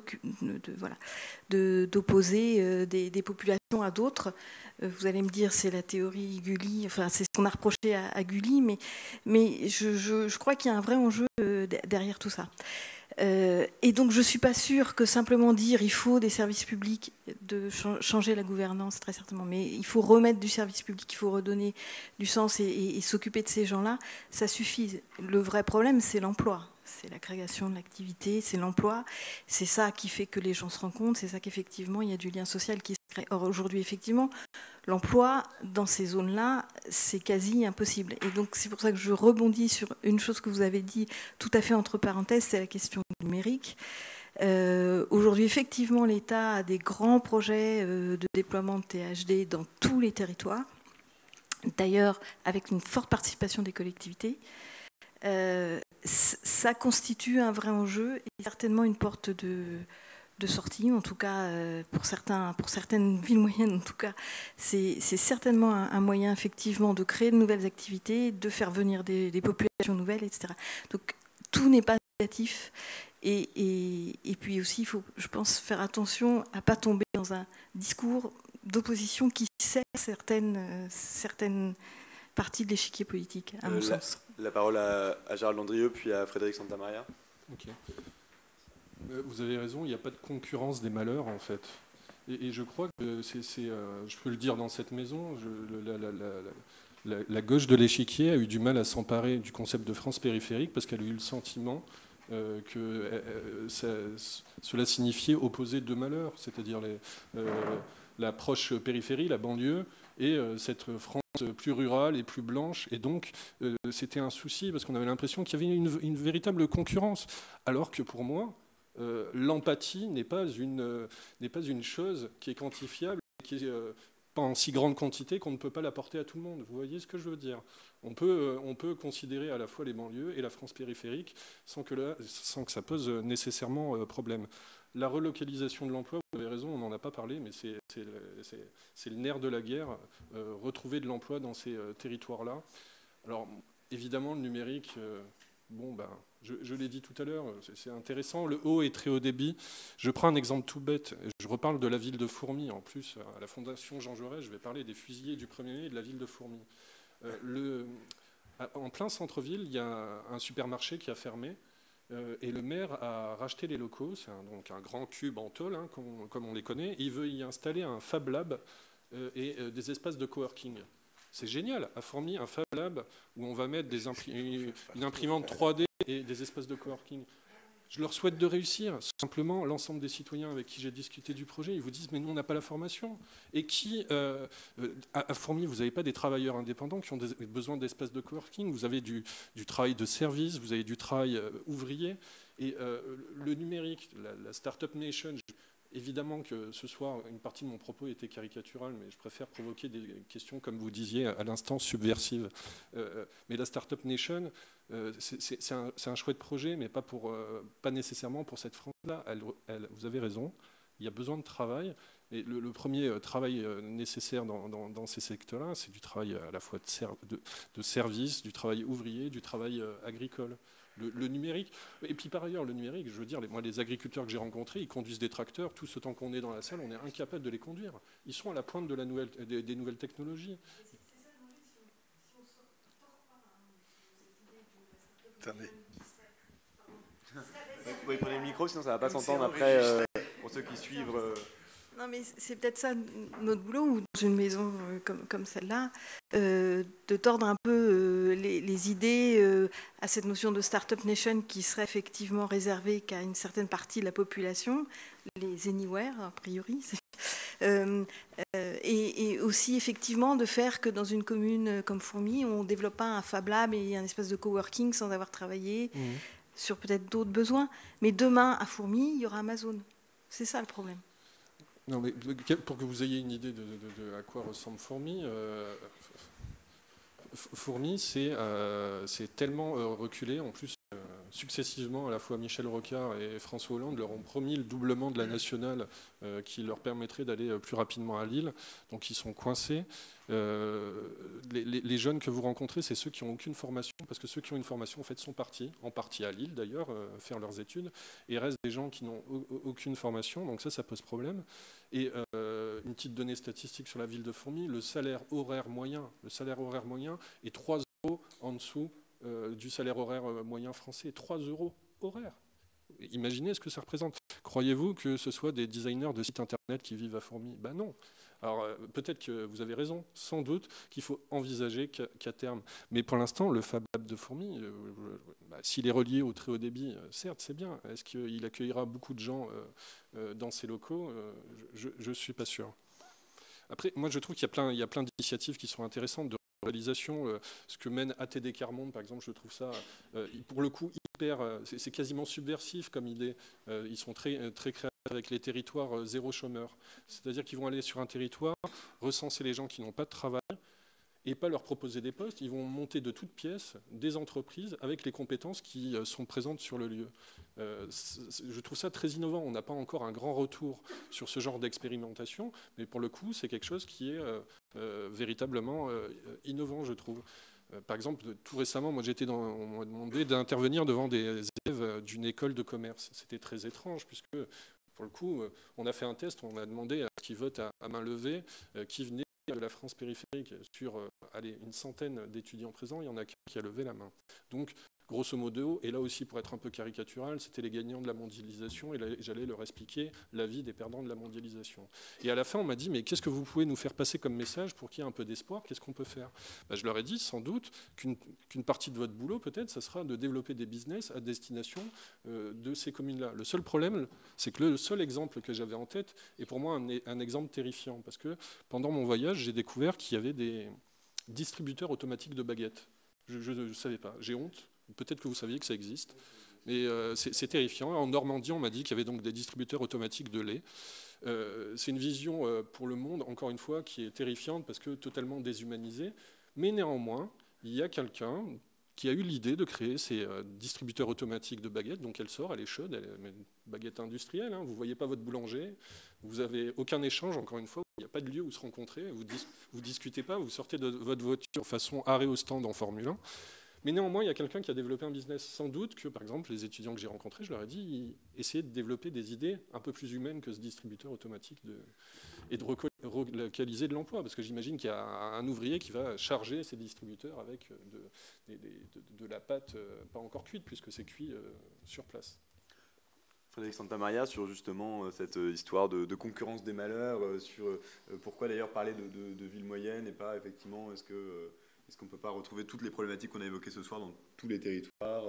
d'opposer des populations à d'autres. Vous allez me dire, c'est la théorie Gulli, enfin c'est ce qu'on a reproché à Gulli, mais je crois qu'il y a un vrai enjeu derrière tout ça. Et donc je ne suis pas sûre que simplement dire il faut des services publics, de changer la gouvernance très certainement, mais il faut remettre du service public, il faut redonner du sens et s'occuper de ces gens-là, ça suffit. Le vrai problème, c'est l'emploi, c'est la création de l'activité, c'est l'emploi, c'est ça qui fait que les gens se rencontrent, c'est ça qu'effectivement il y a du lien social qui se crée. Or aujourd'hui effectivement, l'emploi dans ces zones-là, c'est quasi impossible. Et donc c'est pour ça que je rebondis sur une chose que vous avez dit tout à fait entre parenthèses, c'est la question numérique. Aujourd'hui, effectivement, l'État a des grands projets de déploiement de THD dans tous les territoires, d'ailleurs avec une forte participation des collectivités. Ça constitue un vrai enjeu et certainement une porte de sortie, en tout cas pour certaines villes moyennes, en tout cas, c'est certainement un moyen effectivement de créer de nouvelles activités, de faire venir des populations nouvelles, etc. Donc tout n'est pas négatif. Et puis aussi, il faut, je pense, faire attention à ne pas tomber dans un discours d'opposition qui sert certaines parties de l'échiquier politique, à mon sens. La parole à Gérald Landrieux, puis à Frédéric Santamaria. Ok. Vous avez raison, il n'y a pas de concurrence des malheurs, en fait. Et je crois que je peux le dire dans cette maison, la gauche de l'échiquier a eu du mal à s'emparer du concept de France périphérique parce qu'elle a eu le sentiment que cela signifiait opposer deux malheurs, c'est-à-dire la proche périphérie, la banlieue, et cette France plus rurale et plus blanche. Et donc, c'était un souci parce qu'on avait l'impression qu'il y avait une véritable concurrence. Alors que pour moi, l'empathie n'est pas une chose qui est quantifiable, qui est pas en si grande quantité qu'on ne peut pas l'apporter à tout le monde. Vous voyez ce que je veux dire? On peut considérer à la fois les banlieues et la France périphérique sans que ça pose nécessairement problème. La relocalisation de l'emploi, vous avez raison, on n'en a pas parlé, mais c'est le nerf de la guerre, retrouver de l'emploi dans ces territoires-là. Alors, évidemment, le numérique, je l'ai dit tout à l'heure, c'est intéressant, le haut et très haut débit. Je prends un exemple tout bête, je reparle de la ville de Fourmies, en plus, à la Fondation Jean Jaurès, je vais parler des fusillés du 1er mai et de la ville de Fourmies. En plein centre-ville, il y a un supermarché qui a fermé, et le maire a racheté les locaux, c'est donc un grand cube en tôle, hein, comme on les connaît. Il veut y installer un Fab Lab et des espaces de coworking. C'est génial, à Fourmies, un Fab Lab où on va mettre une imprimante 3D et des espaces de coworking. Je leur souhaite de réussir. Simplement, l'ensemble des citoyens avec qui j'ai discuté du projet, ils vous disent « mais nous, on n'a pas la formation ». Et à Fourmies, vous n'avez pas des travailleurs indépendants qui ont besoin d'espaces de coworking. Vous avez du travail de service, vous avez du travail ouvrier. Et le numérique, la Startup Nation, évidemment que ce soir, une partie de mon propos était caricaturale, mais je préfère provoquer des questions, comme vous disiez à l'instant, subversives. Mais la Startup Nation, c'est un chouette projet, mais pas nécessairement pour cette France-là. Vous avez raison, il y a besoin de travail. Et le premier travail nécessaire dans ces secteurs-là, c'est du travail à la fois de service, du travail ouvrier, du travail agricole. Le numérique, et puis par ailleurs, le numérique, je veux dire, moi, les agriculteurs que j'ai rencontrés, ils conduisent des tracteurs, tout ce temps qu'on est dans la salle, on est incapable de les conduire. Ils sont à la pointe des nouvelles technologies. Attendez. Vous pouvez prendre le micro, sinon ça ne va pas s'entendre après pour ceux qui suivent. Non, mais c'est peut-être ça notre boulot, ou dans une maison comme celle-là, de tordre un peu les idées à cette notion de Startup Nation qui serait effectivement réservée qu'à une certaine partie de la population, les anywhere, a priori. Et aussi, effectivement, de faire que dans une commune comme Fourmies, on ne développe pas un Fab Lab et un espace de coworking sans avoir travaillé sur peut-être d'autres besoins. Mais demain, à Fourmies, il y aura Amazon. C'est ça le problème. Non, mais pour que vous ayez une idée de à quoi ressemble Fourmies, Fourmies, c'est tellement reculé. En plus, successivement, à la fois Michel Rocard et François Hollande leur ont promis le doublement de la nationale qui leur permettrait d'aller plus rapidement à Lille. Donc ils sont coincés. Les jeunes que vous rencontrez, c'est ceux qui n'ont aucune formation, parce que ceux qui ont une formation, en fait, sont partis, en partie à Lille d'ailleurs, faire leurs études, et il reste des gens qui n'ont aucune formation, donc ça pose problème. Et une petite donnée statistique sur la ville de Fourmies, le salaire horaire moyen est 3 € en dessous du salaire horaire moyen français, 3 € horaire. Imaginez ce que ça représente. Croyez-vous que ce soit des designers de sites internet qui vivent à Fourmies? Ben non. Alors peut-être que vous avez raison, sans doute qu'il faut envisager qu'à terme. Mais pour l'instant, le Fab Lab de Fourmies, s'il est relié au très haut débit, certes, c'est bien. Est-ce qu'il accueillera beaucoup de gens dans ces locaux? Je ne suis pas sûr. Après, moi, je trouve qu'il y a plein d'initiatives qui sont intéressantes de réalisation. Ce que mène ATD Quart-Monde, par exemple, je trouve ça, pour le coup, c'est quasiment subversif comme idée. Ils sont très, très créatifs avec les territoires zéro chômeur. C'est-à-dire qu'ils vont aller sur un territoire, recenser les gens qui n'ont pas de travail et pas leur proposer des postes. Ils vont monter de toutes pièces des entreprises avec les compétences qui sont présentes sur le lieu. Je trouve ça très innovant. On n'a pas encore un grand retour sur ce genre d'expérimentation, mais pour le coup, c'est quelque chose qui est véritablement innovant, je trouve. Par exemple, tout récemment, moi, on m'a demandé d'intervenir devant des élèves d'une école de commerce. C'était très étrange, puisque, pour le coup, on a fait un test, on a demandé à ceux qui votent à main levée, qui venaient de la France périphérique. Sur une centaine d'étudiants présents, il y en a qu'un qui a levé la main. Donc, grosso modo, et là aussi pour être un peu caricatural, c'était les gagnants de la mondialisation, et j'allais leur expliquer la vie des perdants de la mondialisation. Et à la fin, on m'a dit, mais qu'est-ce que vous pouvez nous faire passer comme message pour qu'il y ait un peu d'espoir? Qu'est-ce qu'on peut faire? Je leur ai dit, sans doute, qu'une partie de votre boulot, peut-être, ça sera de développer des business à destination de ces communes-là. Le seul problème, c'est que le seul exemple que j'avais en tête est pour moi un exemple terrifiant, parce que pendant mon voyage, j'ai découvert qu'il y avait des distributeurs automatiques de baguettes. Je ne savais pas, j'ai honte, peut-être que vous saviez que ça existe, mais c'est terrifiant. En Normandie, on m'a dit qu'il y avait donc des distributeurs automatiques de lait. C'est une vision pour le monde, encore une fois, qui est terrifiante parce que totalement déshumanisée, mais néanmoins, il y a quelqu'un qui a eu l'idée de créer ces distributeurs automatiques de baguettes. Donc elle sort, elle est chaude, elle est une baguette industrielle, hein. Vous ne voyez pas votre boulanger, vous n'avez aucun échange, encore une fois, il n'y a pas de lieu où se rencontrer, vous ne discutez pas, vous sortez de votre voiture façon arrêt au stand en Formule 1. Mais néanmoins, il y a quelqu'un qui a développé un business. Sans doute que, par exemple, les étudiants que j'ai rencontrés, je leur ai dit, essayez de développer des idées un peu plus humaines que ce distributeur automatique et de relocaliser de l'emploi. Parce que j'imagine qu'il y a un ouvrier qui va charger ces distributeurs avec de la pâte pas encore cuite, puisque c'est cuit sur place. Frédéric Santamaria, sur justement cette histoire de concurrence des malheurs, sur pourquoi d'ailleurs parler de ville moyenne et pas effectivement, est-ce qu'on ne peut pas retrouver toutes les problématiques qu'on a évoquées ce soir dans tous les territoires?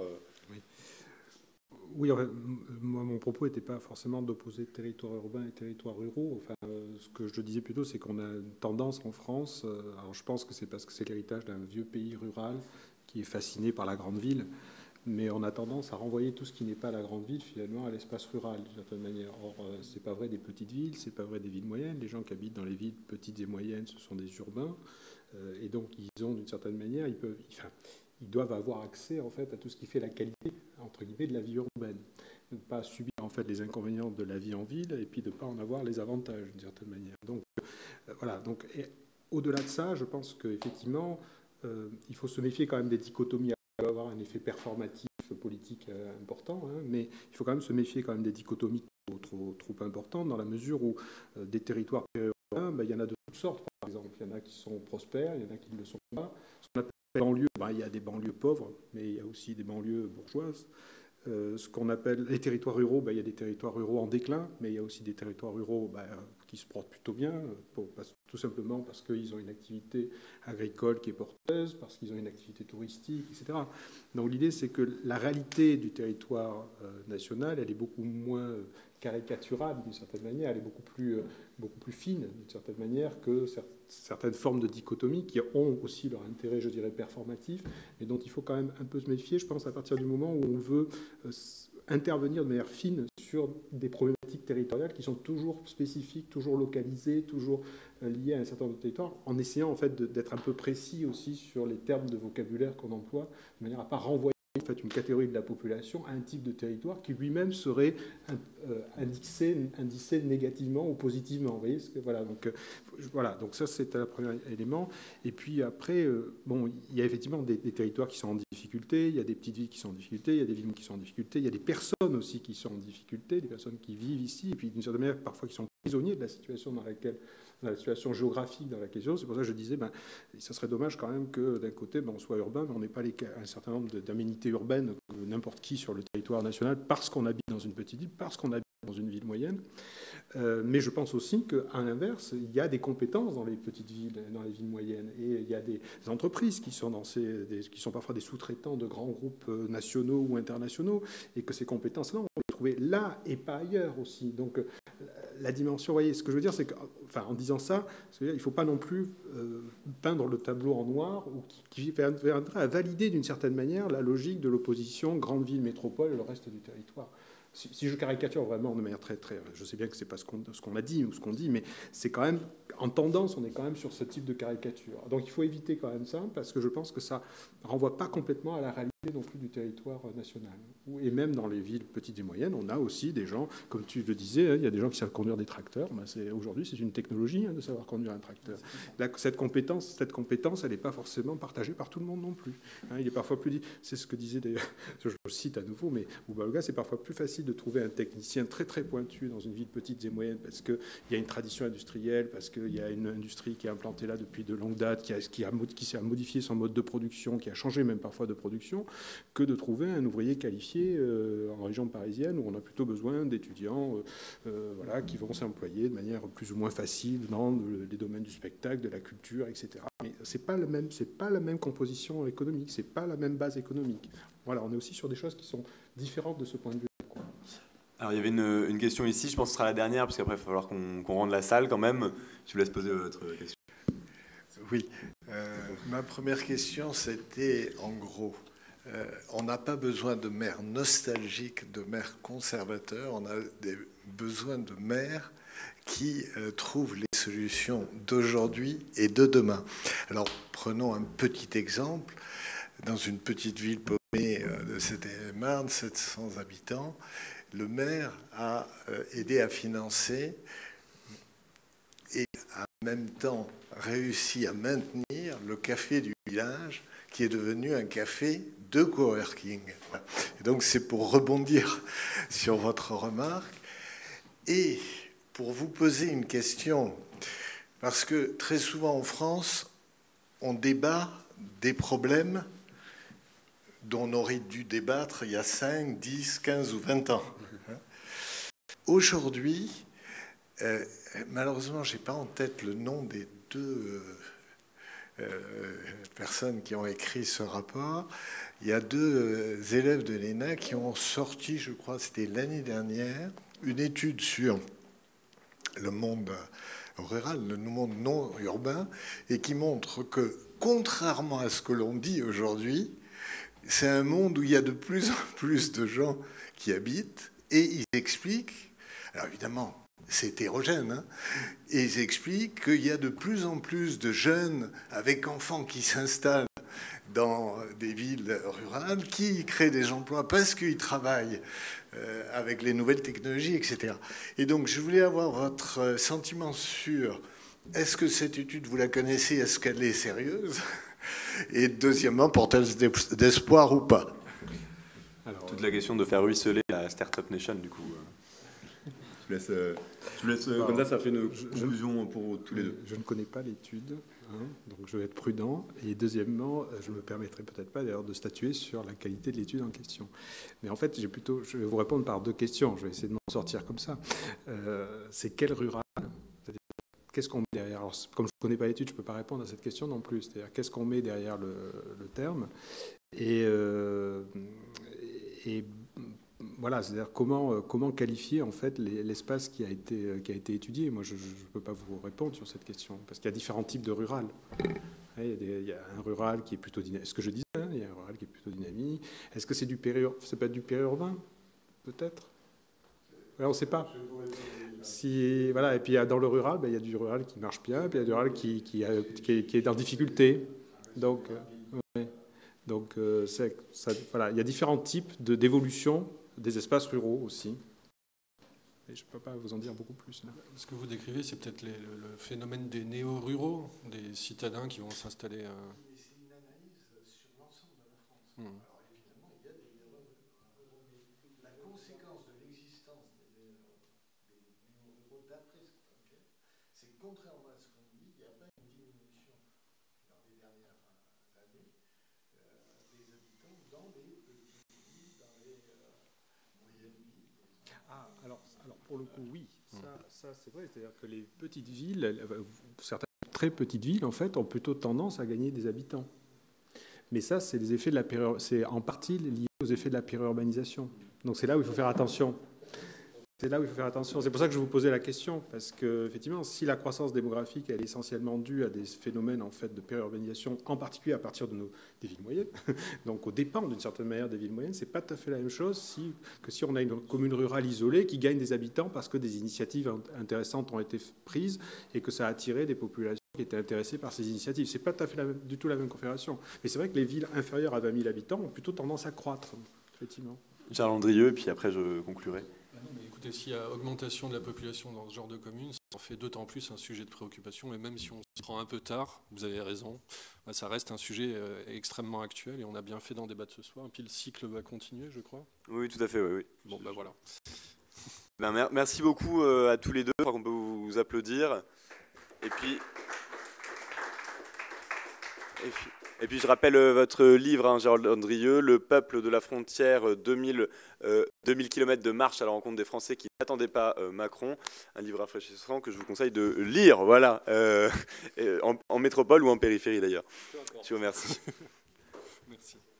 Oui, en fait, moi, mon propos n'était pas forcément d'opposer territoires urbains et territoires ruraux. Enfin, ce que je disais plutôt, c'est qu'on a une tendance en France, alors je pense que c'est parce que c'est l'héritage d'un vieux pays rural qui est fasciné par la grande ville, mais on a tendance à renvoyer tout ce qui n'est pas la grande ville, finalement, à l'espace rural, d'une certaine manière. Or, ce n'est pas vrai des petites villes, ce n'est pas vrai des villes moyennes. Les gens qui habitent dans les villes petites et moyennes, ce sont des urbains. Et donc, ils ont, d'une certaine manière, ils doivent avoir accès, en fait, à tout ce qui fait la qualité, entre guillemets, de la vie urbaine. De ne pas subir, en fait, les inconvénients de la vie en ville, et puis de ne pas en avoir les avantages, d'une certaine manière. Donc, voilà. Donc, au-delà de ça, je pense qu'effectivement, il faut se méfier quand même des dichotomies. Ça va avoir un effet performatif politique important, hein, mais il faut quand même se méfier quand même des dichotomies trop importantes, dans la mesure où des territoires périurbains, il y en a de toutes sortes, par exemple. Il y en a qui sont prospères, il y en a qui ne le sont pas. Ce qu'on appelle les banlieues, il y a des banlieues pauvres, mais il y a aussi des banlieues bourgeoises. Ce qu'on appelle les territoires ruraux, il y a des territoires ruraux en déclin, mais il y a aussi des territoires ruraux qui se portent plutôt bien, tout simplement parce qu'ils ont une activité agricole qui est porteuse, parce qu'ils ont une activité touristique, etc. Donc l'idée, c'est que la réalité du territoire national, elle est beaucoup moins caricaturale d'une certaine manière, elle est beaucoup plus fine d'une certaine manière que certaines formes de dichotomie qui ont aussi leur intérêt, je dirais, performatif, mais dont il faut quand même un peu se méfier, je pense, à partir du moment où on veut intervenir de manière fine sur des problématiques territoriales qui sont toujours spécifiques, toujours localisées, toujours liées à un certain nombre de territoires, en essayant en fait d'être un peu précis aussi sur les termes de vocabulaire qu'on emploie, de manière à ne pas renvoyer en fait une catégorie de la population à un type de territoire qui lui-même serait indicé négativement ou positivement. Vous voyez, donc ça c'est un premier élément. Et puis après, il y a effectivement des territoires qui sont en difficulté, il y a des petites villes qui sont en difficulté, il y a des villes qui sont en difficulté, il y a des personnes aussi qui sont en difficulté, des personnes qui vivent ici, et puis d'une certaine manière parfois qui sont prisonniers de la situation dans la situation géographique dans laquelle ils sont. C'est pour ça que je disais, ça serait dommage quand même que d'un côté, on soit urbain, mais on n'ait pas un certain nombre d'aménités urbaines que n'importe qui sur le territoire national, parce qu'on habite dans une petite ville, parce qu'on habite dans une ville moyenne. Mais je pense aussi qu'à l'inverse, il y a des compétences dans les petites villes, dans les villes moyennes, et il y a des entreprises qui sont qui sont parfois des sous-traitants de grands groupes nationaux ou internationaux, et que ces compétences-là, on peut les trouver là et pas ailleurs aussi. Donc la dimension, vous voyez, ce que je veux dire, c'est qu'en disant ça, il ne faut pas non plus peindre le tableau en noir, ou qui viendrait à valider d'une certaine manière la logique de l'opposition grande ville, métropole et le reste du territoire. Si je caricature vraiment de manière très, je sais bien que c'est pas ce qu'on a dit ou ce qu'on dit, mais c'est quand même, en tendance, on est quand même sur ce type de caricature. Donc il faut éviter quand même ça, parce que je pense que ça renvoie pas complètement à la réalité non plus du territoire national. Et même dans les villes petites et moyennes, on a aussi des gens, comme tu le disais, il y a des gens qui savent conduire des tracteurs. Aujourd'hui, c'est une technologie de savoir conduire un tracteur. Cette compétence, elle n'est pas forcément partagée par tout le monde non plus. Il est parfois plus, c'est ce que disait d'ailleurs, je le cite à nouveau, mais Bouba-Olga, c'est parfois plus facile de trouver un technicien très très pointu dans une ville petite et moyenne parce qu'il y a une tradition industrielle, parce qu'il y a une industrie qui est implantée là depuis de longues dates, qui a modifié son mode de production, qui a changé même parfois de production, que de trouver un ouvrier qualifié en région parisienne, où on a plutôt besoin d'étudiants voilà, qui vont s'employer de manière plus ou moins facile dans les domaines du spectacle, de la culture, etc. Mais c'est pas la même composition économique, c'est pas la même base économique. Voilà, on est aussi sur des choses qui sont différentes de ce point de vue. Alors, il y avait une question ici, je pense que ce sera la dernière, parce qu'après, il va falloir qu'on rende la salle quand même. Je vous laisse poser votre question. Oui, ma première question, c'était en gros, on n'a pas besoin de maires nostalgiques, de maires conservateurs, on a besoin de maires qui trouvent les solutions d'aujourd'hui et de demain. Alors, prenons un petit exemple. Dans une petite ville paumée de Seine-et-Marne, 700 habitants, le maire a aidé à financer et en même temps réussi à maintenir le café du village qui est devenu un café de coworking. Et donc c'est pour rebondir sur votre remarque et pour vous poser une question, parce que très souvent en France, on débat des problèmes dont on aurait dû débattre il y a 5, 10, 15 ou 20 ans. Aujourd'hui, malheureusement, je n'ai pas en tête le nom des deux personnes qui ont écrit ce rapport. Il y a deux élèves de l'ENA qui ont sorti, je crois, c'était l'année dernière, une étude sur le monde rural, le monde non urbain, et qui montre que, contrairement à ce que l'on dit aujourd'hui, c'est un monde où il y a de plus en plus de gens qui habitent, et ils expliquent, alors évidemment, c'est hétérogène, hein, et ils expliquent qu'il y a de plus en plus de jeunes avec enfants qui s'installent dans des villes rurales, qui créent des emplois parce qu'ils travaillent avec les nouvelles technologies, etc. Et donc, je voulais avoir votre sentiment sur, est-ce que cette étude, vous la connaissez, est-ce qu'elle est sérieuse? Et deuxièmement, porteuse d'espoir ou pas? Alors, toute la question de faire ruisseler la Startup Nation, du coup. Je vous laisse comme ça fait une conclusion pour tous les deux. Je ne connais pas l'étude, hein, donc je vais être prudent. Et deuxièmement, je me permettrai peut-être pas d'ailleurs de statuer sur la qualité de l'étude en question. Mais en fait, je vais vous répondre par deux questions. Je vais essayer de m'en sortir comme ça. C'est quel rural? Qu'est-ce qu'on met derrière? Alors, comme je ne connais pas l'étude, je ne peux pas répondre à cette question non plus. C'est-à-dire, qu'est-ce qu'on met derrière le terme? Et voilà, c'est-à-dire comment qualifier en fait l'espace qui a été étudié. Moi, je ne peux pas vous répondre sur cette question, parce qu'il y a différents types de rural. Il y a un rural qui est plutôt dynamique. Ce que je disais, hein, il y a un rural qui est plutôt dynamique. Est-ce que c'est du ça peut être du périurbain? Peut-être. Ouais, on ne sait pas. Voilà, et puis dans le rural, il y a du rural qui marche bien, puis il y a du rural qui est en difficulté. Donc, voilà, il y a différents types d'évolution des espaces ruraux aussi. Et je ne peux pas vous en dire beaucoup plus. Là. Ce que vous décrivez, c'est peut-être le phénomène des néo-ruraux, des citadins qui vont s'installer. C'est une analyse sur l'ensemble de la France. Alors évidemment, il y a des néo-ruraux. La conséquence de l'existence des néo-ruraux, d'après cette enquête, c'est que contrairement à ce qu'on dit, il n'y a pas une diminution dans les dernières années des habitants dans les petites villes, dans les moyennes villes. Alors pour le coup, oui, ça c'est vrai. C'est-à-dire que les petites villes, certaines très petites villes, en fait, ont plutôt tendance à gagner des habitants. Mais ça, c'est les effets de c'est en partie lié aux effets de la périurbanisation. Donc c'est là où il faut faire attention. C'est là où il faut faire attention. C'est pour ça que je vous posais la question, parce que effectivement, si la croissance démographique elle est essentiellement due à des phénomènes en fait de périurbanisation, en particulier à partir des villes moyennes, donc aux dépens d'une certaine manière des villes moyennes, c'est pas tout à fait la même chose que si on a une commune rurale isolée qui gagne des habitants parce que des initiatives intéressantes ont été prises et que ça a attiré des populations qui étaient intéressées par ces initiatives. C'est pas tout à fait du tout la même configuration. Mais c'est vrai que les villes inférieures à 20 000 habitants ont plutôt tendance à croître, effectivement. Charles Andrieux, et puis après je conclurai. Écoutez, s'il y a augmentation de la population dans ce genre de communes, ça en fait d'autant plus un sujet de préoccupation. Et même si on se prend un peu tard, vous avez raison, ça reste un sujet extrêmement actuel et on a bien fait d'en débattre ce soir. Et puis le cycle va continuer, je crois. Oui, tout à fait, oui. Bon, voilà. Merci beaucoup à tous les deux. Je crois qu'on peut vous applaudir. Et puis Et puis je rappelle votre livre, hein, Gérald Andrieux, Le peuple de la frontière, 2000 km de marche à la rencontre des Français qui n'attendaient pas Macron. Un livre rafraîchissant que je vous conseille de lire, voilà, en métropole ou en périphérie d'ailleurs. Je vous remercie. Merci.